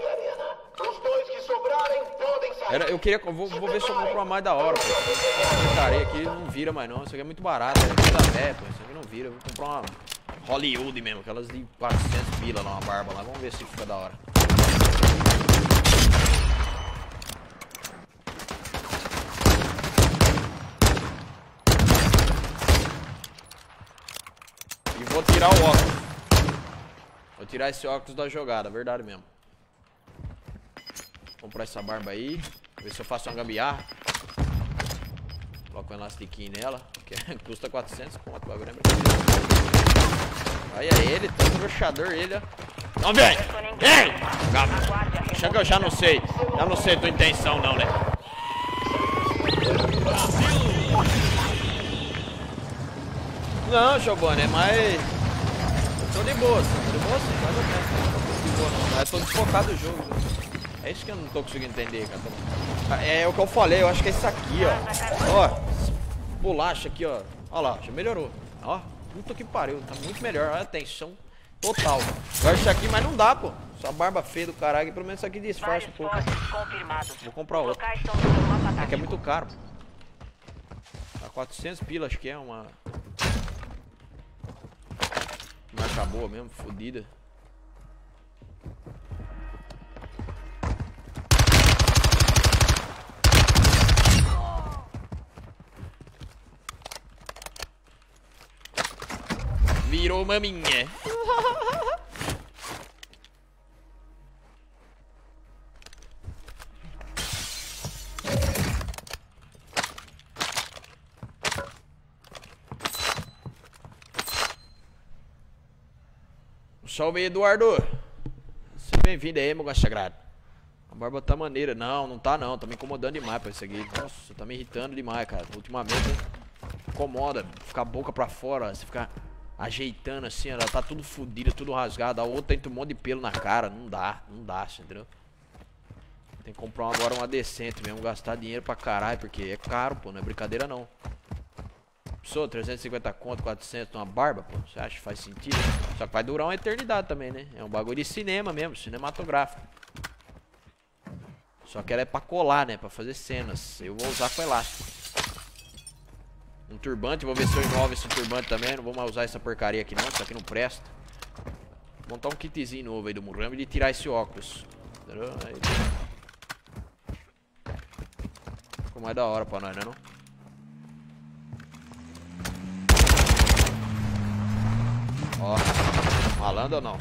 Era, eu queria, vou, vou ver se eu compro uma mais da hora, pô. Essa carinha aqui não vira mais não, isso aqui é muito barato, é da pé, pô. Isso aqui não vira, eu vou comprar uma Hollywood mesmo, aquelas de quatrocentos pila lá, uma barba lá. Vamos ver se fica da hora. Vou tirar o óculos. Vou tirar esse óculos da jogada, verdade mesmo. Vou comprar essa barba aí. Ver se eu faço uma gambiarra. Coloco um elastiquinho nela. Que custa quatrocentos conto. Bagulho é olha ele, todo roxador ele, ó. Não vem! Vem! Acha que eu já não sei. Já não sei a tua intenção não, né? Não, Giovanni, é mais... Eu tô de boa, tô de boa sim, mais ou menos. Não tô de boa não, mas tô desfocado do jogo. É isso que eu não tô conseguindo entender, cara. É o que eu falei, eu acho que é isso aqui, ó. Ó, bolacha aqui, ó. Ó lá, já melhorou. Ó, puta que pariu, tá muito melhor. Olha a tensão total. Agora isso aqui, mas não dá, pô. Essa barba feia do caralho, pelo menos isso aqui disfarça um pouco. Vou comprar outro. É que é muito caro. Tá quatrocentos pila, acho que é uma... Marca boa mesmo, fodida. Virou maminha. Salve, Eduardo. Seja bem-vindo aí, meu gosto sagrado. A barba tá maneira. Não, não tá não. Tá me incomodando demais pra isso aqui. Nossa, tá me irritando demais, cara. Ultimamente, incomoda. Ficar a boca pra fora. Você ficar ajeitando assim, ela tá tudo fodida, tudo rasgado. A outra tem um monte de pelo na cara. Não dá, não dá, entendeu? Tem que comprar agora uma decente mesmo. Gastar dinheiro pra caralho, porque é caro, pô. Não é brincadeira não. Pessoa, trezentos e cinquenta conto, quatrocentos numa barba, pô. Você acha que faz sentido? Só que vai durar uma eternidade também, né? É um bagulho de cinema mesmo, cinematográfico. Só que ela é pra colar, né? Pra fazer cenas. Eu vou usar com elástico. Um turbante, vou ver se eu inovo esse turbante também. Não vou mais usar essa porcaria aqui não, isso aqui não presta. Vou montar um kitzinho novo aí do Murambi e tirar esse óculos. Entendeu? Aí... Ficou mais da hora pra nós, né não? Ó, malandro ou não?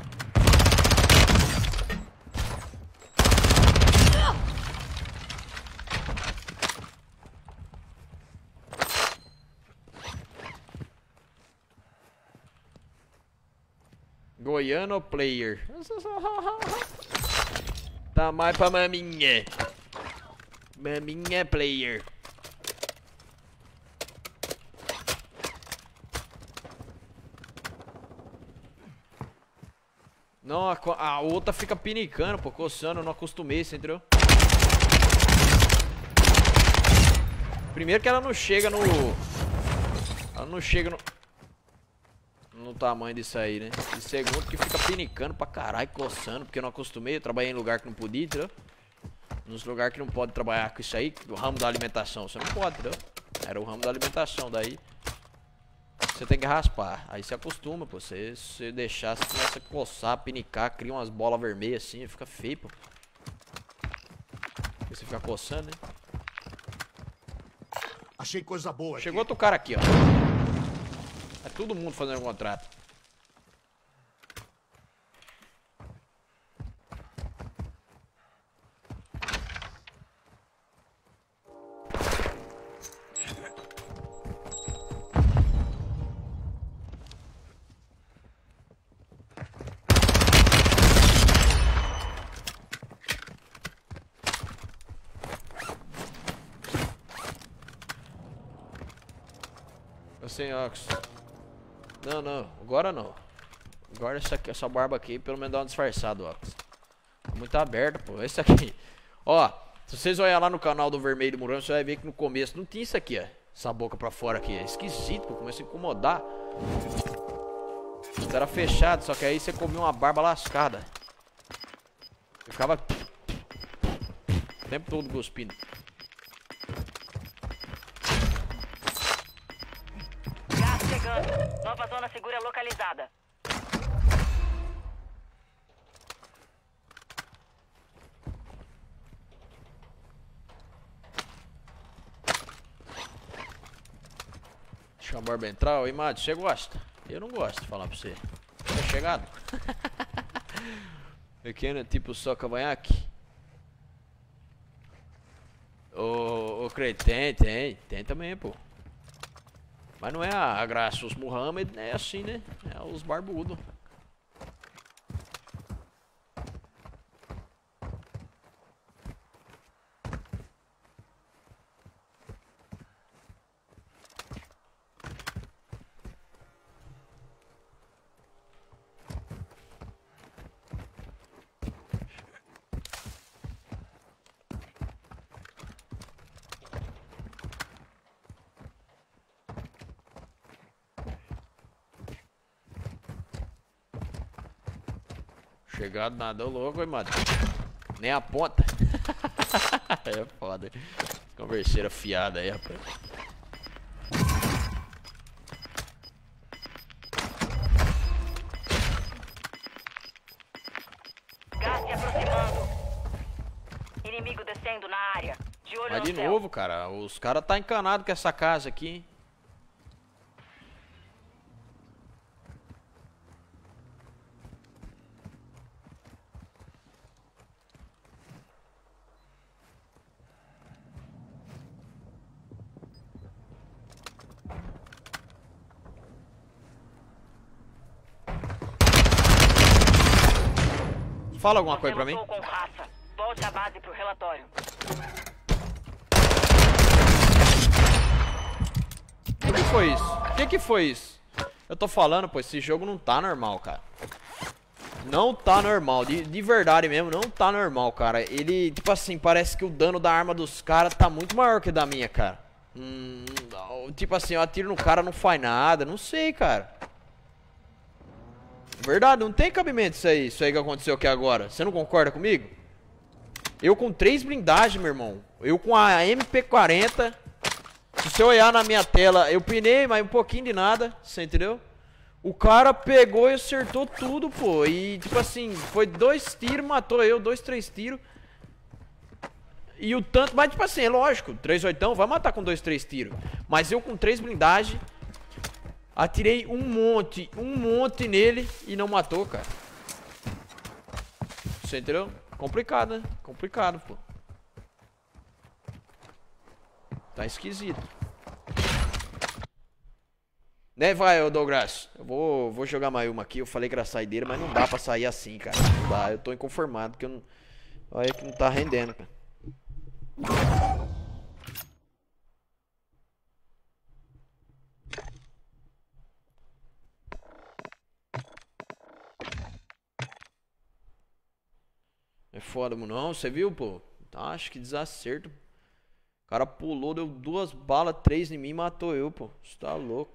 Goiano player. Tá mais pra maminha. Maminha player. Não, a, a outra fica pinicando, pô, coçando, eu não acostumei, você entendeu? Primeiro que ela não chega no... Ela não chega no... No tamanho disso aí, né? E segundo que fica pinicando pra caralho, coçando, porque eu não acostumei, eu trabalhei em lugar que não podia, entendeu? Nos lugares que não pode trabalhar com isso aí, o ramo da alimentação, você não pode, entendeu? Era o ramo da alimentação, daí... Você tem que raspar, aí você acostuma, pô. Você, se deixar, você começa a coçar, pinicar, cria umas bolas vermelhas assim, fica feio, pô. Porque você fica coçando, né? Achei coisa boa. Chegou outro cara aqui, ó. É todo mundo fazendo um contrato. Sem óculos. Não, não, agora não. Agora essa, aqui, essa barba aqui, pelo menos dá uma disfarçada o óculos. Tá muito aberto, pô. Esse aqui. Ó, se vocês olharem lá no canal do Vermelho Murão, você vai ver que no começo não tinha isso aqui, ó. Essa boca pra fora aqui. É esquisito, pô. Começa a incomodar. Era fechado, só que aí você comia uma barba lascada. Eu ficava o tempo todo cuspindo. Chegando. Nova zona segura localizada. Deixa a barba entrar. Oi, Mad, você gosta? Eu não gosto de falar pra você. Você é chegado? Pequeno, tipo só cavanhaque. Ô, ô, Crente, tem, tem. Tem também, pô. Mas não é a, a graça, os Muhammad é assim, né? É os barbudos. Chegado nada, ô louco, hein, mano. Nem a ponta. É foda. Converseira fiada aí, rapaz. Gás se aproximando. Inimigo descendo na área. De olho Mas no de céu. novo, cara, os caras tá encanados com essa casa aqui, hein? Fala alguma coisa pra mim. Lutou com raça. Volte à base pro relatório. O que, que foi isso? O que, que foi isso? Eu tô falando, pô, esse jogo não tá normal, cara. Não tá normal, de, de verdade mesmo, não tá normal, cara. Ele, tipo assim, parece que o dano da arma dos caras tá muito maior que o da minha, cara. Hum, tipo assim, eu atiro no cara, não faz nada, não sei, cara. Verdade, não tem cabimento isso aí, isso aí que aconteceu aqui agora. Você não concorda comigo? Eu com três blindagens, meu irmão. Eu com a M P quarenta. Se você olhar na minha tela, eu pinei, mas um pouquinho de nada, você entendeu? O cara pegou e acertou tudo, pô. E tipo assim, foi dois tiros, matou eu, dois, três tiros. E o tanto, mas tipo assim, é lógico, três oitão vai matar com dois, três tiros. Mas eu com três blindagens, atirei um monte, um monte nele e não matou, cara. Você entendeu? Complicado, né? Complicado, pô. Tá esquisito. Né, vai, ô Douglas. Eu vou, vou jogar mais uma aqui. Eu falei que era saideira, mas não dá pra sair assim, cara. Não dá. Eu tô inconformado, porque eu não... Olha que não tá rendendo, cara. É foda, mano. Não, você viu, pô? Tá, acho que desacerto. O cara pulou, deu duas balas, três em mim e matou eu, pô. Você tá louco.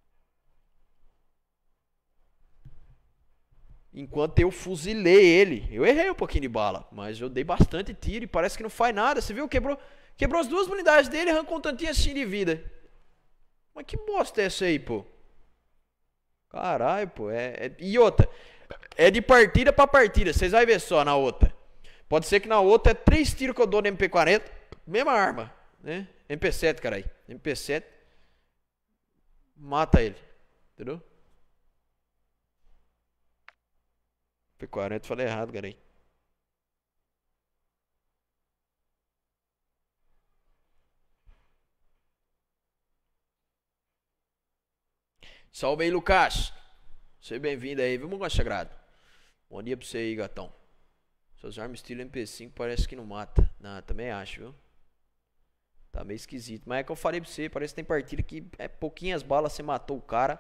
Enquanto eu fuzilei ele. Eu errei um pouquinho de bala, mas eu dei bastante tiro e parece que não faz nada. Você viu? Quebrou, quebrou as duas unidades dele e arrancou um tantinho assim de vida. Mas que bosta é essa aí, pô? Caralho, pô. É, é... E outra. É de partida pra partida. Vocês vão ver só na outra. Pode ser que na outra é três tiros que eu dou no M P quarenta. Mesma arma, né? M P sete, caralho. M P sete. Mata ele. Entendeu? M P quarenta, falei errado, caralho. Salve aí, Lucas. Seja bem-vindo aí, viu, meu sagrado? Bom dia pra você aí, gatão. Suas armas estilo M P cinco parece que não mata. Não, também acho, viu? Tá meio esquisito. Mas é que eu falei pra você, parece que tem partida que é pouquinhas balas, você matou o cara.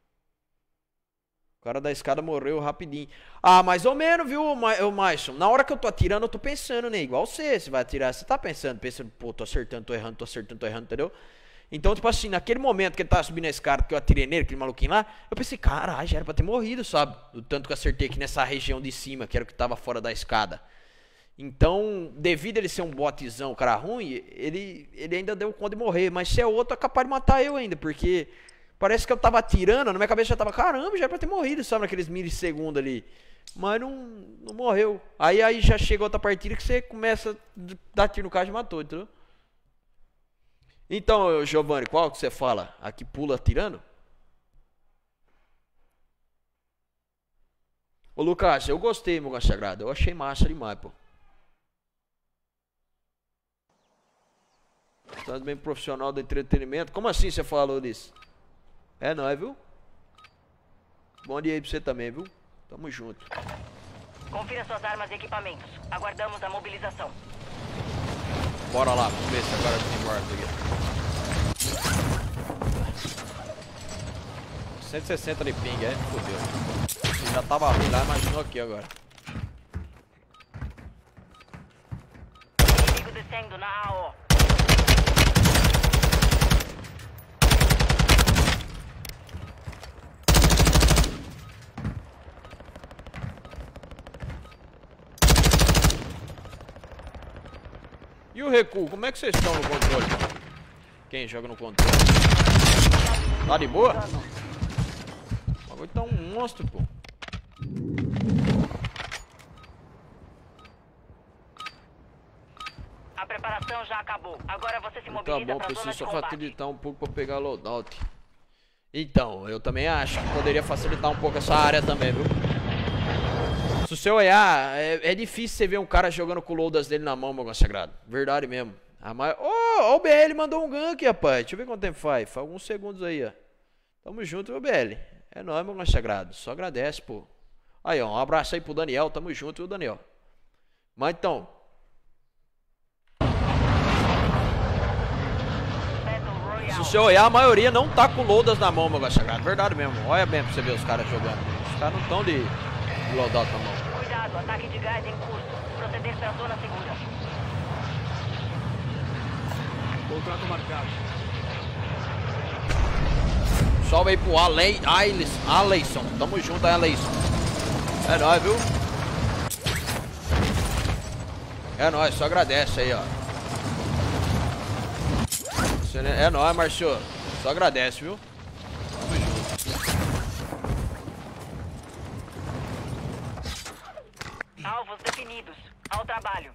O cara da escada morreu rapidinho. Ah, mais ou menos, viu, Maison? Na hora que eu tô atirando, eu tô pensando, né? Igual você, você vai atirar, você tá pensando, pensando, pô, tô acertando, tô errando, tô acertando, tô errando, entendeu? Então, tipo assim, naquele momento que ele tava subindo a escada, que eu atirei nele, aquele maluquinho lá, eu pensei, caralho, já era pra ter morrido, sabe? Do tanto que eu acertei aqui nessa região de cima, que era o que tava fora da escada. Então, devido a ele ser um botezão, cara ruim, ele, ele ainda deu conta de morrer. Mas se é outro, é capaz de matar eu ainda, porque parece que eu tava atirando, na minha cabeça já tava, caramba, já era pra ter morrido, sabe? Naqueles milissegundos ali. Mas não, não morreu. Aí, aí já chega outra partida que você começa a dar tiro no cara e matou, entendeu? Então, Giovanni, qual que você fala? A que pula atirando? Ô, Lucas, eu gostei, meu sagrado. Eu achei massa demais, pô. Tá bem profissional do entretenimento. Como assim você falou disso? É nóis, viu? Bom dia aí pra você também, viu? Tamo junto. Confira suas armas e equipamentos. Aguardamos a mobilização. Bora lá, vamos ver se agora tem morto aqui. cento e sessenta de ping, é? Fudeu. Você já tava ruim lá, imaginou aqui agora. Inimigo descendo na A O. E o recuo, como é que vocês estão no controle? Quem joga no controle? Tá de boa? O bagulho tá um monstro, pô. A preparação já acabou. Agora você se mobiliza Tá bom, pra preciso zona de só combate. facilitar um pouco pra pegar loadout. Então, eu também acho que poderia facilitar um pouco essa área também, viu? Se você olhar, é, é difícil você ver um cara jogando com o loadas dele na mão, meu sagrado. Verdade mesmo. A mai... oh, o B L mandou um gank, rapaz. Deixa eu ver quanto tempo faz. Faz alguns segundos aí, ó. Tamo junto, viu, B L? É nóis, meu sagrado. Só agradece, pô. Aí, ó, um abraço aí pro Daniel. Tamo junto, viu, Daniel? Mas então... Se você olhar, a maioria não tá com loadas na mão, meu sagrado. Verdade mesmo. Olha bem pra você ver os caras jogando. Os caras não estão de loadout na mão. Cuidado, ataque de gás em curso. Proceder pra zona segura. Contrato marcado. Salve aí pro Ale... Aleison. Aleison. Tamo junto aí, Aleison. É nóis, viu? É nóis, só agradece aí, ó. É nóis, Marcio. Só agradece, viu? Tamo junto. Alvos definidos. Ao trabalho.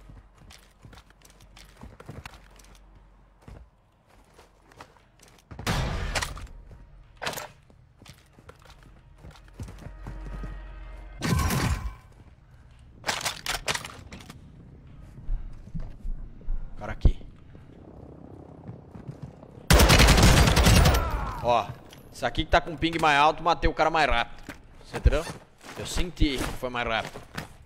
Cara aqui. Ó, isso aqui que tá com ping mais alto, matei o cara mais rápido. Você entendeu? Eu senti que foi mais rápido.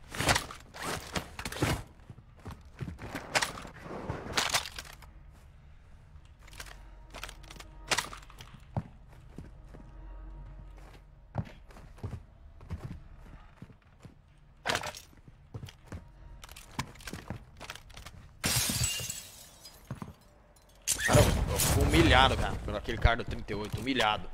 Cara, eu, eu fico humilhado, cara, por aquele cara do trinta e oito, humilhado.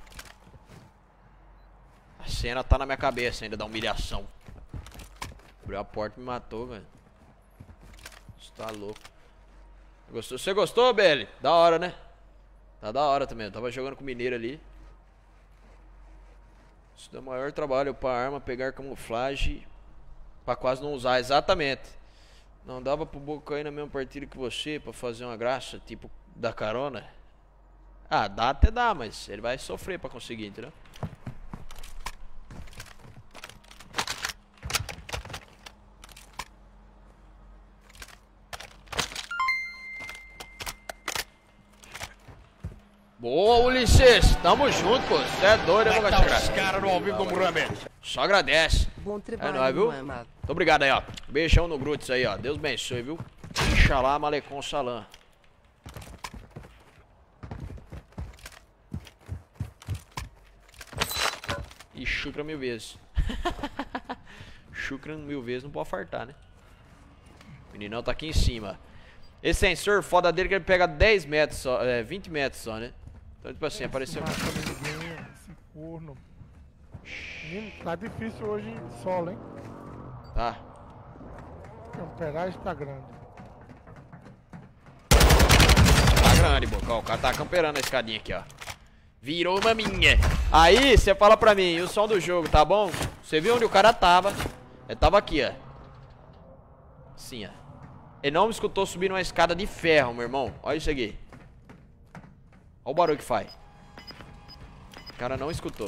A cena tá na minha cabeça ainda da humilhação. Abriu a porta e me matou, velho. Você tá louco. Gostou? Você gostou, Belly? Da hora, né? Tá da hora também. Eu tava jogando com o mineiro ali. Isso dá maior trabalho pra arma pegar camuflagem pra quase não usar. Exatamente. Não dava pro Boca cair na mesma partida que você pra fazer uma graça, tipo, da carona? Ah, dá até dá, mas ele vai sofrer pra conseguir, entendeu? Boa, Ulisses! Tamo junto, pô. Você é doido, eu vou gastar. Os caras no ao vivo com o Muramé. Só agradece. Bom trabalho, É nóis, viu? amado. Muito obrigado aí, ó. Beijão no Grutes aí, ó. Deus abençoe, viu? Inxalá, Malecon Salam. E chucra mil vezes. Chucra mil vezes não pode fartar, né? O meninão tá aqui em cima. Esse sensor, foda dele que ele pega dez metros só, é, vinte metros só, né? Então, tipo assim, apareceu... Ninguém, esse corno. Menino, tá difícil hoje de solo, hein? Tá. O amperagem tá grande. Tá grande, Bocal. O cara tá camperando a escadinha aqui, ó. Virou uma minha. Aí, você fala pra mim, e o som do jogo, tá bom? Você viu onde o cara tava? Ele tava aqui, ó. Assim, ó. Ele não me escutou subir uma escada de ferro, meu irmão. Olha isso aqui. Olha o barulho que faz. O cara não escutou.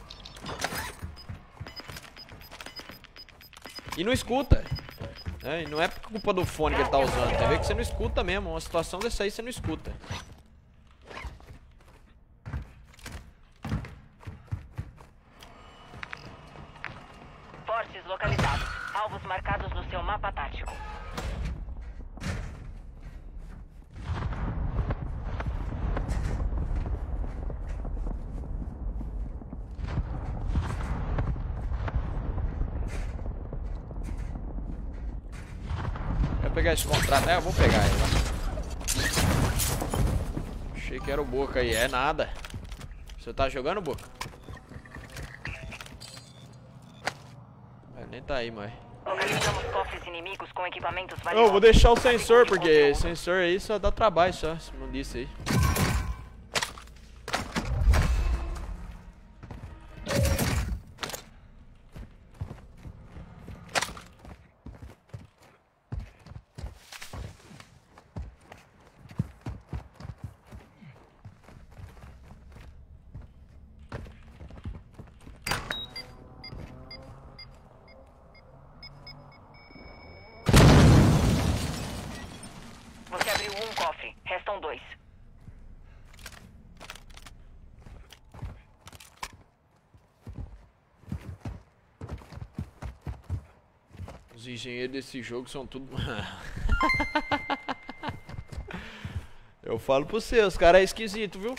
E não escuta. É, e não é culpa do fone que ele tá usando. Tem ver que você não escuta mesmo. Uma situação dessa aí você não escuta. Fortes localizados. Alvos marcados no seu mapa tático. Quer pegar esse contrato? É, eu vou pegar ele, né? Achei que era o Boca aí. É nada. Você tá jogando, Boca? É, nem tá aí, mas... Localizamos cofres inimigos com equipamentos Eu valiosos. vou deixar o sensor, porque sensor aí só dá trabalho só, se não disse aí. Você abriu um cofre. Restam dois. Os engenheiros desse jogo são tudo... Eu falo pra você, os caras é esquisito, viu?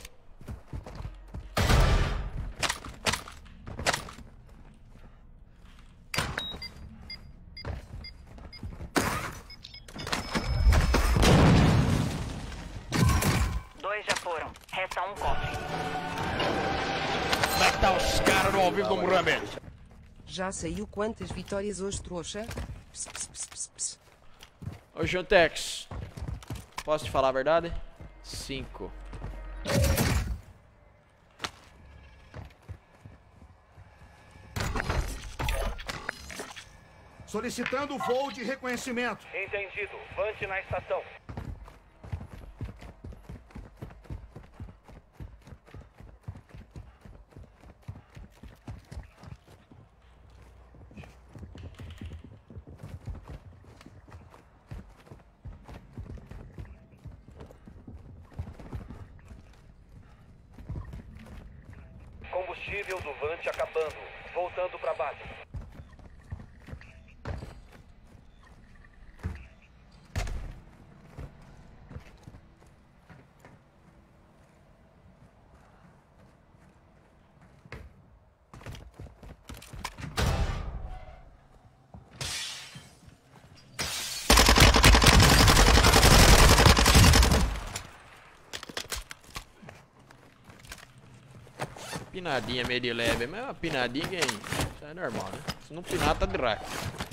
Dois já foram. Resta um cofre. Como é que tá os caras no ao vivo do Mohamed? Já saiu quantas vitórias hoje, trouxa? Ps, ps, ps, ps, ps. Ô, Juntex, posso te falar a verdade? Cinco. Solicitando voo de reconhecimento. Entendido. Vante na estação. Combustível do Vante acabando. Voltando pra base. Pinadinha meio de leve, mas é uma pinadinha que isso é normal, né? Se não pinar, tá de raio.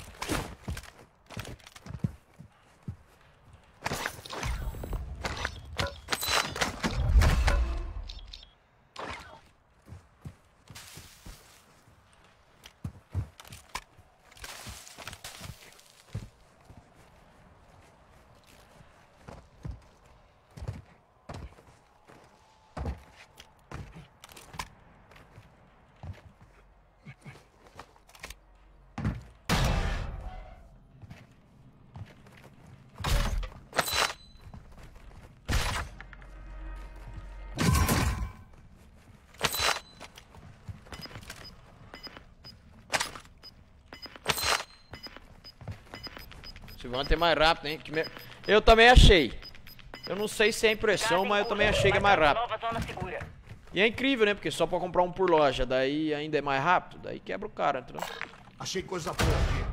Se vão ter mais rápido, hein? Que me... Eu também achei. Eu não sei se é impressão, mas eu também achei que é mais rápido. Nova zona segura. E é incrível, né? Porque só pra comprar um por loja, daí ainda é mais rápido, daí quebra o cara, entendeu? Achei coisa boa aqui.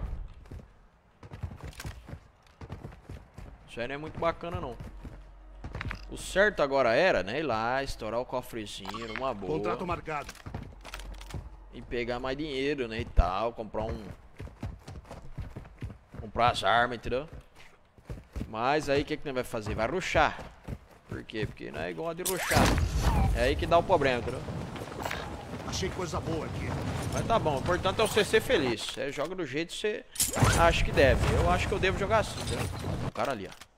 Isso aí não é muito bacana, não. O certo agora era, né? Ir lá, estourar o cofrezinho numa boa. Contrato marcado. E pegar mais dinheiro, né? E tal, comprar um... Comprar as armas, entendeu? Mas aí o que que nós vai fazer? Vai rushar. Por quê? Porque não é igual a de rushar. É aí que dá o problema, entendeu? Achei coisa boa aqui. Mas tá bom, o importante é você ser feliz. Você joga do jeito que você acha que deve. Eu acho que eu devo jogar assim, entendeu? O cara ali, ó.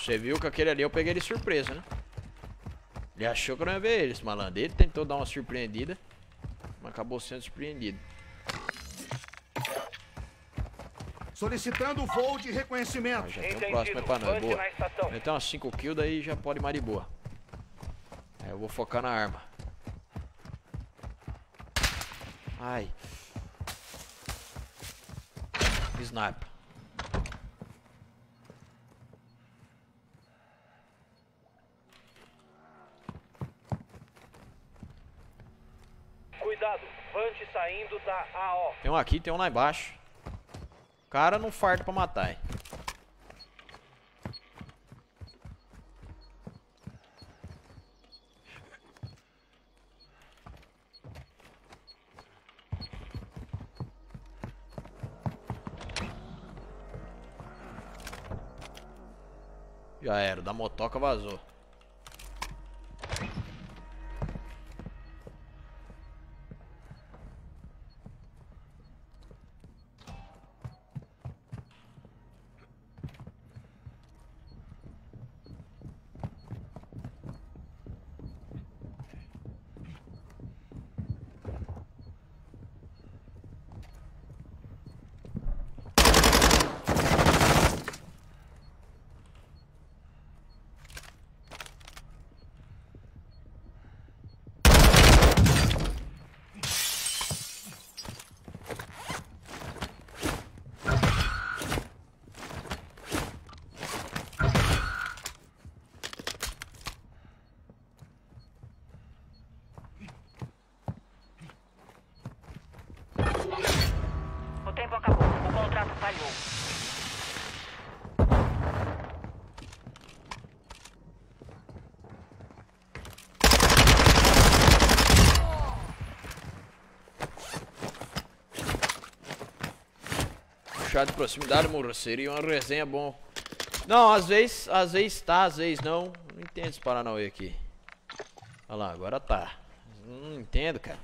Você viu que aquele ali eu peguei ele de surpresa, né? Ele achou que eu não ia ver ele, esse malandro. Ele tentou dar uma surpreendida, mas acabou sendo surpreendido. Solicitando voo de reconhecimento. Ah, já tem o próximo é pra nós, boa. Meter umas cinco kills, daí já pode ir mais de boa. Aí eu vou focar na arma. Ai. Sniper. Cuidado, Vante saindo da A O. Tem um aqui, tem um lá embaixo. O cara não farta pra matar, hein? Já era, da motoca vazou. O tempo acabou. O contrato falhou. Chá de proximidade, morro, seria uma resenha bom. Não, às vezes, às vezes tá, às vezes não. Não entendo esse Paranauê aqui. Olha lá, agora tá. Não entendo, cara.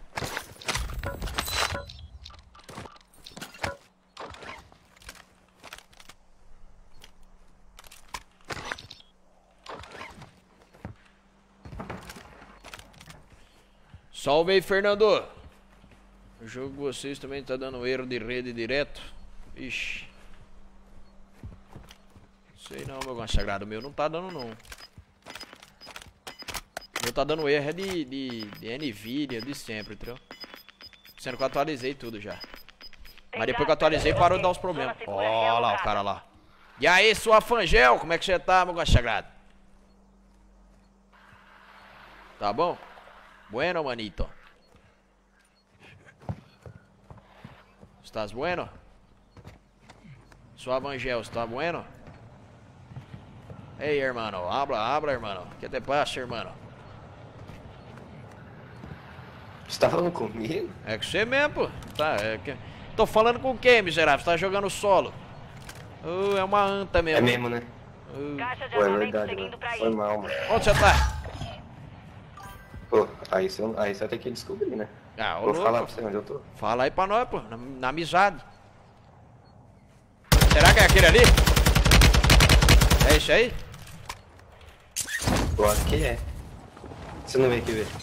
Salve aí, Fernando. O jogo de vocês também tá dando erro de rede direto. Ixi. Sei não, meu consagrado. O meu não tá dando não. O meu tá dando erro é de, de, de Nvidia, de sempre, entendeu? Sendo que eu atualizei tudo já. Mas depois que eu atualizei parou de dar os problemas. Ó lá o cara lá. E aí, sua Fangel, como é que você tá, meu consagrado? Tá bom? Bueno, manito. ¿Estás bueno? Sua Angel, ¿está bueno? Hey, hermano, habla, habla, hermano. ¿Qué te pasa, hermano? Você tá falando comigo? É com você mesmo, pô. Tá, é que... Tô falando com quem, miserável? Você tá jogando solo. Uh, é uma anta mesmo. É mesmo, né? Uh. Pô, é verdade, mano. Foi mal, mano. Onde você tá? Pô, aí você, aí você vai ter que descobrir, né? Ah, ô, Vou louco. falar pra você onde eu tô. Fala aí pra nós, pô. Na, na amizade. Será que é aquele ali? É esse aí? Eu acho que é. Você não veio aqui ver.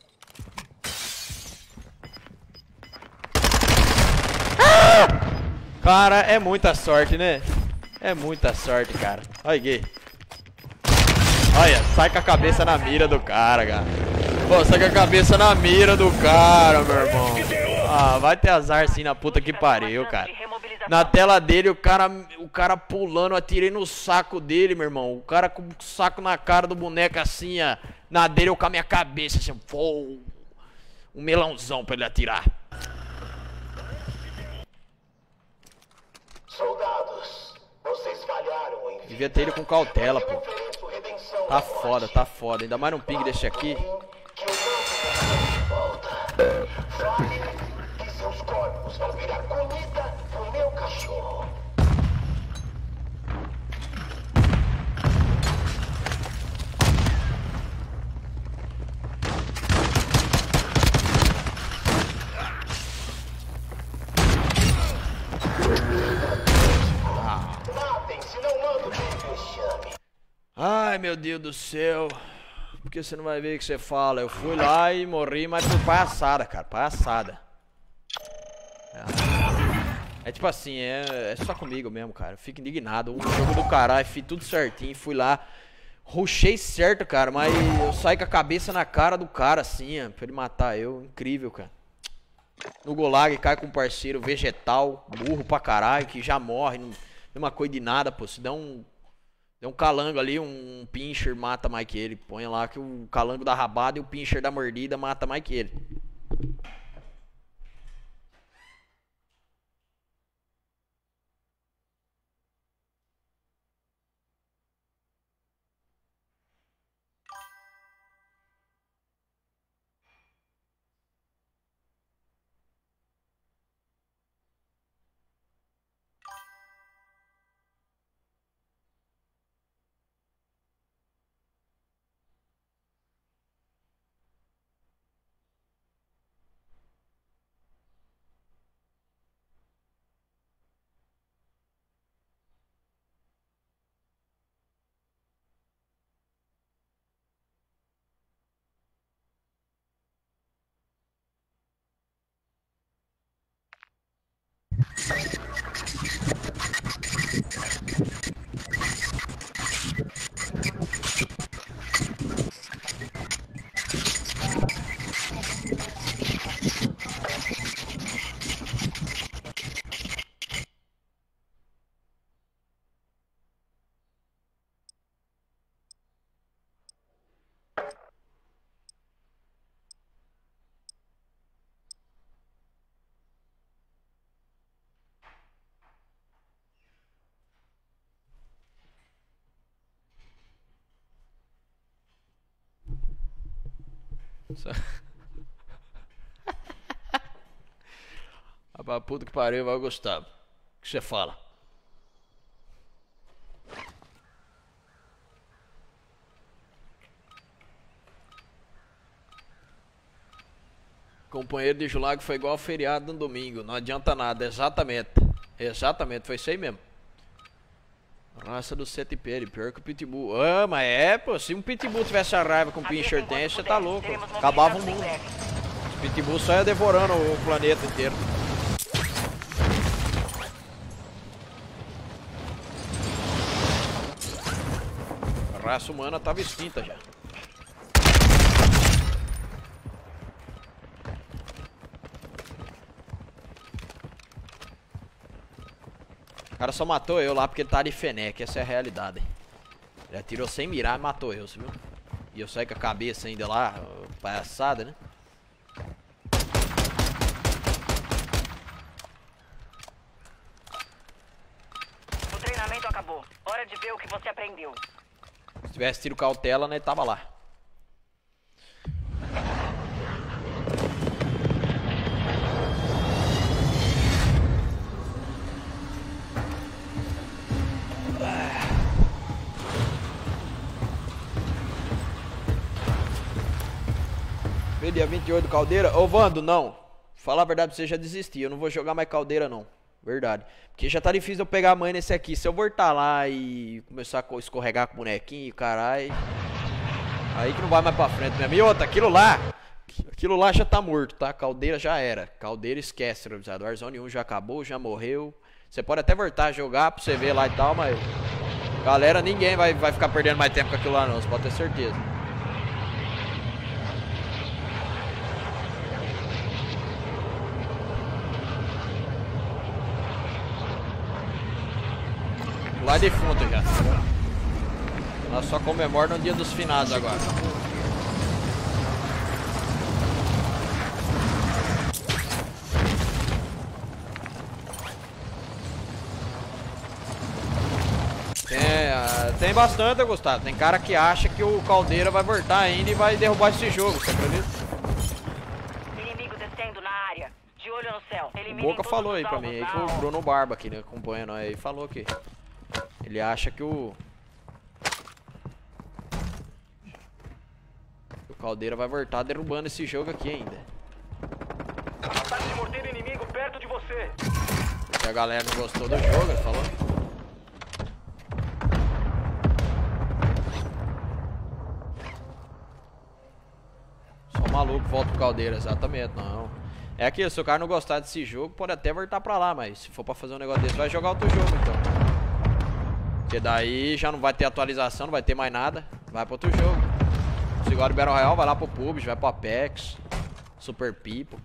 Cara, é muita sorte, né? É muita sorte, cara. Olha aqui. Olha, sai com a cabeça na mira do cara, cara. Pô, sai com a cabeça na mira do cara, meu irmão. Ah, vai ter azar sim na puta que pariu, cara. Na tela dele, o cara, o cara pulando, eu atirei no saco dele, meu irmão. O cara com o saco na cara do boneco assim, ó. Na dele, eu com a minha cabeça, assim, pô. Um melãozão pra ele atirar. Soldados, vocês falharam em... Devia ter ele com cautela, pô. Tá foda, tá foda. Ainda mais num ping desse aqui. Fale que seus corpos vão virar comida pro meu cachorro. Matem, se não mando bem vexame. Deus do céu. Porque você não vai ver o que você fala. Eu fui lá e morri, mas por palhaçada, cara. Palhaçada. É, é tipo assim, é, é só comigo mesmo, cara. Eu fico indignado. Um jogo do caralho, fiz tudo certinho. Fui lá, rushei certo, cara. Mas eu saí com a cabeça na cara do cara, assim, ó, pra ele matar eu. Incrível, cara. No Gulag cai com um parceiro vegetal, burro pra caralho, que já morre. Não, mesma coisa de nada, pô. Se der um. Tem um calango ali, um pincher mata mais que ele. Põe lá que o calango da rabada e o pincher da mordida mata mais que ele. Rapaz, puta que pariu, vai, Gustavo. O que você fala? Companheiro de Julag foi igual ao feriado no domingo. Não adianta nada, exatamente. Exatamente, foi isso aí mesmo. Raça do sete P, pior que o Pitbull. Ah, mas é, pô, se um Pitbull tivesse a raiva com o Pincher tem, você tá louco. Acabava o mundo. O Pitbull só ia devorando o planeta inteiro. A raça humana tava extinta já. O cara só matou eu lá porque ele tá de Fenec, essa é a realidade. Ele atirou sem mirar e matou eu, você viu? E eu saí com a cabeça ainda lá, palhaçada, né? O treinamento acabou. Hora de ver o que você aprendeu. Se tivesse tiro cautela, né, tava lá. Dia vinte e oito Caldeira. Ô Vando, não. Falar a verdade pra você, já desisti. Eu não vou jogar mais Caldeira, não. Verdade. Porque já tá difícil eu pegar a mãe nesse aqui. Se eu voltar lá e começar a escorregar com o bonequinho, caralho. Aí que não vai mais pra frente mesmo. E outra, aquilo lá. Aquilo lá já tá morto, tá? Caldeira já era. Caldeira esquece, revisado. Warzone um já acabou, já morreu. Você pode até voltar a jogar pra você ver lá e tal, mas. Galera, ninguém vai, vai ficar perdendo mais tempo com aquilo lá, não. Você pode ter certeza. Lá defunto já. Nós só comemoramos no dia dos finados agora. Tem, uh, tem bastante, Gustavo. Tem cara que acha que o Caldeira vai voltar ainda e vai derrubar esse jogo, você acredita? Inimigo descendo na área. De olho no céu. O Boca falou aí pra mim, aí que o Bruno Barba aqui, né, acompanha nós aí, falou que ele acha que o... o Caldeira vai voltar derrubando esse jogo aqui ainda. Ataque de morteiro inimigo perto de você. Porque a galera não gostou do jogo, ele falou. volto pro Caldeira, exatamente, não. É aquilo, se o cara não gostar desse jogo, pode até voltar pra lá, mas se for pra fazer um negócio desse, vai jogar outro jogo, então. Porque daí já não vai ter atualização, não vai ter mais nada, vai pra outro jogo. Se gosta de Battle Royale, vai lá pro P U B G, vai pro Apex, Super People.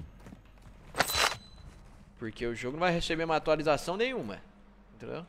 Porque o jogo não vai receber uma atualização nenhuma, entendeu?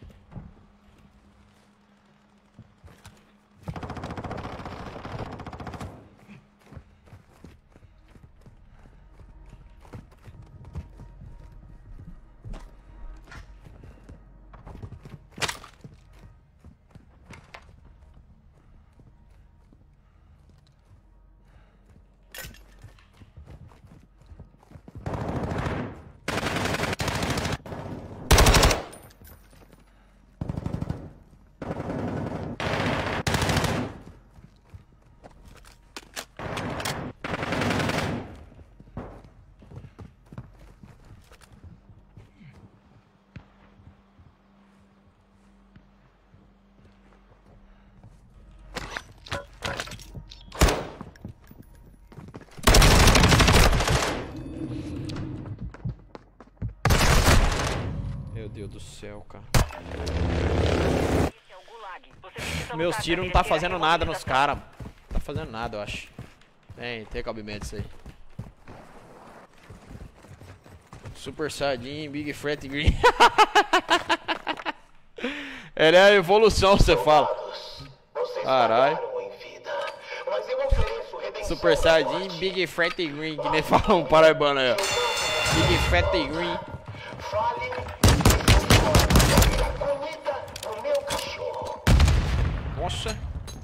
Meu Deus do céu, cara. Meus tiros não tá fazendo nada nos caras. Não tá fazendo nada, eu acho. Tem, tem cabimento isso aí. Super Saiyajin, Big Fat Green. Ele é a evolução, você fala. Caralho. Super Saiyajin, Big Fat Green, que nem fala um paraibano aí, ó. Big Fat Green. Nossa.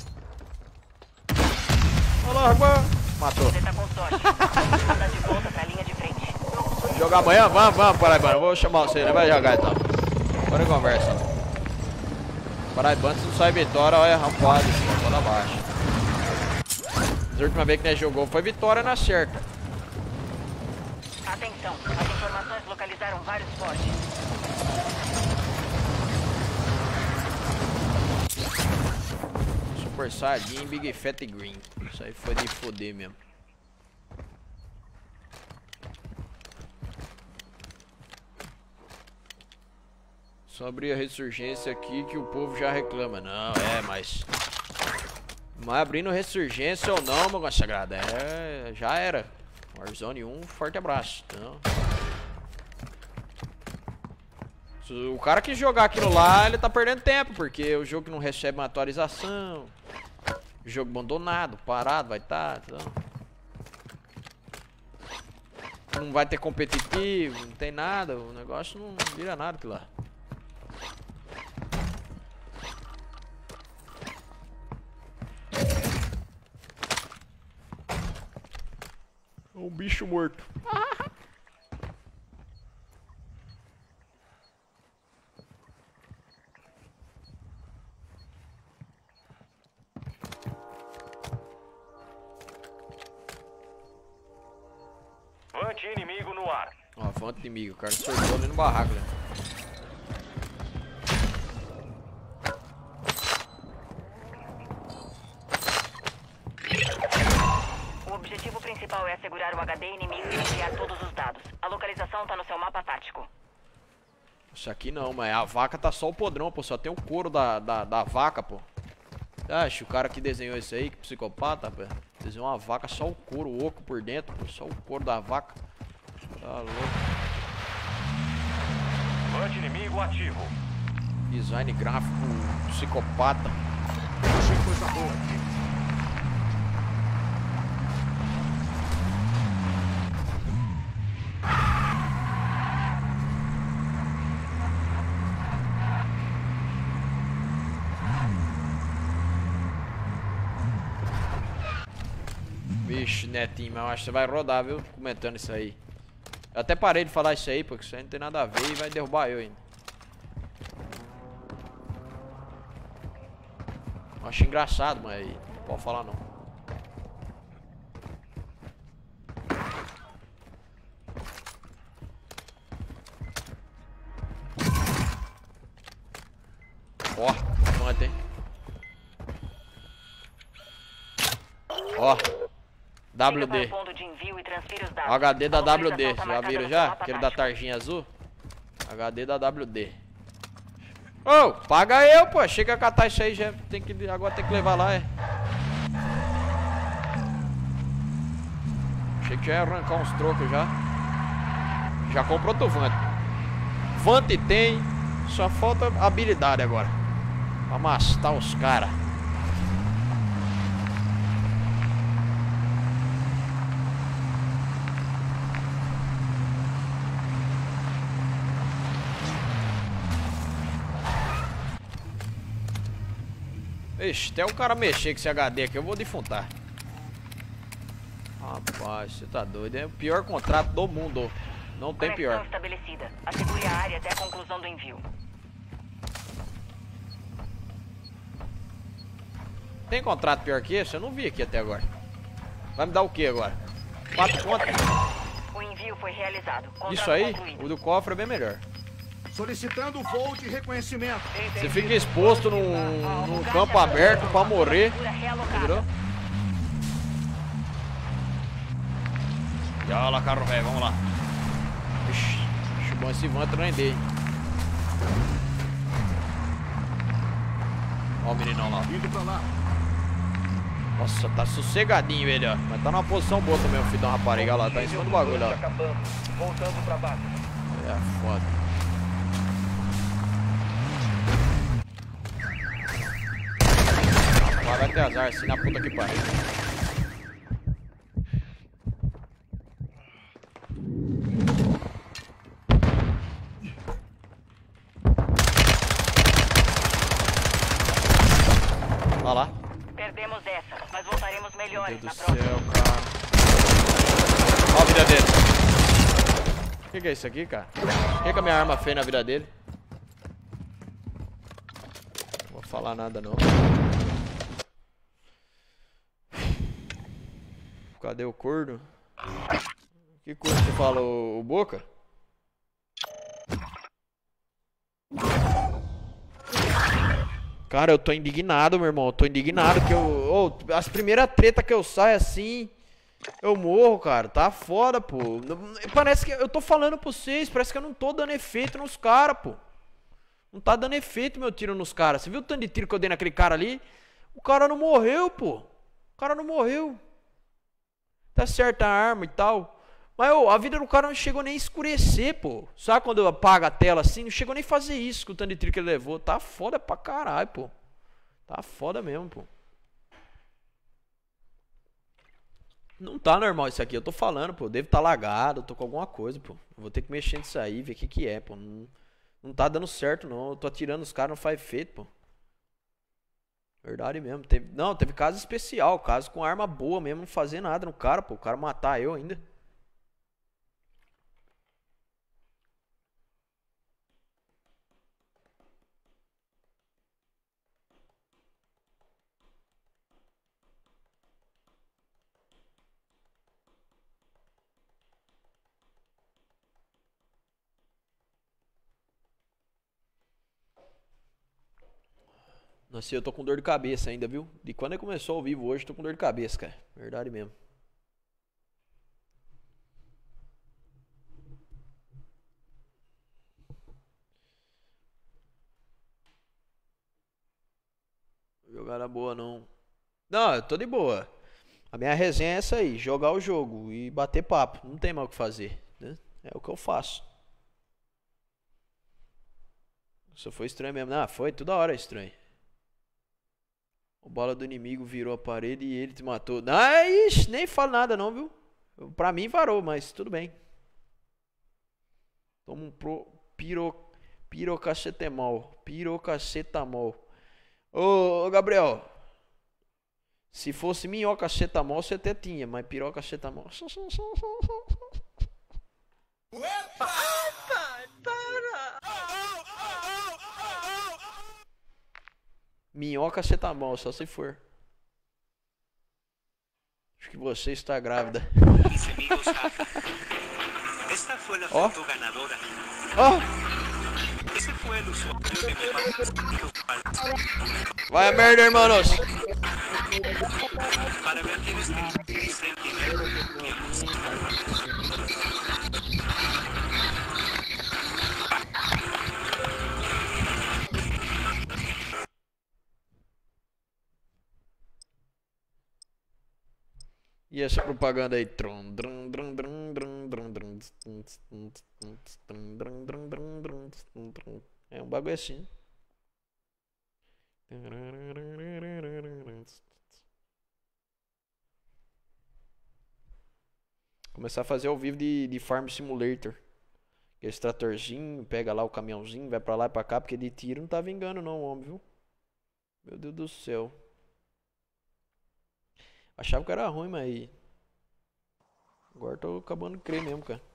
Olha lá, agora. Matou. Jogar amanhã? Vamos, vamos, Paraibano. Vou chamar você, né? Vai jogar então. Bora conversa. Paraibano, se não sai vitória, olha, rampado. Bola abaixo. A última vez que nós jogou foi vitória na certa. Atenção, as informações localizaram vários fortes. Super Saiyajin, Big Fat Green. Isso aí foi de foder mesmo. Sobre a ressurgência aqui que o povo já reclama. Não, é, mas... Mas abrindo ressurgência ou não, meu consagrado, é... Já era. Warzone um, forte abraço. Então... O cara que jogar aquilo lá, ele tá perdendo tempo, porque o jogo não recebe uma atualização. O jogo abandonado, parado, vai estar. Tá, então. Não vai ter competitivo, não tem nada, o negócio não vira nada aquilo lá. Um bicho morto. Vante inimigo no ar. Ó, vante inimigo, o cara sortou ali no barraco, né? O objetivo principal é assegurar o H D inimigo e enviar todos os dados. A localização tá no seu mapa tático. Isso aqui não, mas a vaca tá só o podrão, pô. Só tem o couro da, da, da vaca, pô. Acho o cara que desenhou isso aí, que psicopata, pô. Desenhou uma vaca, só o couro, o oco por dentro, pô. Só o couro da vaca. Tá louco. Vante inimigo ativo. Design gráfico, psicopata. Achei coisa boa aqui. Vixe, Netinho, mas eu acho que você vai rodar, viu? Comentando isso aí. Eu até parei de falar isso aí, porque isso aí não tem nada a ver e vai derrubar eu ainda. Eu acho engraçado, mas não pode falar não. Ó, manda, hein? Ó. W D. Confira os dados. O H D da A W D, localização tá já marcada viram no já? mapa Aquele da tático. tarjinha azul? H D da W D. Ô, paga eu, pô. Chega a catar isso aí, já tem que, agora tem que levar lá, é. Achei que já ia arrancar uns trocos já. Já comprou outro Vant. Vant tem, só falta habilidade agora. Pra mastar os caras. Ixi, até o cara mexer com esse H D aqui, eu vou defuntar. Rapaz, você tá doido, é o pior contrato do mundo. Não tem Conexão pior. estabelecida. Assegure a área até a conclusão do envio. Tem contrato pior que esse? Eu não vi aqui até agora. Vai me dar o que agora? Quatro contas? O envio foi realizado. Contrato Isso aí, concluído. o do cofre é bem melhor. Solicitando voo de reconhecimento. Você fica exposto num, num campo aberto pra morrer. Virou? E olha lá, carro velho, vamos lá. Ixi, acho bom esse Vant render, hein? Ó o meninão lá. Indo pra lá. Nossa, tá sossegadinho, velho, ó. Mas tá numa posição boa também o filho da rapariga lá. Tá em cima do bagulho lá. Acabando. Voltando pra base. É foda. Vai ter azar assim na puta que pariu. Olha lá. Perdemos essa, mas voltaremos melhores Meu na Deus do próxima. céu, cara. Olha a vida dele. O que, que é isso aqui, cara? O que, que a minha arma fez na vida dele? Não vou falar nada, não. Cadê o corno? Que corno você fala, o, o Boca? Cara, eu tô indignado, meu irmão. Eu tô indignado que eu... Oh, as primeiras tretas que eu saio assim... Eu morro, cara. Tá foda, pô. Parece que... Eu tô falando pra vocês. Parece que eu não tô dando efeito nos caras, pô. Não tá dando efeito meu tiro nos caras. Você viu o tanto de tiro que eu dei naquele cara ali? O cara não morreu, pô. O cara não morreu. Tá certa a arma e tal. Mas oh, a vida do cara não chegou nem a escurecer, pô. Sabe quando apaga a tela assim? Não chegou nem a fazer isso com o tanto de tiro que ele levou. Tá foda pra caralho, pô. Tá foda mesmo, pô. Não tá normal isso aqui. Eu tô falando, pô. Eu devo tá lagado. Eu tô com alguma coisa, pô. Eu vou ter que mexer nisso aí, ver o que que é, pô. Não, não tá dando certo, não. Eu tô atirando os caras, não faz efeito, pô. Verdade mesmo. Teve, não, teve caso especial. Caso com arma boa mesmo, não fazer nada no cara, pô. O cara matar eu ainda. Nossa, eu tô com dor de cabeça ainda, viu? De quando começou ao vivo hoje, tô com dor de cabeça, cara. Verdade mesmo. Jogada boa, não. Não, eu tô de boa. A minha resenha é essa aí, jogar o jogo e bater papo. Não tem mais o que fazer, né? É o que eu faço. Só foi estranho mesmo. Ah, foi toda hora estranho. O bola do inimigo virou a parede e ele te matou. Ah, ixi, nem falo nada não, viu? Pra mim varou, mas tudo bem. Toma um pro, piro, pirocacetamol. Pirocacetamol. Ô, ô, Gabriel. Se fosse minhocacetamol, você até tinha, mas pirocacetamol... Epa! Para! Minhoca cetamol, só se for. Acho que você está grávida. Esta fue la Oh. foto ganadora. Oh. Ese fue el usuario de mi Vai a merda, hermanos. Para ver que eles têm sentimento. E essa propaganda aí? É um bagulho assim. Começar a fazer ao vivo de, de Farm Simulator. Esse tratorzinho, pega lá o caminhãozinho, vai pra lá e pra cá, porque de tiro não tá vingando não, homem, viu? Meu Deus do céu. Achava que era ruim, mas... Agora tô acabando de crer mesmo, cara.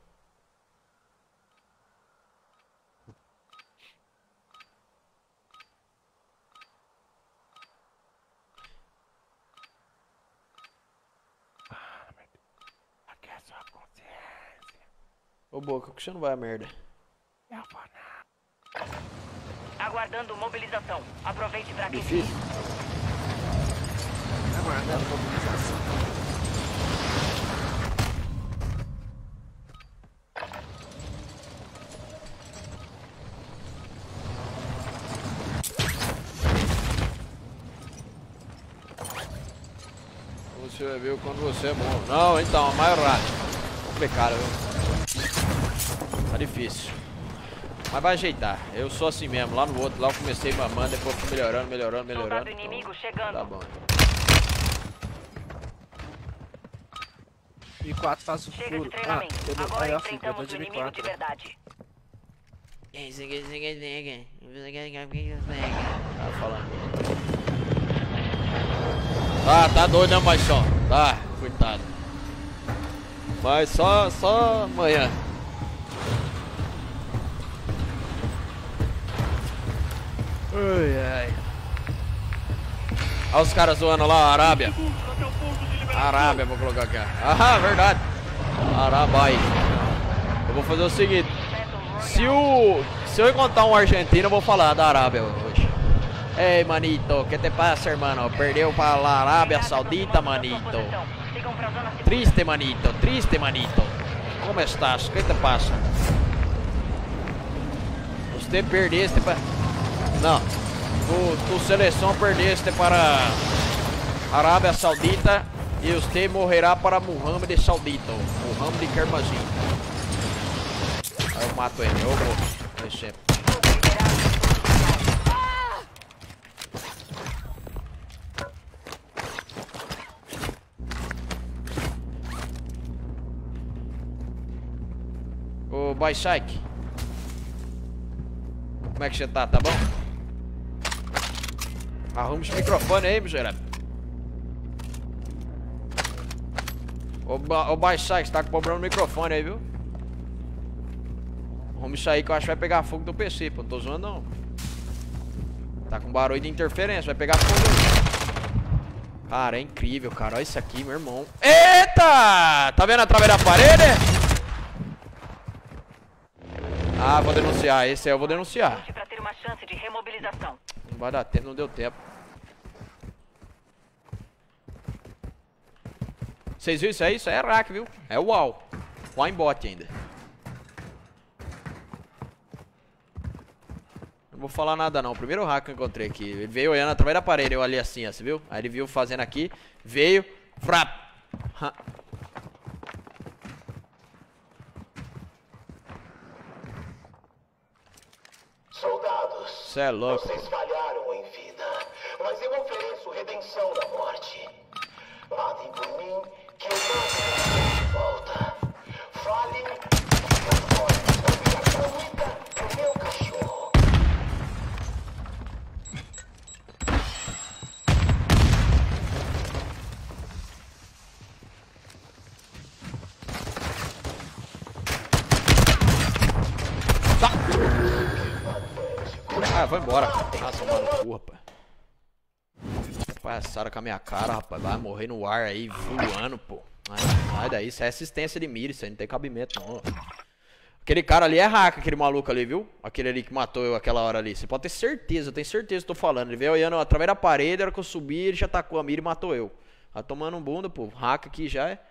Ô Boca, por que você não vai a merda? Eu vou não. Aguardando mobilização. Aproveite pra aquecer. Difícil. Aguardando mobilização. Você vai ver quando você é bom. Não, então, a maior rádio. Complicado, viu? Tá difícil. Mas vai ajeitar. Eu sou assim mesmo. Lá no outro, lá eu comecei mamando, depois fui melhorando, melhorando, melhorando. Soldado inimigo chegando. Tá bom. M quatro faz o Chega furo. de treinamento. Ah, eu não... Agora Aí, ó, filho, eu enfrentamos tô o de M inimigo de quatro. verdade. Tá falando. Tá, tá doido, né, Baixão? Tá, coitado. Mas só, só amanhã. Ai, ai. Olha os caras zoando lá, a Arábia. Arábia, vou colocar aqui. Ah, verdade. Arabai. Eu vou fazer o seguinte. Se o... Se eu encontrar um argentino, eu vou falar da Arábia hoje. Ei, manito, que te passa, hermano? Perdeu para a Arábia Saudita, manito. Triste, manito, triste, manito. Como estás? Que te passa? Você perdeste para... Não. Tu, tu seleção perdeste para a Arábia Saudita e você morrerá para Muhammad Saudito. Muhammad Kermazin. Aí eu mato ele, eu vou. Sempre. Ô, Baishak. Como é que você tá? Tá bom? Arruma esse microfone aí, miserável. Ô, ba ô Baishak, você tá com problema no microfone aí, viu? Vamos isso aí que eu acho que vai pegar fogo do P C, pô. Não tô zoando não. Tá com barulho de interferência, vai pegar fogo. Cara, é incrível, cara. Olha isso aqui, meu irmão. Eita! Tá vendo através da parede? Ah, vou denunciar. Esse aí eu vou denunciar. Pra ter uma chance de remobilização. Não vai dar tempo, não deu tempo. Vocês viram isso aí? Isso aí é rack, viu? É uau. Lá em bot ainda. Não vou falar nada não, o primeiro hack que eu encontrei aqui. Ele veio olhando através da parede, eu ali assim, ó, você viu? Aí ele viu fazendo aqui, veio, frap. Soldados, cê é louco. Vocês falharam em vida, mas eu ofereço redenção da morte. Matem por mim, que eu não de volta. Falem, meus olhos vão virar comida pro meu cachorro. Ah, vai embora. Nossa, mano, cu, rapaz. Passaram com a minha cara, rapaz. Vai morrer no ar aí, voando, pô. Ai, sai daí, isso é assistência de mira, isso aí não tem cabimento, não. Aquele cara ali é hack, aquele maluco ali, viu? Aquele ali que matou eu aquela hora ali. Você pode ter certeza, eu tenho certeza que tô falando. Ele veio olhando através da parede, era que eu subi, ele já tacou a mira e matou eu. Tá tomando um bunda, pô. Hack aqui já é.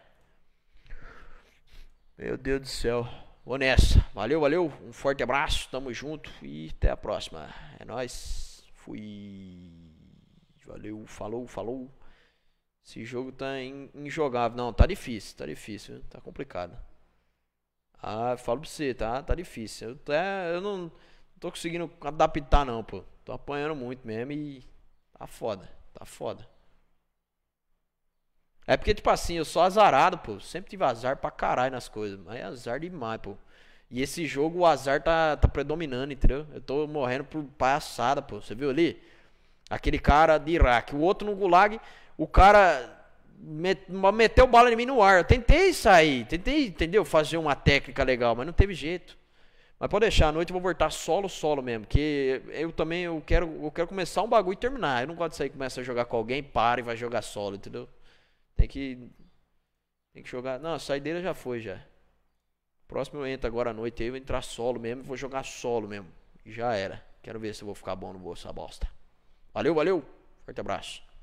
Meu Deus do céu. Vou nessa. Valeu, valeu. Um forte abraço. Tamo junto. E até a próxima. É nóis. Fui. Valeu. Falou, falou. Esse jogo tá injogável. Não, tá difícil. Tá difícil. Tá complicado. Ah, falo pra você, tá? Tá difícil. Eu, até, eu não, não tô conseguindo adaptar, não, pô. Tô apanhando muito mesmo e. Tá foda. Tá foda. É porque, tipo assim, eu sou azarado, pô. Sempre tive azar pra caralho nas coisas. Mas é azar demais, pô. E esse jogo, o azar tá, tá predominando, entendeu? Eu tô morrendo por palhaçada, pô. Você viu ali? Aquele cara de Iraque. O outro no Gulag, o cara met, meteu bala em mim no ar. Eu tentei sair, tentei, entendeu? Fazer uma técnica legal, mas não teve jeito. Mas pode deixar, à noite eu vou voltar solo, solo mesmo. Porque eu também eu quero, eu quero começar um bagulho e terminar. Eu não gosto de sair e começar a jogar com alguém, para e vai jogar solo, entendeu? Tem que. Tem que jogar. Não, a saideira já foi já. Próximo eu entro agora à noite aí, vou entrar solo mesmo, vou jogar solo mesmo. E já era. Quero ver se eu vou ficar bom no bolso, essa bosta. Valeu, valeu. Forte abraço.